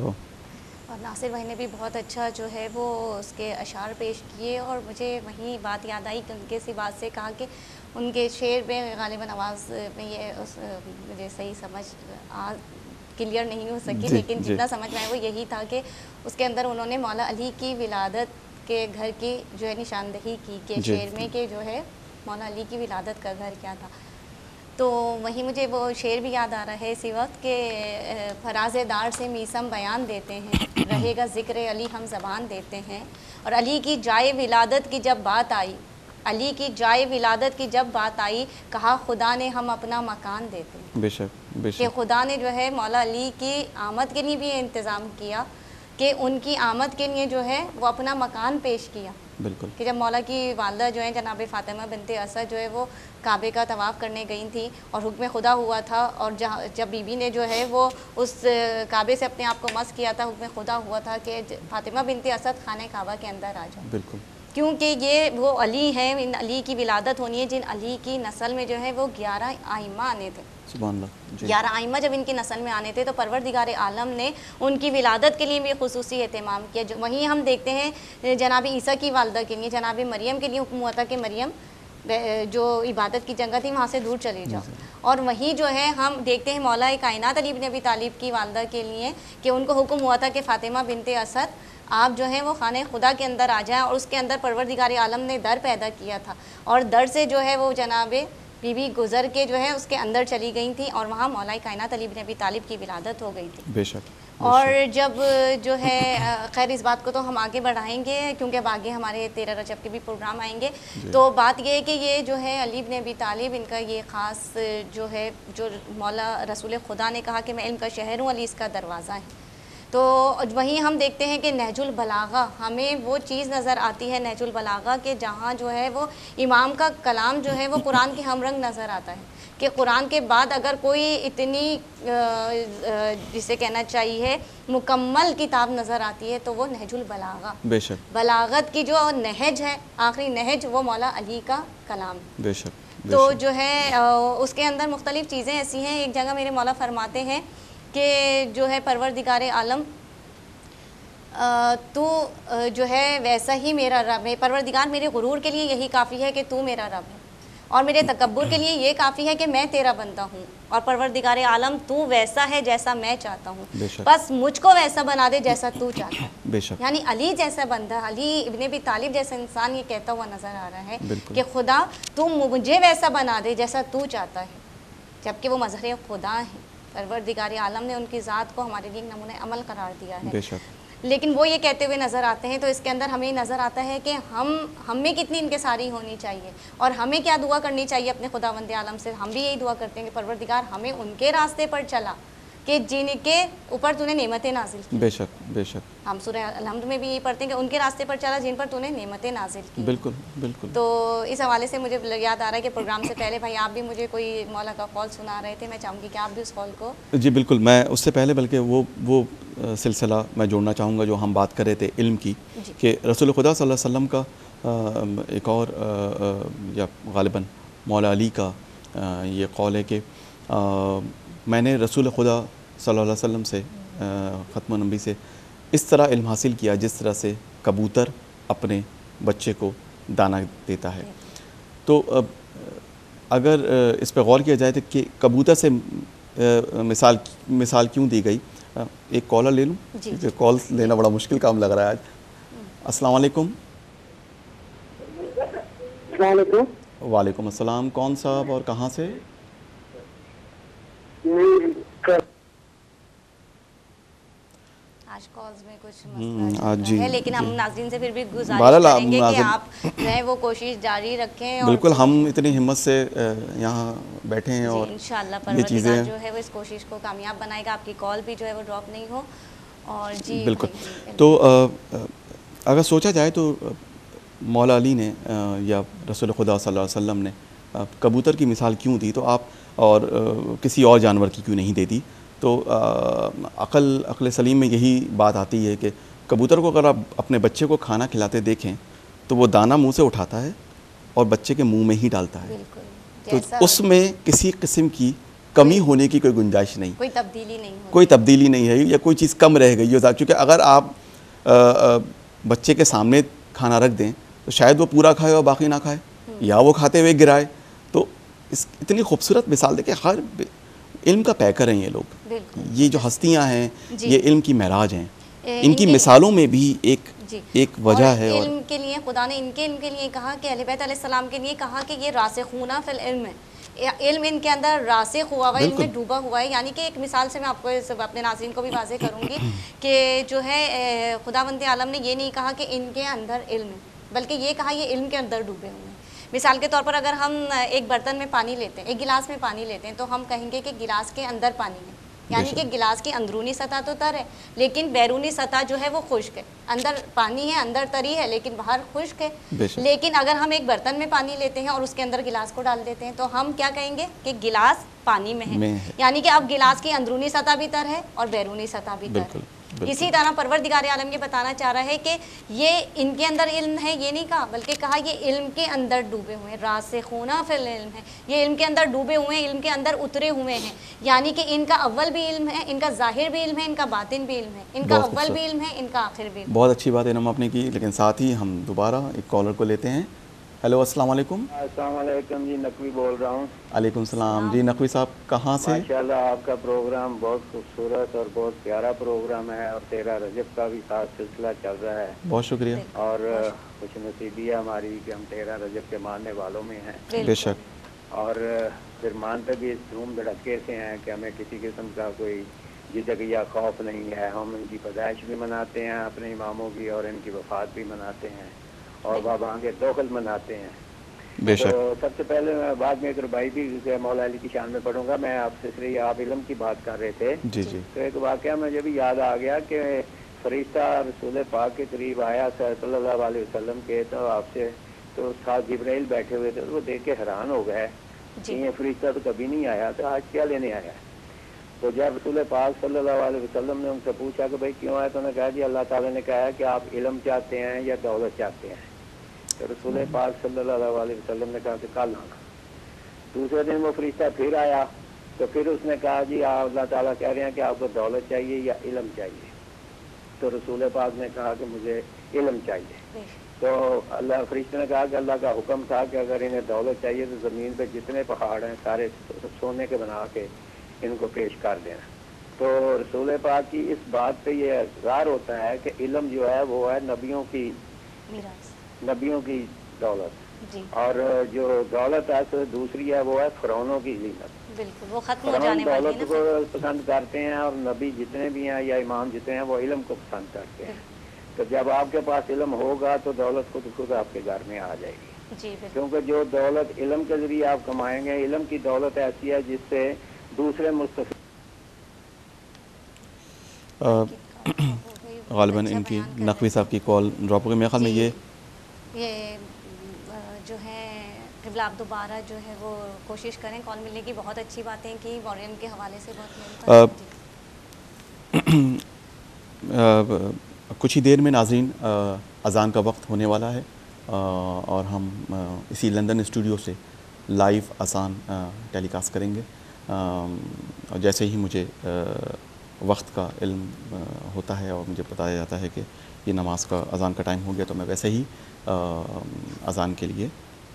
اور ناصر بھائی نے بھی بہت اچھا جو ہے وہ اس کے اشعار پیش کیے، اور مجھے وہیں بات یاد آئی کہ ان کے سی بات سے کہا کہ ان کے شعر میں غالباً آواز میں یہ اس مجھے صحیح سمجھ آ کلیئر نہیں ہو سکی، لیکن جتنا سمجھ میں آیا وہ یہی تھا کہ اس کے اندر انہوں نے مولا علی کی ولادت کے گھر کی جو ہے نشاندہی کی کہ شعر میں کہ جو ہے مولا علی کی ولادت کا گھر کیا تھا. تو وہیں مجھے وہ شعر بھی یاد آ رہا ہے اسی وقت کہ فراز دار سے میسم بیان دیتے ہیں، رہے گا ذکر علی ہم زبان دیتے ہیں. اور علی کی جائے ولادت کی جب بات آئی علی کی جائے ولادت کی جب بات آئی کہا خدا نے ہم اپنا مکان دیتے ہیں. بے شک بے شک کہ خدا نے جو ہے مولا علی کی آمد کے لیے بھی انتظام کیا کہ ان کی آمد کے لیے جو ہے وہ اپنا مکان پیش کیا. بالکل کہ جب مولا کی والدہ جو ہیں جناب فاطمہ بنت اسد جو ہے وہ کعبے کا طواف کرنے گئی تھیں اور حکم خدا ہوا تھا، اور جہاں جب بی بی نے جو ہے وہ اس کعبے سے اپنے آپ کو مس کیا تھا، حکم خدا ہوا تھا کہ فاطمہ بنت اسد خانہ کعبہ کے اندر آ جائے. بالکل کیونکہ یہ وہ علی ہیں، ان علی کی ولادت ہونی ہے جن علی کی نسل میں جو ہے وہ گیارہ آئمہ آنے تھے. سبحان اللہ. جی گیارہ آئمہ جب ان کی نسل میں آنے تھے تو پروردگار عالم نے ان کی ولادت کے لیے بھی خصوصی اہتمام کیا. جو وہیں ہم دیکھتے ہیں جناب عیسیٰ کی والدہ کے لیے، جناب مریم کے لیے حکم ہوا تھا کہ مریم جو عبادت کی جگہ تھی وہاں سے دور چلی جاؤ. اور وہیں جو ہے ہم دیکھتے ہیں مولا کائنات علی بن ابی طالب کی والدہ کے لیے کہ ان کو حکم ہوا تھا کہ فاطمہ بنت اسد آپ جو ہیں وہ خانہ خدا کے اندر آ جائیں، اور اس کے اندر پروردگار عالم نے در پیدا کیا تھا، اور در سے جو ہے وہ جناب بی بی گزر کے جو ہے اس کے اندر چلی گئی تھیں، اور وہاں مولا کائنات علی بن ابی طالب کی ولادت ہو گئی تھی. بے شک. اور جب جو ہے خیر اس بات کو تو ہم آگے بڑھائیں گے کیونکہ اب آگے ہمارے تیرہ رجب کے بھی پروگرام آئیں گے. تو بات یہ ہے کہ یہ جو ہے علی بن ابی طالب ان کا یہ خاص جو ہے جو مولا رسول خدا نے کہا کہ میں علم کا شہر ہوں، علی اس کا دروازہ ہے. تو وہیں ہم دیکھتے ہیں کہ نہج البلاغہ ہمیں وہ چیز نظر آتی ہے، نہج البلاغہ کے جہاں جو ہے وہ امام کا کلام جو ہے وہ قرآن کے ہم رنگ نظر آتا ہے کہ قرآن کے بعد اگر کوئی اتنی جسے کہنا چاہیے مکمل کتاب نظر آتی ہے تو وہ نہج البلاغہ. بے شک. بلاغت کی جو نہج ہے، آخری نہج، وہ مولا علی کا کلام. بے شک. تو جو ہے اس کے اندر مختلف چیزیں ایسی ہیں. ایک جگہ میرے مولا فرماتے ہیں کہ جو ہے پروردگار عالم تو جو ہے ویسا ہی میرا رب ہے. پروردگار میرے غرور کے لیے یہی کافی ہے کہ تو میرا رب ہے، اور میرے تکبر کے لیے یہ کافی ہے کہ میں تیرا بندہ ہوں، اور پروردگار عالم تو ویسا ہے جیسا میں چاہتا ہوں، بس مجھ کو ویسا بنا دے جیسا تو چاہتا ہے. بے شک. یعنی علی جیسا بندہ، علی ابن ابی طالب جیسا انسان یہ کہتا ہوا نظر آ رہا ہے کہ خدا تو مجھے ویسا بنا دے جیسا تو چاہتا ہے، جبکہ وہ مظہر خدا ہیں. پروردگار عالم نے ان کی ذات کو ہمارے لیے نمونہ عمل قرار دیا ہے. بے شک. لیکن وہ یہ کہتے ہوئے نظر آتے ہیں تو اس کے اندر ہمیں نظر آتا ہے کہ ہم ہم میں کتنی انکساری ہونی چاہیے، اور ہمیں کیا دعا کرنی چاہیے اپنے خداوند عالم سے. ہم بھی یہی دعا کرتے ہیں کہ پروردگار ہمیں ان کے راستے پر چلا کہ جن کے اوپر تو نے نعمتیں نازل کی. بے شک بے شک. ہم سورہ الحمد میں بھی یہ پڑھتے ہیں کہ ان کے راستے پر چلا جن پر تو نے نعمتیں نازل کی. بالکل بالکل. تو اس حوالے سے مجھے یاد آ رہا ہے کہ پروگرام سے پہلے بھائی آپ بھی مجھے کوئی مولا کا قول سنا رہے تھے. میں چاہوں گی کہ آپ بھی اس قول کو. جی بالکل. میں اس سے پہلے بلکہ وہ وہ سلسلہ میں جوڑنا چاہوں گا جو ہم بات کر رہے تھے علم کی, کہ رسول خدا صلی اللہ علیہ وسلم کا ایک اور یا غالباً مولا علی کا یہ قول ہے کہ میں نے رسول خدا صلی اللہ علیہ وسلم سے ختم النبی سے اس طرح علم حاصل کیا جس طرح سے کبوتر اپنے بچے کو دانہ دیتا ہے. تو اگر اس پہ غور کیا جائے تو کہ کبوتر سے مثال مثال کیوں دی گئی. ایک کالر لے لوں کیونکہ کال لینا بڑا مشکل کام لگ رہا ہے آج. السلام علیکم. السلام علیکم. وعلیکم السلام. کون صاحب اور کہاں سے؟ آج کالز میں کچھ مسئلہ جی ہے, لیکن ہم ناظرین سے پھر بھی گزارش کریں گے کہ آپ جو ہے وہ کوشش جاری رکھیں. بالکل, ہم اتنی ہمت سے یہاں بیٹھے ہیں اور انشاءاللہ پروردگار جو ہے وہ اس کوشش کو کامیاب بنائے گا, آپ کی کال بھی جو ہے وہ ڈراپ نہیں ہو. اور جی بالکل. تو اگر سوچا جائے تو مولا علی نے یا رسول خدا صلی اللہ علیہ وسلم نے کبوتر کی مثال کیوں دی, تو آپ اور کسی اور جانور کی کیوں نہیں دے دی؟ تو عقل عقل سلیم میں یہی بات آتی ہے کہ کبوتر کو اگر آپ اپنے بچے کو کھانا کھلاتے دیکھیں تو وہ دانہ منہ سے اٹھاتا ہے اور بچے کے منہ میں ہی ڈالتا ہے. تو اس میں کسی قسم کی کمی ہونے کی کوئی گنجائش نہیں, کوئی تبدیلی نہیں کوئی تبدیلی نہیں ہے یا کوئی چیز کم رہ گئی ہو. کیونکہ اگر آپ بچے کے سامنے کھانا رکھ دیں تو شاید وہ پورا کھائے اور باقی نہ کھائے, یا وہ کھاتے ہوئے گرائے. تو اس اتنی خوبصورت مثال دے کہ ہر علم کا پیکر ہیں یہ لوگ, یہ جو ہستیاں ہیں یہ علم کی معراج ہیں. ان کی مثالوں میں بھی ایک ایک وجہ ہے. اور علم کے لیے خدا نے ان کے علم کے لیے کہا کہ اہل بیت علیہ السلام کے لیے کہا کہ یہ راسخون فی العلم ہے, علم ان کے اندر راسخ ہوا ہوا ہے, علم میں ڈوبا ہوا ہے. یعنی کہ ایک مثال سے میں آپ کو اپنے ناظرین کو بھی واضح کروں گی کہ جو ہے خداوند عالم نے یہ نہیں کہا کہ ان کے اندر علم ہے, بلکہ یہ کہا یہ علم کے اندر ڈوبے ہوئے ہیں. مثال کے طور پر اگر ہم ایک برتن میں پانی لیتے ہیں, ایک گلاس میں پانی لیتے ہیں, تو ہم کہیں گے کہ گلاس کے اندر پانی ہے, یعنی کہ گلاس کی اندرونی سطح تو تر ہے لیکن بیرونی سطح جو ہے وہ خشک ہے. اندر پانی ہے, اندر تری ہے, لیکن باہر خشک ہے. لیکن اگر ہم ایک برتن میں پانی لیتے ہیں اور اس کے اندر گلاس کو ڈال دیتے ہیں تو ہم کیا کہیں گے کہ گلاس پانی میں ہے, یعنی کہ اب گلاس کی اندرونی سطح بھی تر ہے اور بیرونی سطح بھی تر ہے. اسی طرح پروردگار عالم یہ بتانا چاہ رہا ہے کہ یہ ان کے اندر علم ہے, یہ نہیں کہا بلکہ کہا یہ علم کے اندر ڈوبے ہوئے ہیں, راسخون فی العلم ہے, یہ علم کے اندر ڈوبے ہوئے ہیں, علم کے اندر اترے ہوئے ہیں. یعنی کہ ان کا اول بھی علم ہے, ان کا ظاہر بھی علم ہے, ان کا باطن بھی علم ہے, ان کا اول بھی علم ہے, ان کا آخر بھی علم ہے. بہت اچھی بات انعام آپ نے کی. لیکن ساتھ ہی ہم دوبارہ ایک کالر کو لیتے ہیں. ہیلو السلام علیکم. السلام علیکم جی, نقوی بول رہا ہوں. علیکم السلام. جی نقوی صاحب کہاں سے؟ ماشاءاللہ آپ کا پروگرام بہت خوبصورت اور بہت پیارا پروگرام ہے, اور تیرہ رجب کا بھی ساتھ سلسلہ چل رہا ہے. بہت شکریہ. اور خوش نصیبی ہے ہماری کہ ہم تیرہ رجب کے ماننے والوں میں ہیں. بے شک. اور پھر مانتے بھی اس دھوم دھڑکے سے ہیں کہ ہمیں کسی قسم کا کوئی جھجک یا خوف نہیں ہے. ہم ان کی پیدائش بھی مناتے ہیں اپنے اماموں کی, اور ان کی وفات بھی مناتے ہیں, اور بابا کے توقل مناتے ہیں. بے شک. تو سب سے پہلے میں بعد میں ایک ربائی بھی مولا علی کی شان میں پڑھوں گا. میں آپ سے صرف آپ علم کی بات کر رہے تھے, جی جی. تو ایک واقعہ مجھے بھی یاد آ گیا کہ فرشتہ رسول پاک کے قریب آیا صلی اللہ علیہ وسلم کے, تو آپ سے تو ساتھ جبرائیل بیٹھے ہوئے تھے, وہ دیکھ کے حیران ہو گئے کہ یہ فرشتہ تو کبھی نہیں آیا, تو آج کیا لینے آیا. تو جب رسول پاک صلی اللہ علیہ وسلم نے ان سے پوچھا کہ بھائی کیوں آیا, تو انہوں نے کہا کہ اللہ تعالیٰ نے کہا کہ آپ علم چاہتے ہیں یا دولت چاہتے ہیں. تو رسول پاک صلی اللہ علیہ وسلم نے کہا کہ کل آنا. دوسرے دن وہ فرشتہ پھر آیا, تو پھر اس نے کہا جی آپ اللہ تعالیٰ کہہ رہے ہیں کہ آپ کو دولت چاہیے یا علم چاہیے. تو رسول پاک نے کہا کہ مجھے علم چاہیے. تو اللہ فرشتے نے کہا کہ اللہ کا حکم تھا کہ اگر انہیں دولت چاہیے تو زمین پہ جتنے پہاڑ ہیں سارے سونے کے بنا کے ان کو پیش کر دینا. تو رسول پاک کی اس بات پہ یہ اظہار ہوتا ہے کہ علم جو ہے وہ ہے نبیوں کی نبیوں کی دولت, اور جو دولت ہے تو دوسری ہے وہ ہے فرعونوں کی زینت. بالکل, وہ ختم ہو جانے والی ہے. دولت کو پسند کرتے ہیں, اور نبی جتنے بھی ہیں یا امام جتنے ہیں وہ علم کو پسند کرتے ہیں. تو جب آپ کے پاس علم ہوگا تو دولت خود خود آپ کے گھر میں آ جائے گی. جی, کیونکہ جو دولت علم کے ذریعے آپ کمائیں گے, علم کی دولت ایسی ہے جس سے دوسرے مستفید غالباً ان کی نقوی صاحب کی کال ڈراپ ہو گئی. میرے خیال میں یہ یہ جو ہے قبلہ آپ دوبارہ جو ہے وہ کوشش کریں کال ملنے کی. بہت اچھی باتیں کی مورین کے حوالے سے بہت کچھ ہی دیر میں ناظرین اذان کا وقت ہونے والا ہے اور ہم اسی لندن اسٹوڈیو سے لائیو اذان ٹیلی کاسٹ کریں گے. اور جیسے ہی مجھے وقت کا علم ہوتا ہے اور مجھے بتایا جاتا ہے کہ یہ نماز کا اذان کا ٹائم ہو گیا تو میں ویسے ہی اذان کے لیے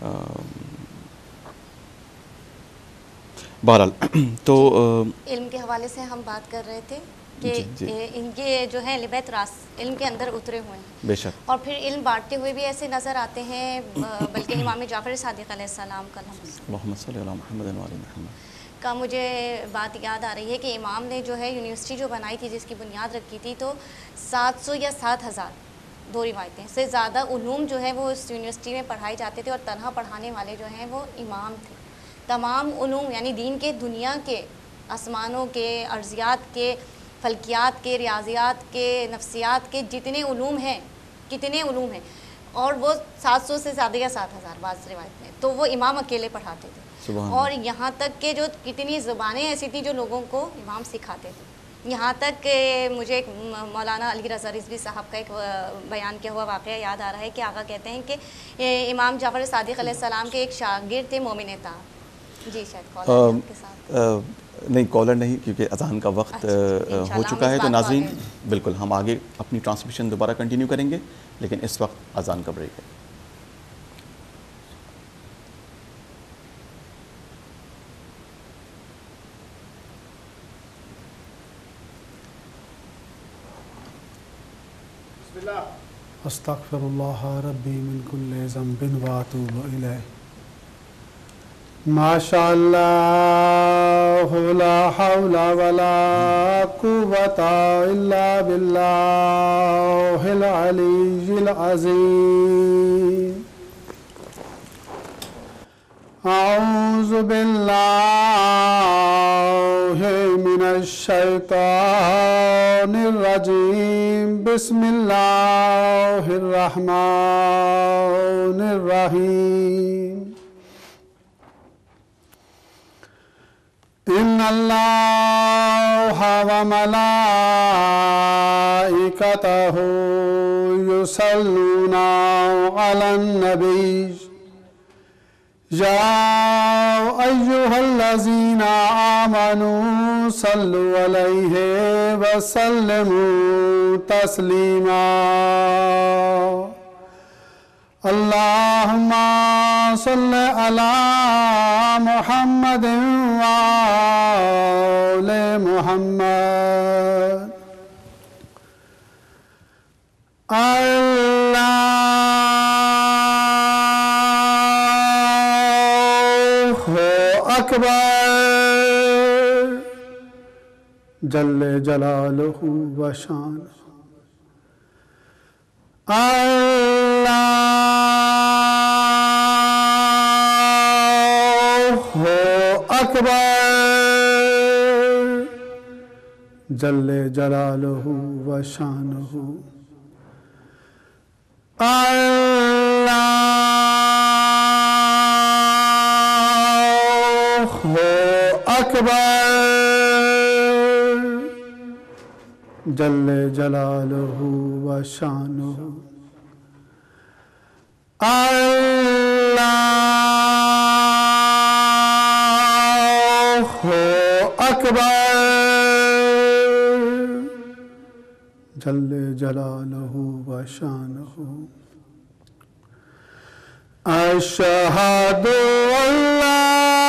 بہرحال تو علم کے حوالے سے ہم بات کر رہے تھے کہ ان کے جو ہیں لبیت راس علم کے اندر اترے ہوئے ہیں بے شک, اور پھر علم بانٹتے ہوئے بھی ایسے نظر آتے ہیں. بلکہ امام جعفر صادق علیہ السلام کا محمد صلی اللہ محمد علیہ محمد کا مجھے بات یاد آ رہی ہے کہ امام نے جو ہے یونیورسٹی جو بنائی تھی جس کی بنیاد رکھی تھی تو سات سو یا سات ہزار دو روایتیں سے زیادہ علوم جو ہے وہ اس یونیورسٹی میں پڑھائے جاتے تھے اور تنہا پڑھانے والے جو ہیں وہ امام تھے. تمام علوم یعنی دین کے دنیا کے آسمانوں کے ارضیات کے فلکیات کے ریاضیات کے نفسیات کے جتنے علوم ہیں کتنے علوم ہیں اور وہ سات سو سے زیادہ یا سات ہزار بعض روایت میں تو وہ امام اکیلے پڑھاتے تھے. اور یہاں تک کہ جو کتنی زبانیں ایسی تھیں جو لوگوں کو امام سکھاتے تھے. یہاں تک کہ مجھے ایک مولانا علی رضا رضوی صاحب کا ایک بیان کیا ہوا واقعہ یاد آ رہا ہے کہ آقا کہتے ہیں کہ امام جعفر صادق علیہ السلام کے ایک شاگرد تھے مومن طاہر. جی شاید کالر آپ کے ساتھ نہیں کالر نہیں کیونکہ اذان کا وقت ہو چکا ہے. تو ناظرین بالکل ہم آگے اپنی ٹرانسمیشن دوبارہ کنٹینیو کریں گے لیکن اس وقت اذان کا بریک ہے. استغفر اللہ ربی من کل ذنب واتوب الیہ. ماشاء اللہ لا حول ولا قوة الا باللہ العلی العظیم. اعوذ باللہ من الشیطان الرجیم. بسم اللہ الرحمن الرحیم. ان اللہ وملائکتہ یصلون علی النبی یا ایہا الذین آمنوا صلوا علیہ وسلموا تسلیما. اللہم صل علی محمد وآل محمد. اللہ اکبر جل جلالہ و شانہ. اللہ اکبر جل جلالہ و شانہ. اللہ اکبر جل جلالہ و شانہ. اللہ اکبر جل جلالہ و شانہ. اشہد ان لا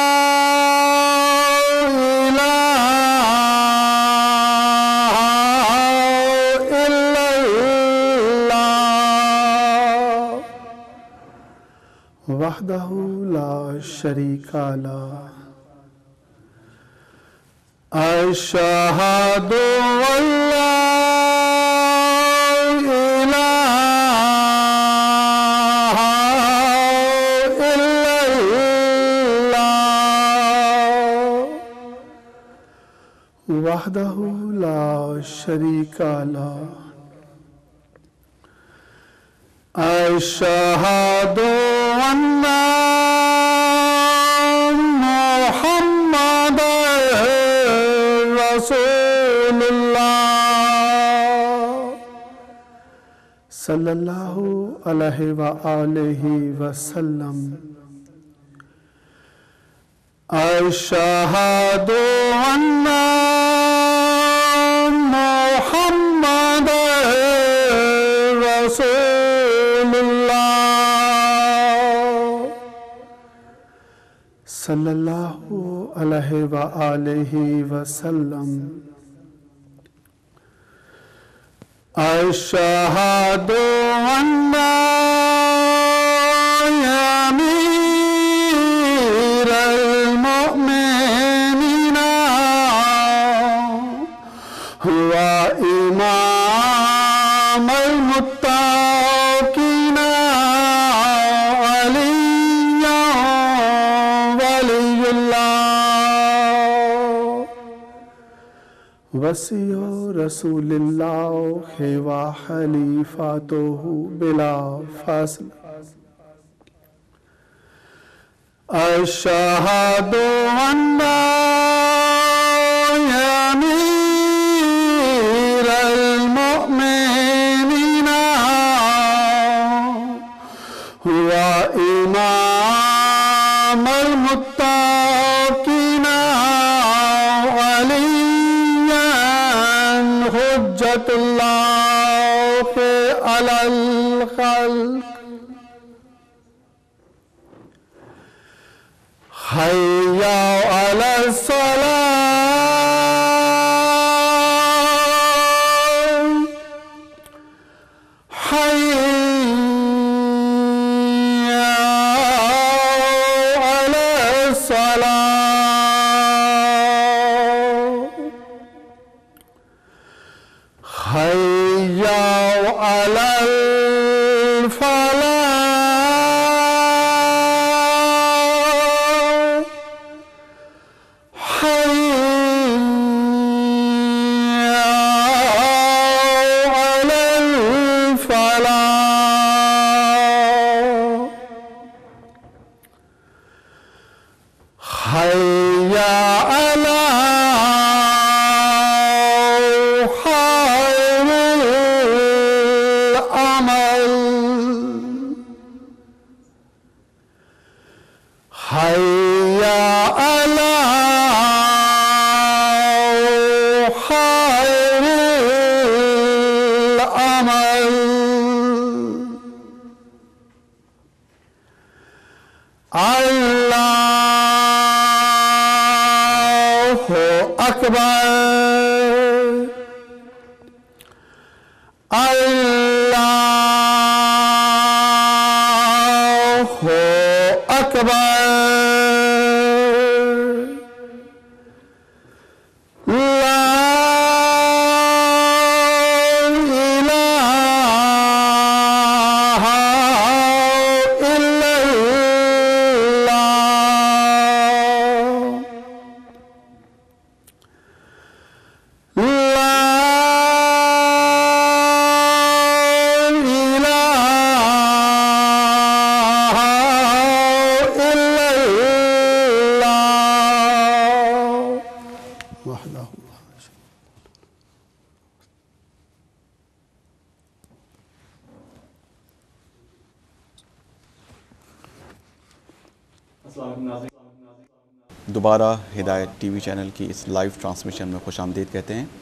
الہ الا اللہ وحدہ لا شریک لہ. اشہد ان لا वहदहु ला शरीका लह अशहदु अन्ना मुहम्मदर रसूलुल्लाह सल्लल्लाहु अलैहि व आलिहि वसल्लम अशहदु अन्ना मुहम्मदर रसूलुल्लाह सल्लल्लाहु अलैहि व आलिहि वसल्लम अशहदु अन्ना अमीरल मुमिनीन हुवा इमामल मुत्तकीन अलिय्या वलियुल्लाह वसियो रसूलिल्लाह व खलीफातुहु बिला फस्ल अशहदु अन्ना अमीरल मुमिनीन हुवा इमामल मुत्तकीन अलिय्यन हुज्जतुल्लाह अलल खल्क हय्या अलस सलाह हय्या अलस सलाह हय्या अलल दोबारा हिदायत टीवी चैनल की इस लाइव ट्रांसमिशन में खुश आमदीद कहते हैं।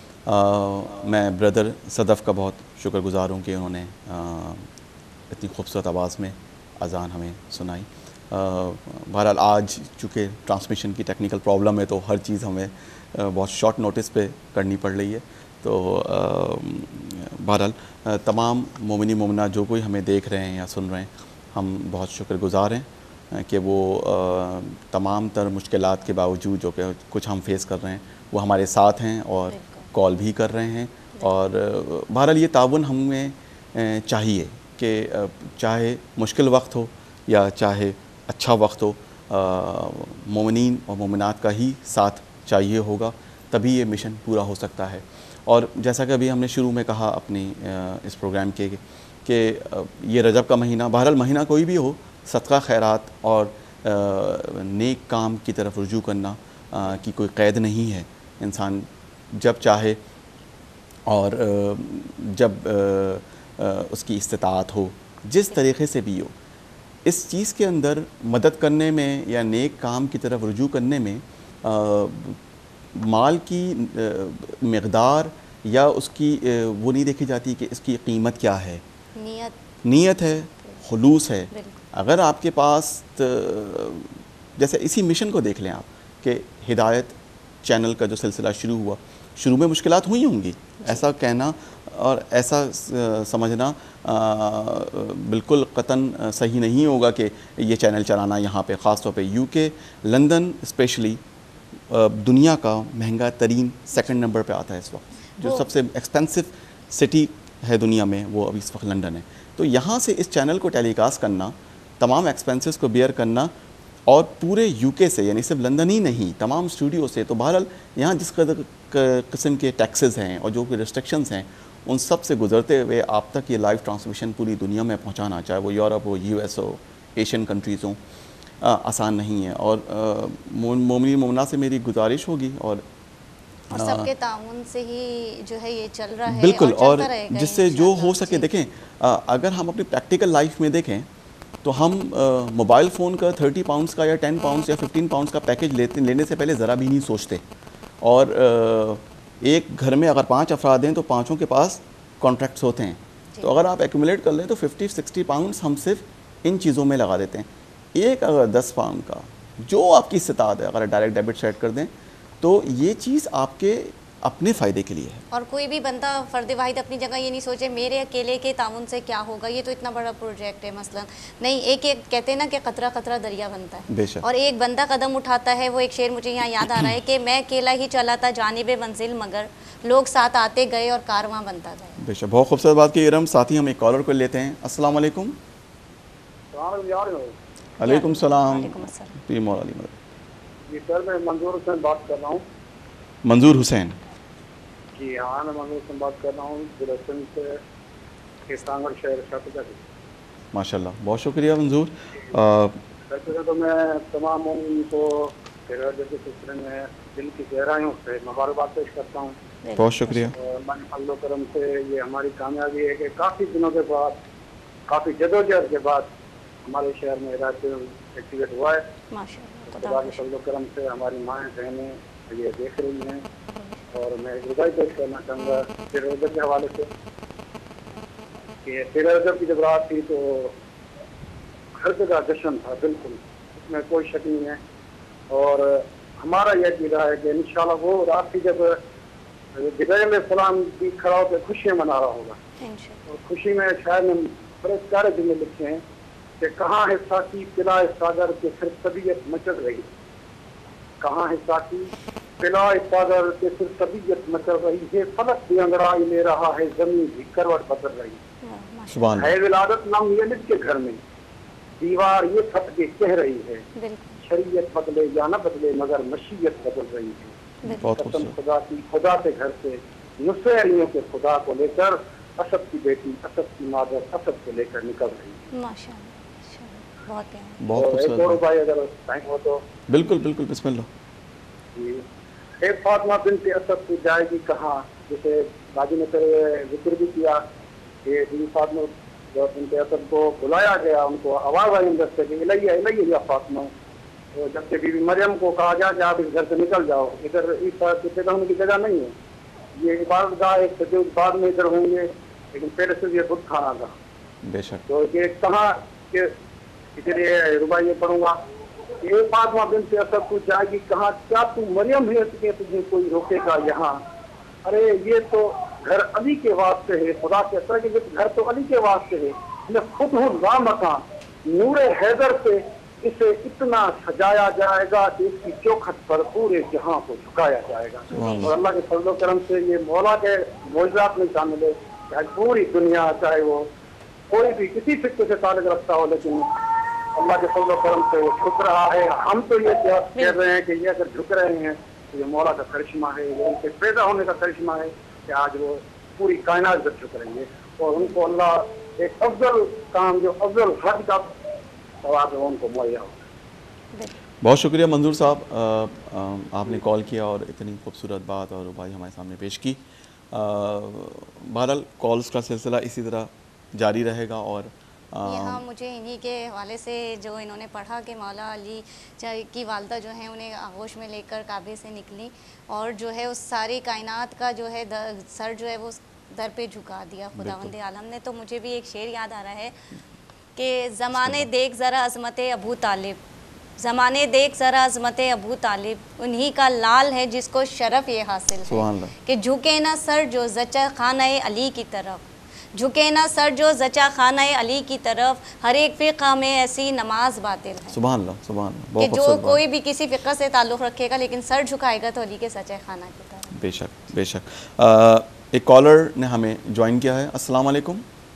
आ, मैं ब्रदर सदफ़ का बहुत शुक्रगुज़ार हूँ कि उन्होंने आ, इतनी खूबसूरत आवाज़ में अज़ान हमें सुनाई। बहरहाल आज चूँकि ट्रांसमिशन की टेक्निकल प्रॉब्लम है तो हर चीज़ हमें आ, बहुत शॉर्ट नोटिस पे करनी पड़ रही है। तो बहरहाल तमाम मोमिनी मोमिना जो कोई हमें देख रहे हैं या सुन रहे हैं, हम बहुत शुक्रगुज़ार हैं कि वो तमाम तर मुश्किलात के बावजूद जो कि कुछ हम फेस कर रहे हैं वो हमारे साथ हैं और कॉल भी कर रहे हैं। और बहरहाल ये ताउन हमें चाहिए कि चाहे मुश्किल वक्त हो या चाहे अच्छा वक्त हो, मोमिनीन और मोमिनात का ही साथ चाहिए होगा। تبھی یہ مشن پورا ہو سکتا ہے. اور جیسا کہ ابھی ہم نے شروع میں کہا اپنی اس پروگرام کے کہ یہ رجب کا مہینہ، بہرحال مہینہ کوئی بھی ہو، صدقہ خیرات اور نیک کام کی طرف رجوع کرنا کی کوئی قید نہیں ہے. انسان جب چاہے اور جب اس کی استطاعت ہو، جس طریقے سے بھی ہو، اس چیز کے اندر مدد کرنے میں یا نیک کام کی طرف رجوع کرنے میں مال کی مقدار یا اس کی وہ نہیں دیکھی جاتی کہ اس کی قیمت کیا ہے. نیت نیت ہے، خلوص ہے. اگر آپ کے پاس جیسے اسی مشن کو دیکھ لیں آپ کہ ہدایت چینل کا جو سلسلہ شروع ہوا، شروع میں مشکلات ہوئی ہوں گی، ایسا کہنا اور ایسا سمجھنا بالکل قطعاً صحیح نہیں ہوگا کہ یہ چینل چلانا یہاں پہ، خاص طور پہ یو کے، لندن اسپیشلی دنیا کا مہنگا ترین سیکنڈ نمبر پہ آتا ہے اس وقت. جو سب سے ایکسپینسو سٹی ہے دنیا میں وہ ابھی اس وقت لندن ہے. تو یہاں سے اس چینل کو ٹیلی کاسٹ کرنا، تمام ایکسپینسز کو بیئر کرنا، اور پورے یو کے سے، یعنی صرف لندن ہی نہیں، تمام اسٹوڈیو سے، تو بہرحال یہاں جس قدر قسم کے ٹیکسز ہیں اور جو ریسٹرکشنز ہیں ان سب سے گزرتے ہوئے آپ تک یہ لائیو ٹرانسمیشن پوری دنیا میں پہنچانا، چاہے وہ یورپ ہو، یو ایس ہو، ایشین کنٹریز ہوں، آسان نہیں ہے. اور مومنین مومنات سے میری گزارش ہوگی اور اور سب کے تعاون سے ہی جو ہے یہ چل رہا ہے بالکل، اور اور جس سے جو ہو سکے. دیکھیں اگر ہم اپنی پریکٹیکل لائف میں دیکھیں تو ہم موبائل فون کا تھرٹی پاؤنڈس کا یا ٹین پاؤنڈس یا ففٹین پاؤنڈس کا پیکج لیتے لینے سے پہلے ذرا بھی نہیں سوچتے. اور ایک گھر میں اگر پانچ افراد ہیں تو پانچوں کے پاس کانٹریکٹس ہوتے ہیں. تو اگر آپ ایکومولیٹ کر لیں تو ففٹی سکسٹی پاؤنڈس ہم صرف ان چیزوں میں لگا دیتے ہیں. ایک اگر دس پاؤنڈ کا جو آپ کی استطاعت ہے اگر ڈائریکٹ ڈیبٹ سیٹ کر دیں تو یہ چیز آپ کے اپنے فائدے کے لیے ہے. اور کوئی بھی بندہ فرد واحد اپنی جگہ یہ نہیں سوچے میرے اکیلے کے تعاون سے کیا ہوگا، یہ تو اتنا بڑا پروجیکٹ ہے مثلا نہیں. ایک ایک کہتے ہیں نا کہ قطرہ قطرہ دریا بنتا ہے. بے شک. اور ایک بندہ قدم اٹھاتا ہے. وہ ایک شعر مجھے یہاں یاد آ رہا ہے کہ میں اکیلا ہی چلا تھا جانب منزل مگر لوگ ساتھ آتے گئے اور کارواں بنتا گیا. بے شک. بہت خوبصورت بات کی ارم. ساتھی ہم ایک کالر کو لیتے ہیں. السلام علیکم. وعلیکم السلام. جی مولا علی مدد. جی سر میں منظور حسین بات کر رہا ہوں. منظور حسین. جی ہاں میں منظور حسین بات کر رہا ہوں گلستان سے، کشتانگڑھ شہر شاہپورہ سے. ماشاء اللہ، بہت شکریہ منظور. سر تو میں تمام ان کو کے سلسلے میں دل کی گہرائیوں سے مبارکباد پیش کرتا ہوں. بہت شکریہ. من فضل و کرم سے یہ ہماری کامیابی ہے کہ کافی دنوں کے بعد، کافی جدوجہد کے بعد ہمارے شہر میں ہدایت ایکٹیویٹ ہوا ہے. خدا کے فضل و کرم سے ہماری مائیں بہنیں یہ دیکھ رہی ہیں. اور میں ایک رضائی پیش کرنا چاہوں گا تیرہ رجب کے حوالے سے کہ تیرہ رجب کی جب رات تھی تو ہر جگہ جشن تھا، بالکل اس میں کوئی شک نہیں ہے. اور ہمارا یہ عقیدہ ہے کہ انشاءاللہ وہ رات کی جب جبریل علیہ السلام بھی کھڑا ہو کے خوشیاں منا رہا ہوگا. اور خوشی میں شاید نے بڑے پیارے جملے لکھے ہیں کہ کہاں ہے ساقی پلا ساگر کے پھر طبیعت مچل رہی، کہاں ہے ساقی پلا ساگر کے پھر طبیعت مچل رہی ہے، فلک بھی انگڑائی لے رہا ہے، زمین بھی کروٹ بدل رہی ہے. ولادت نام یہ لکھ کے گھر میں دیوار یہ پھٹ کے کہہ رہی ہے، شریعت بدلے یا نہ بدلے مگر مشیت بدل رہی ہے. قسم خدا کی خدا کے گھر سے نصیریوں کے خدا کو لے کر اسد کی بیٹی، اسد کی مادر اسد کو لے کر نکل رہی ہے. بہت ایک اور بھائی اگر ٹائم ہو تو بالکل بالکل بسم اللہ. جی اے فاطمہ بنت اسد تو جائے گی کہاں، جیسے باجی نے ذکر بھی کیا کہ بی فاطمہ بنت اسد کو بلایا گیا، ان کو آواز آئی اندر سے کہ الیہ الیہ یا فاطمہ. جب کہ بی بی مریم کو کہا جا کہ آپ اس گھر سے نکل جاؤ، ادھر اس پیدا ہونے کی جگہ نہیں ہے. یہ عبادت گاہ ایک سجود بعد میں ادھر ہوں گے، لیکن پہلے سے یہ بت کھانا تھا. بے شک. تو یہ کہاں کہ اسی لیے ربائی یہ پڑھوں گا کہ اے فاطمہ بنت اسد تو جائے گی کہاں، کیا تو مریم ہے کہ تجھے کوئی روکے گا یہاں. ارے یہ تو گھر علی کے واسطے ہے، خدا کے اثر کہ گھر تو علی کے واسطے ہے. میں خود ہوں وا مکان نور حیدر سے اسے اتنا سجایا جائے گا کہ اس کی چوکھٹ پر پورے جہاں کو جھکایا جائے گا. اور اللہ کے فضل و کرم سے یہ مولا کے معجزات میں شامل ہے. چاہے پوری دنیا، چاہے وہ کوئی بھی کسی فکر سے تعلق رکھتا ہو، لیکن اللہ کے فضل و کرم سے وہ جھک رہا ہے. ہم تو یہ کہہ رہے ہیں کہ یہ اگر جھک رہے ہیں ये मौला का करिश्मा है, वो उनके पैदा होने का करिश्मा है कि आज वो पूरी कायनात दर्ज करेंगे और उनको अल्लाह एक अफजल काम जो अफजल हज का सवाब है उनको मुहैया हो। बहुत शुक्रिया मंजूर साहब, आपने कॉल किया और इतनी खूबसूरत बात और भाई हमारे सामने पेश की। बहरहाल कॉल्स का सिलसिला इसी तरह जारी रहेगा और यहाँ मुझे इन्हीं के हवाले से जो इन्होंने पढ़ा कि मौला अली की वालदा जो है उन्हें आगोश में लेकर काबे से निकली और जो है उस सारी कायनात का जो है सर जो है वो दर पे झुका दिया खुदावंद आलम ने। तो मुझे भी एक शेर याद आ रहा है कि ज़माने देख ज़रा अज़मत अबू तालिब, ज़माने देख ज़रा अज़मत अबू तालिब, उन्हीं का लाल है जिसको शरफ़ ये हासिल है कि झुके ना सर जो जचा खाना अली की तरफ, झुके ना सर जो जचा खाना अली की तरफ, हर एक फ़िक़्ह में ऐसी नमाज बातिल है। सुभान अल्लाह, सुभान अल्लाह। कि जो कोई भी किसी फ़िक़्ह से ताल्लुक़ रखेगा लेकिन सर झुकाएगा तो अली के सच्चे खाना की तरफ। बेशक बेशक। एक कॉलर ने हमें ज्वाइन किया है। अस्सलाम वालेकुम।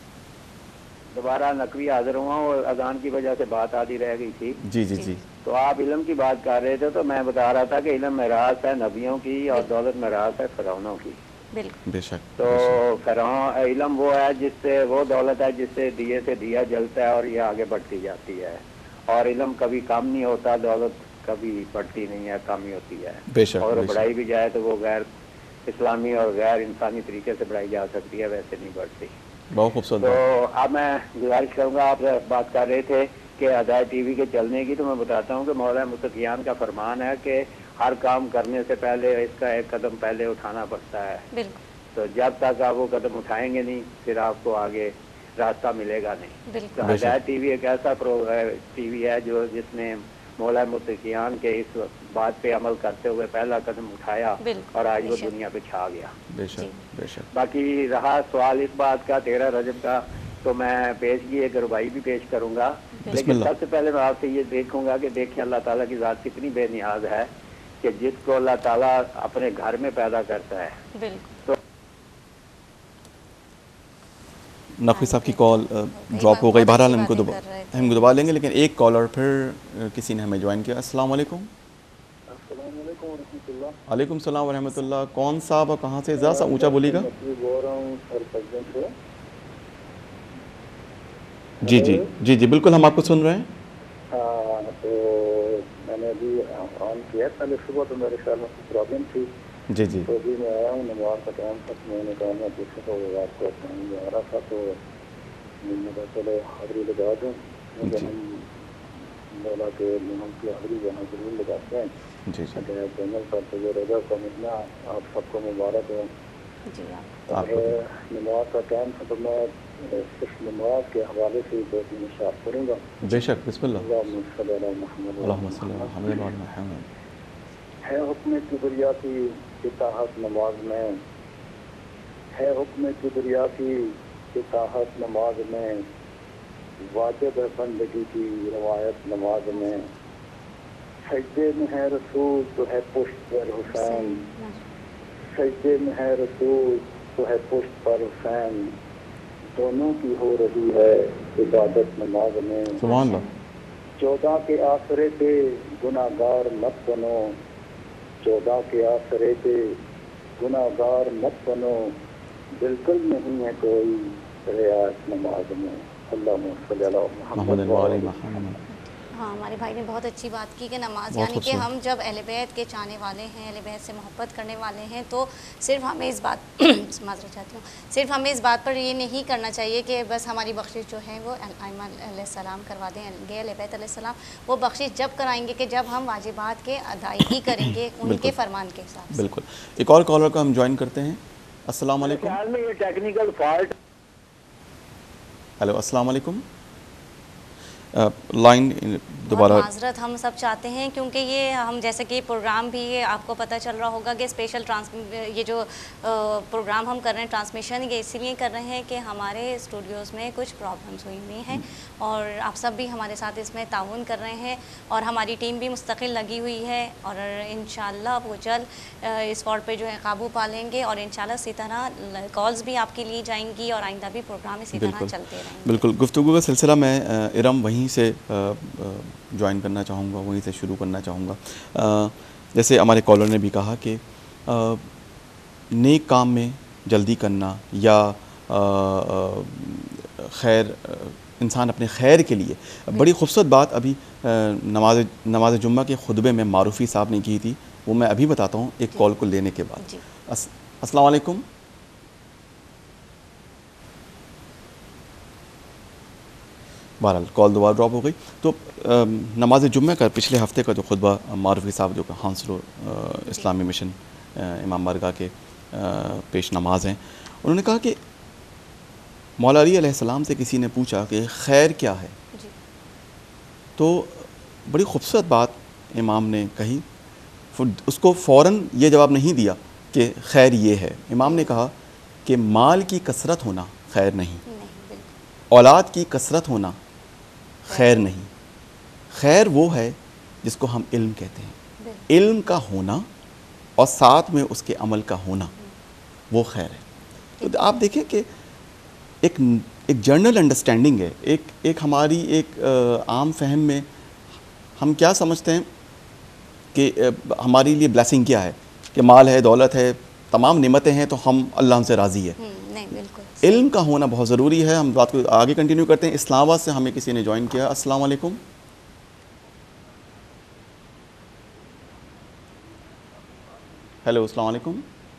दोबारा नकवी हाजिर हुआ और अजान की वजह से बात आधी रह गई थी। जी जी जी। तो आप इल्म की बात कर रहे थे तो मैं बता रहा था कि इल्म मेरास है नबियों की और दौलत मेरास है फ़िरौनों की। बेशक। तो फ़िरौन इल्म वो है जिससे, वो दौलत है जिससे दिए से दिया जलता है और ये आगे बढ़ती जाती है, और इल्म कभी कम नहीं होता, दौलत कभी बढ़ती नहीं है, कम ही होती है। बेशक। और बढ़ाई भी जाए तो वो गैर इस्लामी और गैर इंसानी तरीके से बढ़ाई जा सकती है, वैसे नहीं बढ़ती। बहुत खूबसूरत। तो अब मैं गुजारिश करूँगा, आप बात कर रहे थे कि हिदायत टीवी के चलने की, तो मैं बताता हूँ कि मौला मुत्तक़ियान का फरमान है कि हर काम करने से पहले इसका एक कदम पहले उठाना पड़ता है। तो जब तक आप वो कदम उठाएंगे नहीं फिर आपको आगे रास्ता मिलेगा नहीं। तो हिदायत टीवी एक ऐसा टीवी है जो जिसने मौला मुत्तक़ियान के इस बात पे अमल करते हुए पहला कदम उठाया और आज वो दुनिया पे छा गया। बेशक बेशक। बाकी रहा सवाल इस बात का तेरह रजब का, तो मैं पेशगी एक रुबाई भी पेश करूंगा, लेकिन सबसे पहले मैं आपसे ये देखूंगा कि देखिए अल्लाह ताला की ज़ात कितनी बेनियाज है कि जिसको अल्लाह ताला अपने घर में पैदा करता है। तो नकवी साहब की कॉल ड्रॉप हो गई, बहरहाल हमको हम दोबारा लेंगे, लेकिन एक कॉलर फिर किसी ने हमें ज्वाइन किया। अस्सलाम वालेकुम। वालेकुम सलाम व रहमतुल्लाह। कौन साहब और कहाँ से? ज़रा सा ऊंचा बोलिएगा। जी जी जी जी बिल्कुल, हम आपको सुन रहे हैं। हाँ, तो मैंने अभी ऑन किया, पहले सुबह तो मेरे ख्याल में प्रॉब्लम थी। जी जी। तो अभी मैं आया हूँ, नमाज का टाइम था, मैंने कहा मैं दूसरे को आपको आ रहा था, तो मैंने कहा चलो हाजिरी लगा दूँ। हम मौला के हम की हाजिरी जहाँ जरूर लगाते हैं। जी जी। चैनल पर तो जो रजा का महीना आप सबको मुबारक हो। नमाज का टाइम था तो मैं सिर्फ नमाज के हवाले से दो तीन इशार करूँगा। बेशक, बिस्मिल्लाह। है हुक्म किबरिया की इताहत नमाज में, है हुक्म किबरिया की इताहत नमाज में, वाजिब है बंदगी की रवायत नमाज में, सजदे में है रसूल तो है पुष्ट पर हुसैन, सजदे में है रसूल तो है पुष्ट पर हुसैन, दोनों की हो रही है इबादत नमाज में। सुभान अल्लाह। चौदह के आसरे पे गुनाहगार मत बनो, चौदह के आसरे पे गुनाहगार मत बनो, बिल्कुल नहीं है कोई रियायत नमाज में। हाँ, हमारे भाई ने बहुत अच्छी बात की कि नमाज यानी कि हम जब अहले बैत के चाहने वाले हैं, अहले बैत से मोहब्बत करने वाले हैं, तो सिर्फ हमें इस बात माज़रत चाहती हूँ सिर्फ हमें इस बात पर ये नहीं करना चाहिए कि बस हमारी बख्शिश जो है वो आइमान अलैहिस्सलाम करवा दें, अहले बैत अलैहिस्सलाम। वो बख्शिश जब कराएंगे कि जब हम वाजिबात के अदायगी करेंगे उनके फरमान के हिसाब से। बिल्कुल। एक और कॉलर को हम ज्वाइन करते हैं। अस्सलाम वालेकुम। ये टेक्निकल फॉल्ट। हेलो, अस्सलाम वालेकुम। लाइन दोबारा माजरत हम सब चाहते हैं क्योंकि ये हम जैसे कि प्रोग्राम भी ये आपको पता चल रहा होगा कि स्पेशल ट्रांस ये जो प्रोग्राम हम कर रहे हैं ट्रांसमिशन, ये इसीलिए कर रहे हैं कि हमारे स्टूडियोज़ में कुछ प्रॉब्लम्स हुई हुई हैं और आप सब भी हमारे साथ इसमें ताउन कर रहे हैं और हमारी टीम भी मुस्तकिल लगी हुई है और इंशाल्लाह वो जल्द इस फॉल्ट पे जो है काबू पा लेंगे और इंशाल्लाह इसी तरह कॉल्स भी आपके लिए जाएंगी और आइंदा भी प्रोग्राम इसी तरह चलते रहेंगे। बिल्कुल। गुफ्तगू का सिलसिला मैं इरम वहीं से ज्वाइन करना चाहूँगा, वहीं से शुरू करना चाहूँगा। جیسے ہمارے کالر نے بھی کہا کہ نیک کام میں جلدی کرنا یا خیر انسان اپنے خیر کے لیے، بڑی خوبصورت بات ابھی نماز نماز جمعہ کے خطبے میں معروفی صاحب نے کی تھی، وہ میں ابھی بتاتا ہوں ایک کال کو لینے کے بعد۔ السلام علیکم۔ بہرحال کال دوبارہ ڈراپ ہو گئی۔ تو نماز جمعہ کا پچھلے ہفتے کا جو خطبہ معروفی صاحب جو ہانسلو اسلامی مشن امام بارگاہ کے پیش نماز ہیں، انہوں نے کہا کہ مولا علی علیہ السلام سے کسی نے پوچھا کہ خیر کیا ہے، تو بڑی خوبصورت بات امام نے کہی، اس کو فوراً یہ جواب نہیں دیا کہ خیر یہ ہے۔ امام نے کہا کہ مال کی کثرت ہونا خیر نہیں، اولاد کی کثرت ہونا خیر نہیں، خیر وہ ہے جس کو ہم علم کہتے ہیں، علم کا ہونا اور ساتھ میں اس کے عمل کا ہونا وہ خیر ہے۔ تو آپ دیکھیں کہ ایک ایک جنرل انڈرسٹینڈنگ ہے، ایک ایک ہماری ایک عام فہم میں ہم کیا سمجھتے ہیں کہ ہمارے لیے بلیسنگ کیا ہے، کہ مال ہے، دولت ہے، تمام نعمتیں ہیں تو ہم اللہ ہم سے راضی ہے۔ نہیں بالکل، علم کا ہونا بہت ضروری ہے۔ ہم بات کو آگے کنٹینیو کرتے ہیں۔ اسلام آباد سے ہمیں کسی نے جوائن کیا۔ السلام علیکم۔ ہیلو، السلام علیکم۔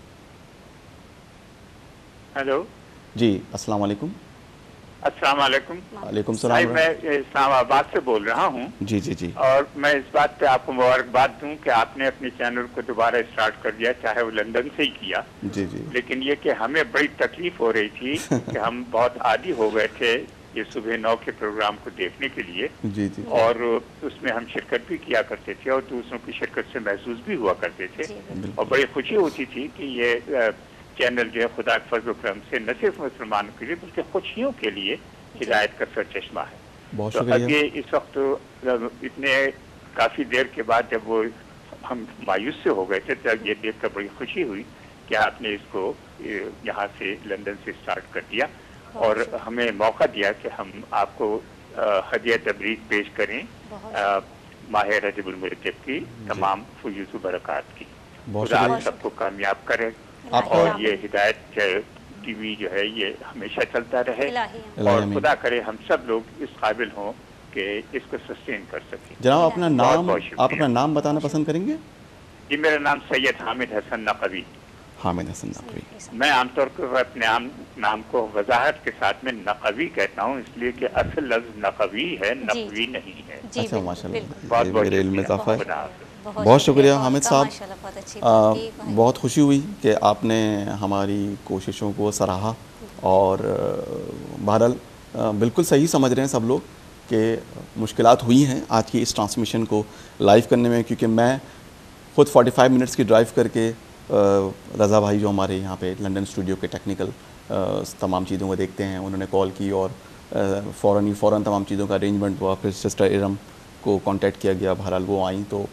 ہیلو جی السلام علیکم۔ السلام علیکم۔ وعلیکم السلام۔ میں اسلام آباد سے بول رہا ہوں۔ جی جی جی۔ اور میں اس بات پہ آپ کو مبارکباد دوں کہ آپ نے اپنے چینل کو دوبارہ اسٹارٹ کر دیا، چاہے وہ لندن سے ہی کیا، جی جی، لیکن یہ کہ ہمیں بڑی تکلیف ہو رہی تھی کہ ہم بہت عادی ہو گئے تھے یہ صبح نو کے پروگرام کو دیکھنے کے لیے، جی جی، اور اس میں ہم شرکت بھی کیا کرتے تھے اور دوسروں کی شرکت سے محسوس بھی ہوا کرتے تھے، اور بڑی خوشی ہوتی تھی کہ یہ چینل جو ہے خدا کے فضل و کرم سے نہ صرف مسلمانوں کے لیے بلکہ خوشیوں کے لیے ہدایت کا سرچشمہ ہے۔ بہت تو اب یہ اس وقت اتنے کافی دیر کے بعد جب وہ ہم مایوس سے ہو گئے تھے تب یہ دیکھ کر بڑی خوشی ہوئی کہ آپ نے اس کو یہاں سے لندن سے اسٹارٹ کر دیا اور ہمیں موقع دیا کہ ہم آپ کو ہدیہ تبریک پیش کریں ماہ رجب المرجب کی تمام فیوز و برکات کی۔ خدا آپ سب کو کامیاب کرے اور یہ ہدایت ٹی وی جو ہے یہ ہمیشہ چلتا رہے اور خدا کرے ہم سب لوگ اس قابل ہوں کہ اس کو سسٹین کر سکیں۔ جناب اپنا نام آپ اپنا نام بتانا پسند کریں گے؟ جی میرا نام سید حامد حسن نقوی۔ حامد حسن نقوی۔ میں عام طور پر اپنے نام کو وضاحت کے ساتھ میں نقوی کہتا ہوں اس لیے کہ اصل لفظ نقوی ہے، نقوی نہیں ہے۔ اچھا ماشاء اللہ، بہت بہت میرے علم میں اضافہ ہے۔ بہت شکریہ حامد صاحب، بہت خوشی ہوئی کہ آپ نے ہماری کوششوں کو سراہا، اور بہرحال بالکل صحیح سمجھ رہے ہیں سب لوگ کہ مشکلات ہوئی ہیں آج کی اس ٹرانسمیشن کو لائیو کرنے میں، کیونکہ میں خود فورٹی فائیو منٹس کی ڈرائیو کر کے رضا بھائی جو ہمارے یہاں پہ لنڈن اسٹوڈیو کے ٹیکنیکل تمام چیزوں کو دیکھتے ہیں، انہوں نے کال کی اور فوراً ہی فوراً تمام چیزوں کا ارینجمنٹ ہوا، پھر سسٹر ارم کو کانٹیکٹ کیا گیا، بہرحال وہ آئیں، تو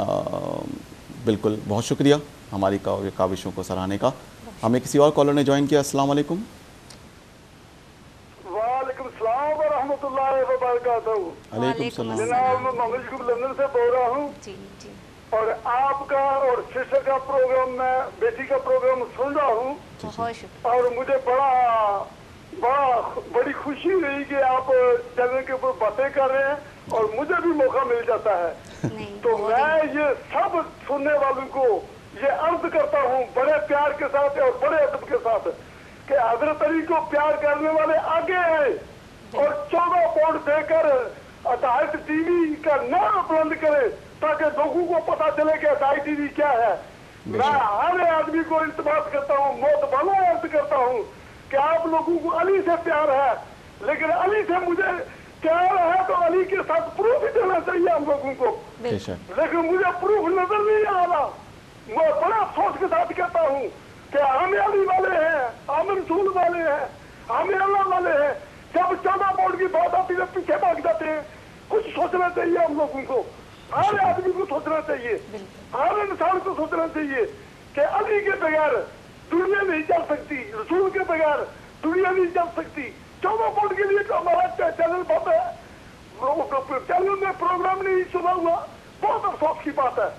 بالکل بہت شکریہ ہماری کاوشوں کو سراہنے کا۔ ہمیں کسی اور کالر نے جوائن کیا۔ السلام علیکم۔ وعلیکم السلام ورحمۃ اللہ وبرکاتہ۔ وعلیکم السلام۔ جناب میں محمد شکر لندن سے بول رہا ہوں، اور آپ کا اور سسٹر کا پروگرام میں بیٹی کا پروگرام سن رہا ہوں، اور مجھے بڑا بڑا بڑی خوشی ہوئی کہ آپ چینل کے اوپر باتیں کر رہے ہیں اور مجھے بھی موقع مل جاتا ہے، تو میں یہ سب سننے والوں کو یہ عرض کرتا ہوں بڑے پیار کے ساتھ اور بڑے ادب کے ساتھ کہ حضرت علی کو پیار کرنے والے آگے آئے اور چودہ پاؤنڈ دے کر ہدایت ٹی وی کا نام بلند کرے تاکہ لوگوں کو پتا چلے کہ ہدایت ٹی وی کیا ہے۔ میں ہر آدمی کو التماس کرتا ہوں، موت بھلا عرض کرتا ہوں کہ آپ لوگوں کو علی سے پیار ہے، لیکن علی سے مجھے پیار ہے تو علی کے ساتھ پروف دینا چاہیے ہم لوگوں کو، لیکن مجھے پروف نظر نہیں آ رہا۔ میں بڑا افسوس کے ساتھ کہتا ہوں کہ ہم علی والے ہیں، ہم رسول والے ہیں، ہم اللہ والے ہیں، جب چودہ بورڈ کی بات آتی ہے پیچھے بھاگ جاتے ہیں۔ کچھ سوچنا چاہیے ہم لوگوں کو، ہر آدمی کو سوچنا چاہیے، ہر انسان کو سوچنا چاہیے کہ علی کے بغیر دنیا نہیں چل سکتی، رسول کے بغیر دنیا نہیں چل سکتی۔ چودہ بورڈ کے لیے تو ہمارا چینل بند ہے، چینل میں پروگرام نہیں سنا ہوا، بہت افسوس کی بات ہے۔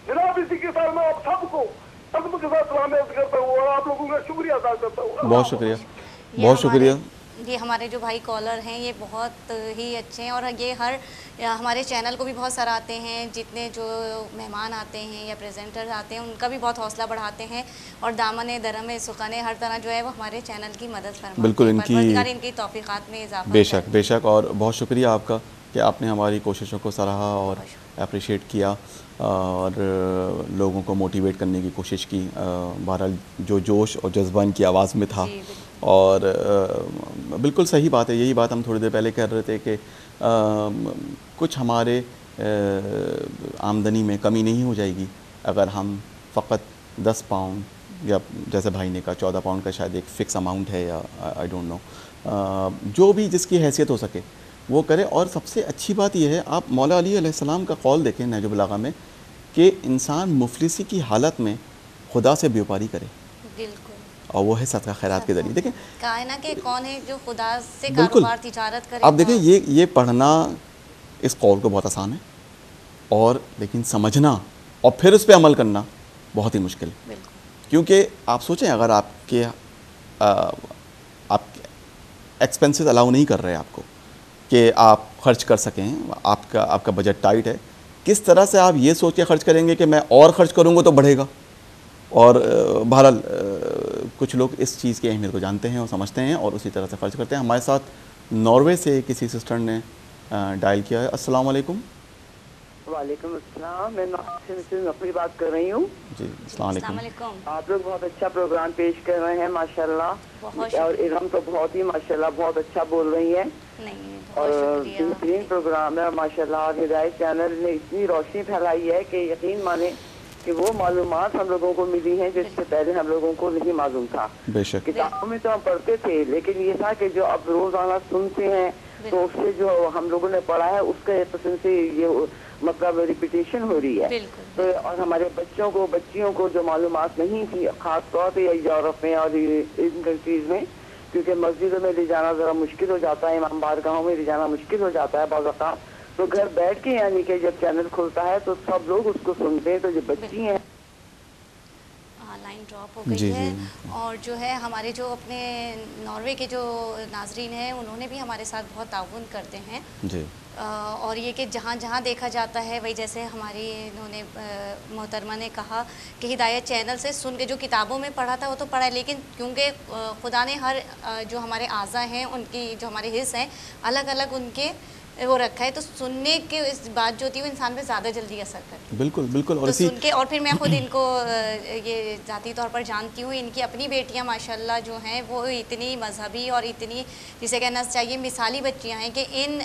जनाब इसी के साथ मैं आप सबको अदब के साथ सलाम अर्ज करता हूँ और आप लोगों का शुक्रिया अदा करता हूँ। बहुत शुक्रिया, बहुत शुक्रिया। ये हमारे जो भाई कॉलर हैं ये बहुत ही अच्छे हैं और ये हर हमारे चैनल को भी बहुत सराहते हैं, जितने जो मेहमान आते हैं या प्रेजेंटर आते हैं उनका भी बहुत हौसला बढ़ाते हैं और दामन दरम सुखाने हर तरह जो है वो हमारे चैनल की मदद फरमाते हैं। बिल्कुल, इनकी इनकी तौफीकात में इजाफा। बेशक बेशक, और बहुत शुक्रिया आपका कि आपने हमारी कोशिशों को सराहा और अप्रिशिएट किया और लोगों को मोटिवेट करने की कोशिश की। बहरहाल जो जोश और जज्बा इनकी आवाज़ में था और बिल्कुल सही बात है, यही बात हम थोड़ी देर पहले कह रहे थे कि कुछ हमारे आमदनी में कमी नहीं हो जाएगी अगर हम फ़कत दस पाउंड या जैसे भाई ने कहा चौदह पाउंड का शायद एक फ़िक्स अमाउंट है या आई डोंट नो, जो भी जिसकी हैसियत हो सके वो करे। और सबसे अच्छी बात यह है, आप मौला अली अलैहिस्सलाम का कौल देखें नहजुल बलागा में कि इंसान मुफलिसी की हालत में खुदा से व्यापारी करे, और वो है सदका खैरात के ज़रिए। देखें कहा है ना कि कौन है जो खुदा से कारोबार तिजारत करे। आप देखें ये ये पढ़ना इस कौल को बहुत आसान है, और लेकिन समझना और फिर उस पर अमल करना बहुत ही मुश्किल है। क्योंकि आप सोचें अगर आपके आप एक्सपेंसेस अलाउ नहीं कर रहे आपको कि आप खर्च कर सकें, आपका आपका बजट टाइट है, किस तरह से आप ये सोच के खर्च करेंगे कि मैं और ख़र्च करूँगा तो बढ़ेगा। और बहरहाल कुछ लोग इस चीज़ की अहमियत को जानते हैं और समझते हैं और उसी तरह से खर्च करते हैं। हमारे साथ नॉर्वे से किसी सिस्टर ने डायल किया है। अस्सलाम वालेकुम। वालेकुम अस्सलाम, मैं नॉर्वे से अपनी बात कर रही हूँ जी। अस्सलाम वालेकुम। आप लोग बहुत अच्छा प्रोग्राम पेश कर रहे हैं माशाल्लाह, और इरम तो बहुत ही माशाल्लाह बहुत अच्छा बोल रही है और बेहतरीन प्रोग्राम है माशाल्लाह। और हिदायत चैनल ने इतनी रोशनी फैलाई है कि यकीन माने कि वो मालूमात हम लोगों को मिली हैं जिससे पहले हम लोगों को नहीं मालूम था। बेशक किताबों में तो हम पढ़ते थे, लेकिन ये था कि जो अब रोजाना सुनते हैं तो उससे जो हम लोगों ने पढ़ा है उसके पसंद से ये मतलब रिपीटेशन हो रही है। तो और हमारे बच्चों को बच्चियों को जो मालूमात नहीं थी, खास तौर पे यूरोप में और इन कंट्रीज में, क्योंकि मस्जिदों में ले जाना ज़रा मुश्किल हो जाता है, इमाम बारगाहों में ले जाना मुश्किल हो जाता है बहुत ज़्यादा, तो घर बैठ के यानी कि जब चैनल खुलता है तो सब लोग उसको सुनते हैं। तो जो बच्ची हैं लाइन ड्रॉप हो गई है, और जो है हमारे जो अपने नॉर्वे के जो नाजरीन हैं उन्होंने भी हमारे साथ बहुत ताउन करते हैं जी। आ, और ये कि जहाँ जहाँ देखा जाता है वही, जैसे हमारी इन्होंने मोहतरमा ने कहा कि हिदायत चैनल से सुन के जो किताबों में पढ़ा था वो तो पढ़ा है, लेकिन क्योंकि खुदा ने हर जो हमारे आज़ा हैं उनकी जो हमारे हिस्स हैं अलग अलग उनके वो रखा है, तो सुनने के इस बात जो होती है वो इंसान पे ज़्यादा जल्दी असर करती है। बिल्कुल बिल्कुल। और तो सुन के, और फिर मैं खुद इनको ये ज़ाती तौर पर जानती हूँ, इनकी अपनी बेटियाँ माशाल्लाह जो हैं वो इतनी मजहबी और इतनी जिसे कहना चाहिए मिसाली बच्चियाँ हैं कि इन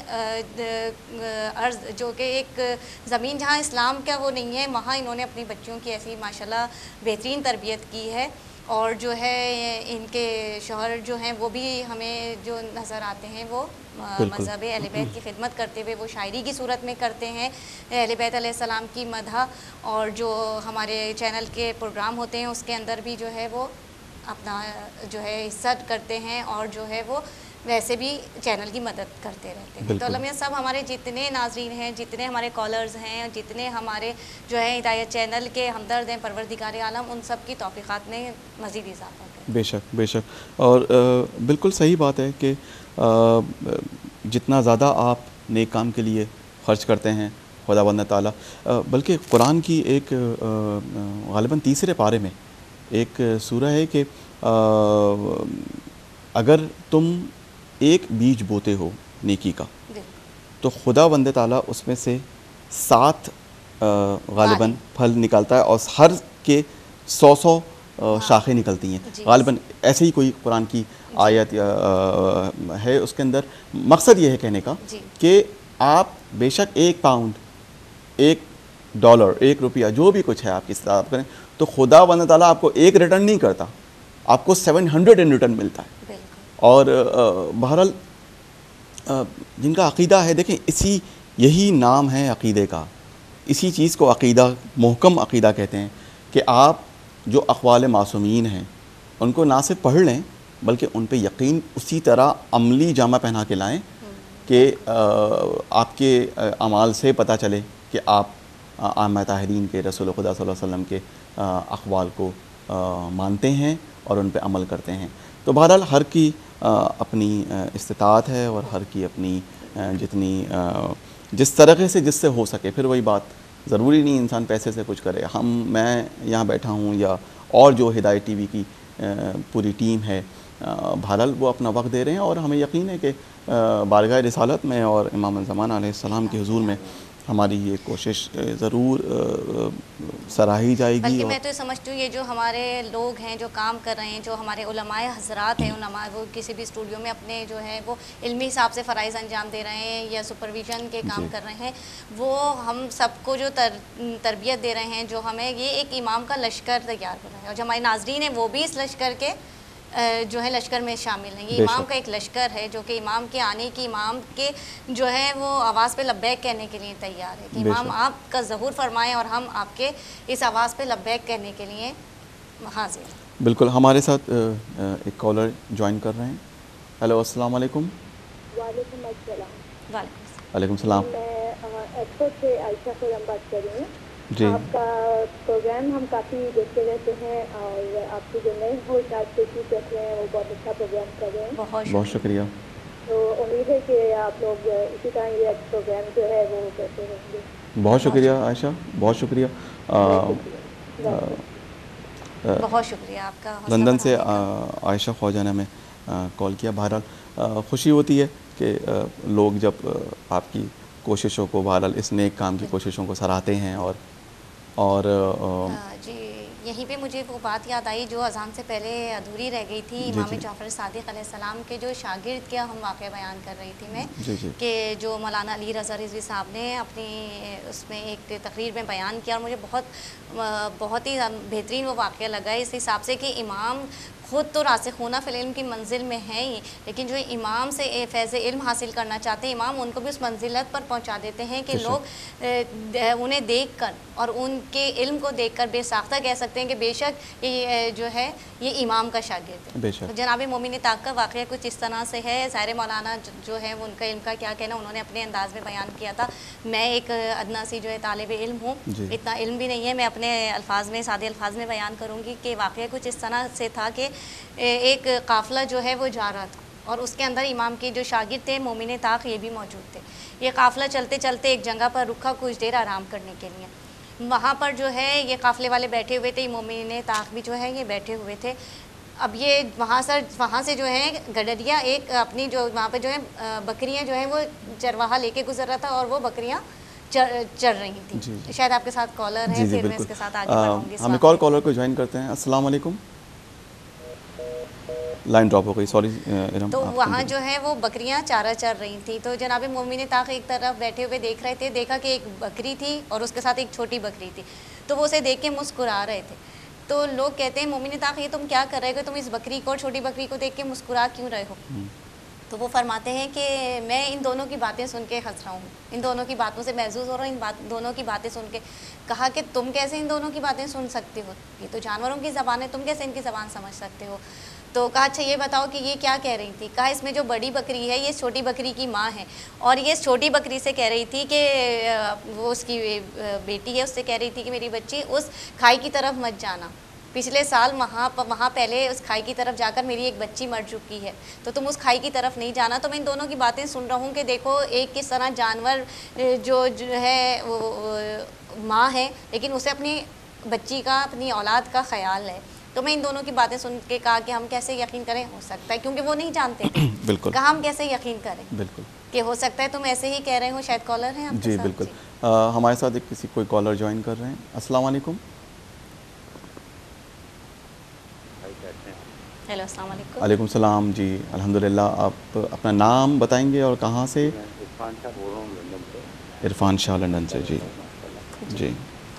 अर्ज़ जो कि एक ज़मीन जहाँ इस्लाम का वो नहीं है वहाँ इन्होंने अपनी बच्चियों की ऐसी माशाल्लाह बेहतरीन तरबियत की है। और जो है इनके शौहर जो हैं वो भी हमें जो नज़र आते हैं वो मज़हब अहले बैत की खिदमत करते हुए वो शायरी की सूरत में करते हैं अहले बैत अलैहिस्सलाम की मदह, और जो हमारे चैनल के प्रोग्राम होते हैं उसके अंदर भी जो है वो अपना जो है हिस्सा करते हैं और जो है वो वैसे भी चैनल की मदद करते रहते हैं। तो अल्लाह सब हमारे जितने नाजरीन हैं, जितने हमारे कॉलर्स हैं, जितने हमारे जो है हिदायत चैनल के हमदर्द हैं, परवरदिगार आलम, उन सब की तौफीक़ात में मज़ीद इजाफा करें। बेशक बेशक। और आ, बिल्कुल सही बात है कि आ, जितना ज़्यादा आप नेक काम के लिए ख़र्च करते हैं खुदावंद ताला, बल्कि कुरान की एक ग़ालिबन तीसरे पारे में एक सूरह है कि अगर तुम एक बीज बोते हो नेकी का तो खुदावंद ताला उसमें से सात ग़ालिबन फल निकालता है और हर के सौ सौ शाखें निकलती हैं ग़ालिबन। ऐसे ही कोई कुरान की आयत है, उसके अंदर मकसद ये है कहने का कि आप बेशक एक पाउंड, एक डॉलर, एक रुपया, जो भी कुछ है आप किस तरह करें, तो खुदावंद ताला आपको एक रिटर्न नहीं करता, आपको सेवन हंड्रेड इन रिटर्न मिलता है। और बहरहाल जिनका अक़ीदा है, देखें इसी यही नाम है अक़ीदे का, इसी चीज़ को अक़ीदा, मुहकम अक़ीदा कहते हैं कि आप जो अक़वाल मासूमीन हैं उनको ना सिर्फ पढ़ लें बल्कि उन पे यकीन उसी तरह अमली जामा पहना के लाएं कि आपके अमाल से पता चले कि आप عامہ طاہرین کے رسول خدا صلی اللہ علیہ وسلم کے اقوال کو مانتے ہیں اور ان پہ عمل کرتے ہیں. تو بہرحال ہر کی اپنی استطاعت ہے اور ہر کی اپنی جتنی جس طریقے سے جس سے ہو سکے. پھر وہی بات ضروری نہیں انسان پیسے سے کچھ کرے. ہم میں یہاں بیٹھا ہوں یا اور جو ہدایت ٹی وی کی پوری ٹیم ہے بہرحال وہ اپنا وقت دے رہے ہیں اور ہمیں یقین ہے کہ بارگاہ رسالت میں اور امام الزمان علیہ السلام کے حضور میں ہماری یہ کوشش ضرور سراہی جائے گی. بلکہ میں تو یہ سمجھتی ہوں یہ جو ہمارے لوگ ہیں جو کام کر رہے ہیں, جو ہمارے علماء حضرات ہیں, علماء وہ کسی بھی اسٹوڈیو میں اپنے جو ہے وہ علمی حساب سے فرائض انجام دے رہے ہیں یا سپرویژن کے کام کر رہے ہیں, وہ ہم سب کو جو تر تربیت دے رہے ہیں, جو ہمیں یہ ایک امام کا لشکر تیار کر رہا ہے. اور جو ہمارے ناظرین ہیں وہ بھی اس لشکر کے جو ہے لشکر میں شامل ہیں. یہ امام کا ایک لشکر ہے جو کہ امام کے آنے کی, امام کے جو ہے وہ آواز پہ لبیک کہنے کے لیے تیار ہے کہ امام آپ کا ظہور فرمائیں اور ہم آپ کے اس آواز پہ لبیک کہنے کے لیے حاضر ہیں. بالکل. ہمارے ساتھ ایک کالر جوائن کر رہے ہیں. ہیلو, السلام علیکم. وعلیکم السلام. وعلیکم السلام. میں ایئرپورٹ سے عائشہ خورم بات کر رہی ہوں. جی, آپ کا پروگرام ہم کافی دیکھتے رہتے ہیں اور آپ کے جو نئے ہوسٹ آج تشریف رکھ رہے ہیں وہ بہت اچھا پروگرام کر رہے ہیں. بہت شکریہ. تو امید ہے کہ آپ لوگ اسی طرح یہ پروگرام جو ہے وہ کرتے رہیں گے. بہت شکریہ عائشہ, بہت شکریہ. بہت شکریہ آپ کا. لندن سے عائشہ خواجہ نے ہمیں کال کیا. بہرحال خوشی ہوتی ہے کہ لوگ جب آپ کی کوششوں کو, بہرحال اس نیک کام کی کوششوں کو سراہتے ہیں. اور اور جی یہیں پہ مجھے وہ بات یاد آئی جو اذان سے پہلے ادھوری رہ گئی تھی. امام جعفر صادق علیہ السلام کے جو شاگرد کیا ہم واقعہ بیان کر رہی تھی میں, کہ جو مولانا علی رضا رضوی صاحب نے اپنی اس میں ایک تقریر میں بیان کیا اور مجھے بہت بہت ہی بہترین وہ واقعہ لگا اس حساب سے کہ امام خود تو راسخونہ فی العلم کی منزل میں ہیں ہی, لیکن جو امام سے فیض علم حاصل کرنا چاہتے ہیں امام ان کو بھی اس منزلت پر پہنچا دیتے ہیں کہ لوگ انہیں دیکھ کر اور ان کے علم کو دیکھ کر بے ساختہ کہہ سکتے ہیں کہ بے شک یہ جو ہے یہ امام کا شاگرد ہے. جناب مومن طاق کا واقعہ کچھ اس طرح سے ہے. ظاہر مولانا جو ہے ان کا علم کا کیا کہنا, انہوں نے اپنے انداز میں بیان کیا تھا. میں ایک ادنا سی جو ہے طالب علم ہوں, اتنا علم بھی نہیں ہے, میں اپنے الفاظ میں سادے الفاظ میں بیان کروں گی کہ واقعہ کچھ اس طرح سے تھا کہ ایک قافلہ جو ہے وہ جا رہا تھا اور اس کے اندر امام کے جو شاگرد تھے مومن طاق یہ بھی موجود تھے. یہ قافلہ چلتے چلتے ایک جگہ پر رکا کچھ دیر آرام کرنے کے لیے. وہاں پر جو ہے یہ قافلے والے بیٹھے ہوئے تھے, مومن طاق بھی جو ہے یہ بیٹھے ہوئے تھے. اب یہ وہاں سے وہاں سے جو ہے گڈریا ایک اپنی جو وہاں پہ جو ہے بکریاں جو ہیں وہ چرواہا لے کے گزر رہا تھا اور وہ بکریاں چر رہی تھیں. شاید آپ کے ساتھ کالر ہے, پھر میں اس کے ساتھ آگے بڑھوں گی. ہم ایک اور کالر کو جوائن کرتے ہیں. السلام علیکم. لائن ڈراپ ہو گئی, سوری. تو وہاں جو ہے وہ بکریاں چارہ چر رہی تھیں. تو جناب مومن طاق ایک طرف بیٹھے ہوئے دیکھ رہے تھے, دیکھا کہ ایک بکری تھی اور اس کے ساتھ ایک چھوٹی بکری تھی, تو وہ اسے دیکھ کے مسکرا رہے تھے. تو لوگ کہتے ہیں مومن طاق یہ تم کیا کر رہے ہو, تم اس بکری کو اور چھوٹی بکری کو دیکھ کے مسکرا کیوں رہے ہو؟ تو وہ فرماتے ہیں کہ میں ان دونوں کی باتیں سن کے ہنس رہا ہوں, ان دونوں کی باتوں سے محظوظ ہو رہا ہوں, ان بات دونوں کی باتیں سن کے. کہا کہ تم کیسے ان دونوں کی باتیں سن سکتے ہو, یہ تو جانوروں کی زبان ہے, تم کیسے ان کی زبان سمجھ سکتے ہو؟ تو کہا اچھا یہ بتاؤ کہ یہ کیا کہہ رہی تھی؟ کہا اس میں جو بڑی بکری ہے یہ چھوٹی بکری کی ماں ہے, اور یہ چھوٹی بکری سے کہہ رہی تھی کہ وہ اس کی بیٹی ہے, اس سے کہہ رہی تھی کہ میری بچی اس کھائی کی طرف مت جانا, پچھلے سال وہاں وہاں پہلے اس کھائی کی طرف جا کر میری ایک بچی مر چکی ہے, تو تم اس کھائی کی طرف نہیں جانا. تو میں ان دونوں کی باتیں سن رہا ہوں کہ دیکھو ایک کس طرح جانور جو جو ہے وہ ماں ہے لیکن اسے اپنی بچی کا, اپنی اولاد کا خیال ہے. تو میں ان دونوں کی باتیں سن کے کہا کہ ہم کیسے یقین کریں, ہو سکتا ہے کیونکہ وہ نہیں جانتے تھے. بالکل. کہا ہم کیسے یقین کریں, بالکل, کہ ہو سکتا ہے تم ایسے ہی کہہ رہے ہو. شاید کالر ہیں آپ کے ساتھ. جی بالکل, ہمارے ساتھ ایک کسی کوئی کالر جوائن کر رہے ہیں. السلام علیکم. ہیلو, السلام علیکم. وعلیکم السلام. جی الحمدللہ. آپ اپنا نام بتائیں گے اور کہاں سے؟ عرفان شاہ بول رہا ہوں لندن سے. عرفان شاہ لندن سے. جی جی.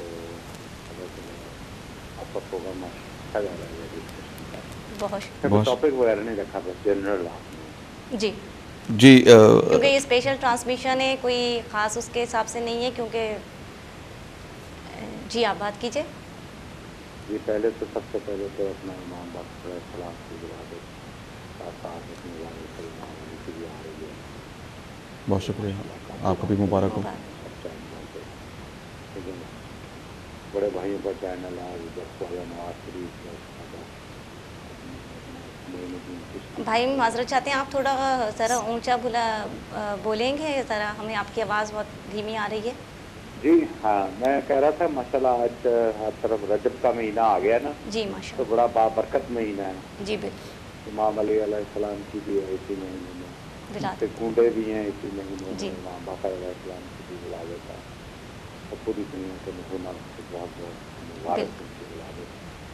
آپ کا پروگرام اچھا جا رہا ہے, بہت ٹاپک وغیرہ نہیں رکھا, بس جنرل. جی جی, کیونکہ یہ اسپیشل ٹرانسمیشن ہے, کوئی خاص اس کے حساب سے نہیں ہے, کیونکہ جی آپ بات کیجئے. جی پہلے تو سب سے پہلے تو اپنا امام باپ علیہ السلام کی دعا ساتھ ساتھ اپنے والد سلمان کی بھی آ رہی ہے. بہت شکریہ, آپ کو بھی مبارک ہو. बड़े भाइयों का चैनल है, दस वाला नवाज शरीफ भाई माजरत चाहते हैं आप थोड़ा ज़रा ऊंचा बुला बोलेंगे ज़रा, हमें आपकी आवाज़ बहुत धीमी आ रही है। जी हाँ, मैं कह रहा था माशाल्लाह आज हर तरफ रजब का महीना आ गया ना जी, माशाल्लाह, तो बड़ा बाबरकत महीना है जी बिल्कुल। इमाम अली अलैहिस्सलाम की भी है इसी महीने में, उसके कूडे भी हैं इसी महीने में, इमाम बाकर अलैहिस्सलाम की भी विलादत है, और पूरी दुनिया के नमूना बहुत बहुत मुबारक उनकी विलादत।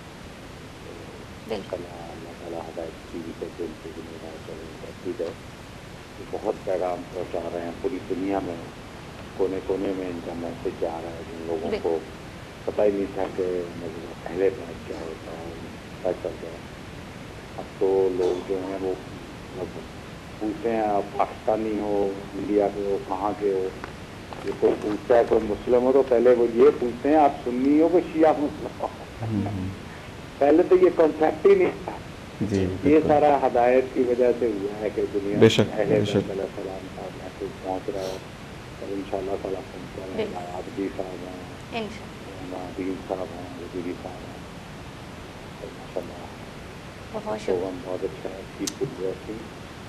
अल्लाह ताला हिदायत की भी करके उनकी ज़िम्मेदार है, बहुत पैगाम पहुँचा रहे हैं पूरी दुनिया में, कोने कोने में इनका मैसेज जा रहा है जिन लोगों को पता ही नहीं था कि पहले मैच क्या होता है, पता चल गया। अब तो लोग जो हैं वो पूछते हैं आप पाकिस्तानी हो, इंडिया के हो, कहाँ के हो, ये कोई पूछता है कोई मुस्लिम हो तो पहले वो ये पूछते हैं आप सुन्नी हो कि शिया मुस्लिम हो। पहले तो ये कॉन्सेप्ट ही नहीं था जी, ये सारा हिदायत की वजह से हुआ है कि दुनिया में अहले सलाम का मैसेज पहुँच रहा है, और इंशाअल्लाह ताला पहुँचा रहेगा। आबदी साहब हैं, नादीन साहब हैं, वजीरी साहब हैं, तो माशाअल्लाह बहुत प्रोग्राम बहुत अच्छा है। कीप इट वर्किंग,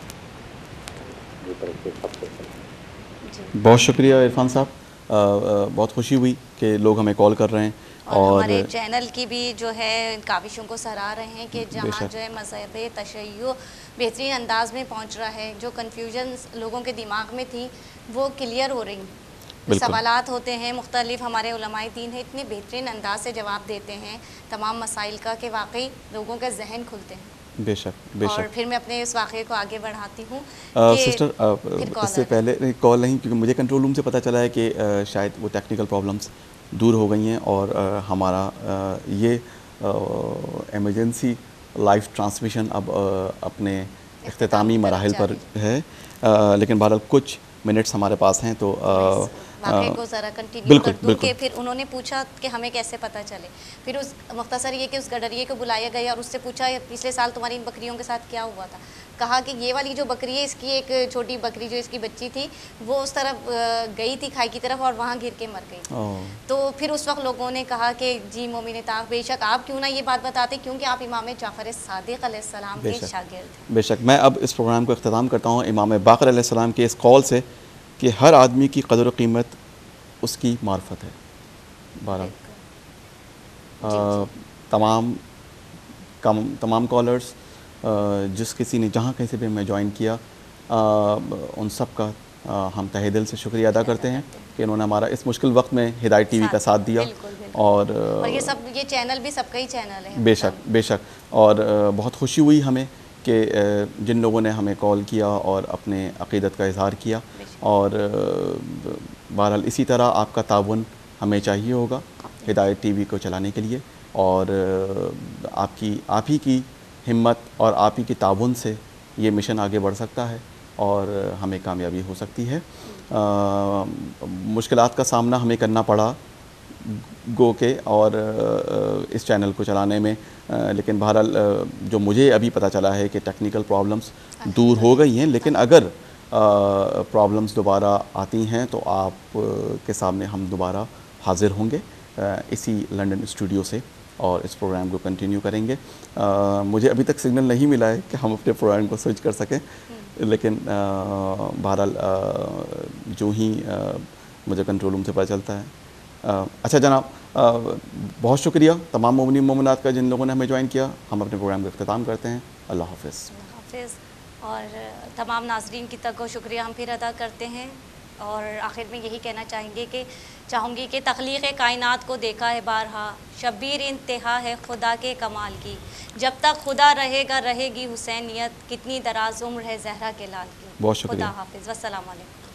मेरी तरफ से सबसे पहले बहुत शुक्रिया इरफान साहब, बहुत खुशी हुई कि लोग हमें कॉल कर रहे हैं और, और हमारे चैनल की भी जो है काविशों को सराह रहे हैं कि जहाँ जो है मज़हब तशय्युअ बेहतरीन अंदाज में पहुँच रहा है, जो कन्फ्यूजन लोगों के दिमाग में थी वो क्लियर हो रही। सवालात होते हैं मुख्तलिफ, हमारे उलमाए दीन है इतने बेहतरीन अंदाज से जवाब देते हैं तमाम मसाइल का कि वाकई लोगों के जहन खुलते हैं। बेशक बेशक। और फिर मैं अपने इस वाक़े को आगे बढ़ाती हूँ। सिस्टर इससे पहले कॉल नहीं, क्योंकि मुझे कंट्रोल रूम से पता चला है कि आ, शायद वो टेक्निकल प्रॉब्लम्स दूर हो गई हैं और आ, हमारा आ, ये एमरजेंसी लाइव ट्रांसमिशन अब आ, अपने इख्तितामी मराहिल पर है, आ, लेकिन बहरहाल कुछ मिनट्स हमारे पास हैं तो आ, वाक़े को ज़रा कंटिन्यू कर दूँ कि फिर उन्होंने पूछा कि हमें कैसे पता चले। फिर उस मुख्तसर ये कि उस गडरिए को बुलाया गया और उससे पूछा पिछले साल तुम्हारी इन बकरियों के साथ क्या हुआ था। कहा कि ये वाली जो बकरी है इसकी एक छोटी बकरी जो इसकी बच्ची थी वो उस तरफ गई थी खाई की तरफ और वहाँ गिर के मर गई। तो फिर उस वक्त लोगों ने कहा कि जी मोमिन ताक़ बेशक आप क्यों ना ये बात बताते, क्योंकि आप इमाम जाफ़र सादिक़ अलैहिस्सलाम के शागिर्द हैं। बेशक। मैं अब इस प्रोग्राम को इख्तिताम करता हूँ इमाम बाक़र अलैहिस्सलाम के इस कौल से कि हर आदमी की क़द्र कीमत उसकी मार्फत है। बारह तमाम कम तमाम कॉलर्स जिस किसी ने जहाँ कहीं से भी मैं ज्वाइन किया आ, उन सब का आ, हम तहे दिल से शुक्रिया अदा करते हैं कि इन्होंने हमारा इस मुश्किल वक्त में हिदायत टीवी का साथ दिया। बिल्कुल, बिल्कुल। और, और ये सब ये चैनल भी सबका ही चैनल है। बेशक बेशक। और बहुत खुशी हुई हमें कि जिन लोगों ने हमें कॉल किया और अपने अक़ीदत का इज़हार किया, और बहरहाल इसी तरह आपका ताउन हमें चाहिए होगा हिदायत टीवी को चलाने के लिए, और आपकी आप ही की हिम्मत और आप ही की ताउन से ये मिशन आगे बढ़ सकता है और हमें कामयाबी हो सकती है। मुश्किलात का सामना हमें करना पड़ा गो के और इस चैनल को चलाने में, लेकिन बहरहाल जो मुझे अभी पता चला है कि टेक्निकल प्रॉब्लम्स दूर हो गई हैं, लेकिन अगर प्रॉब्लम्स दोबारा आती हैं तो आप के सामने हम दोबारा हाज़िर होंगे इसी लंदन स्टूडियो से और इस प्रोग्राम को कंटिन्यू करेंगे। आ, मुझे अभी तक सिग्नल नहीं मिला है कि हम अपने प्रोग्राम को स्विच कर सकें, लेकिन बहरहाल जो ही आ, मुझे कंट्रोल रूम से पता चलता है। आ, अच्छा जनाब, आ, बहुत शुक्रिया तमाम मोमिनीन मोमिनात का जिन लोगों ने हमें ज्वाइन किया। हम अपने प्रोग्राम का इख्तिताम करते हैं। अल्लाह हाफ़िज़। और तमाम नाज़रीन की तक को शुक्रिया हम फिर अदा करते हैं, और आखिर में यही कहना चाहेंगे कि चाहूँगी कि तख्लीक़ कायनात को देखा है बारहा, शब्बीर इंतहा है खुदा के कमाल की, जब तक खुदा रहेगा रहेगी हुसैनियत, कितनी दराज उम्र है ज़हरा के लाल की। बहुत शुक्रिया। खुदा हाफ़िज़, वस्सलाम अलैकुम।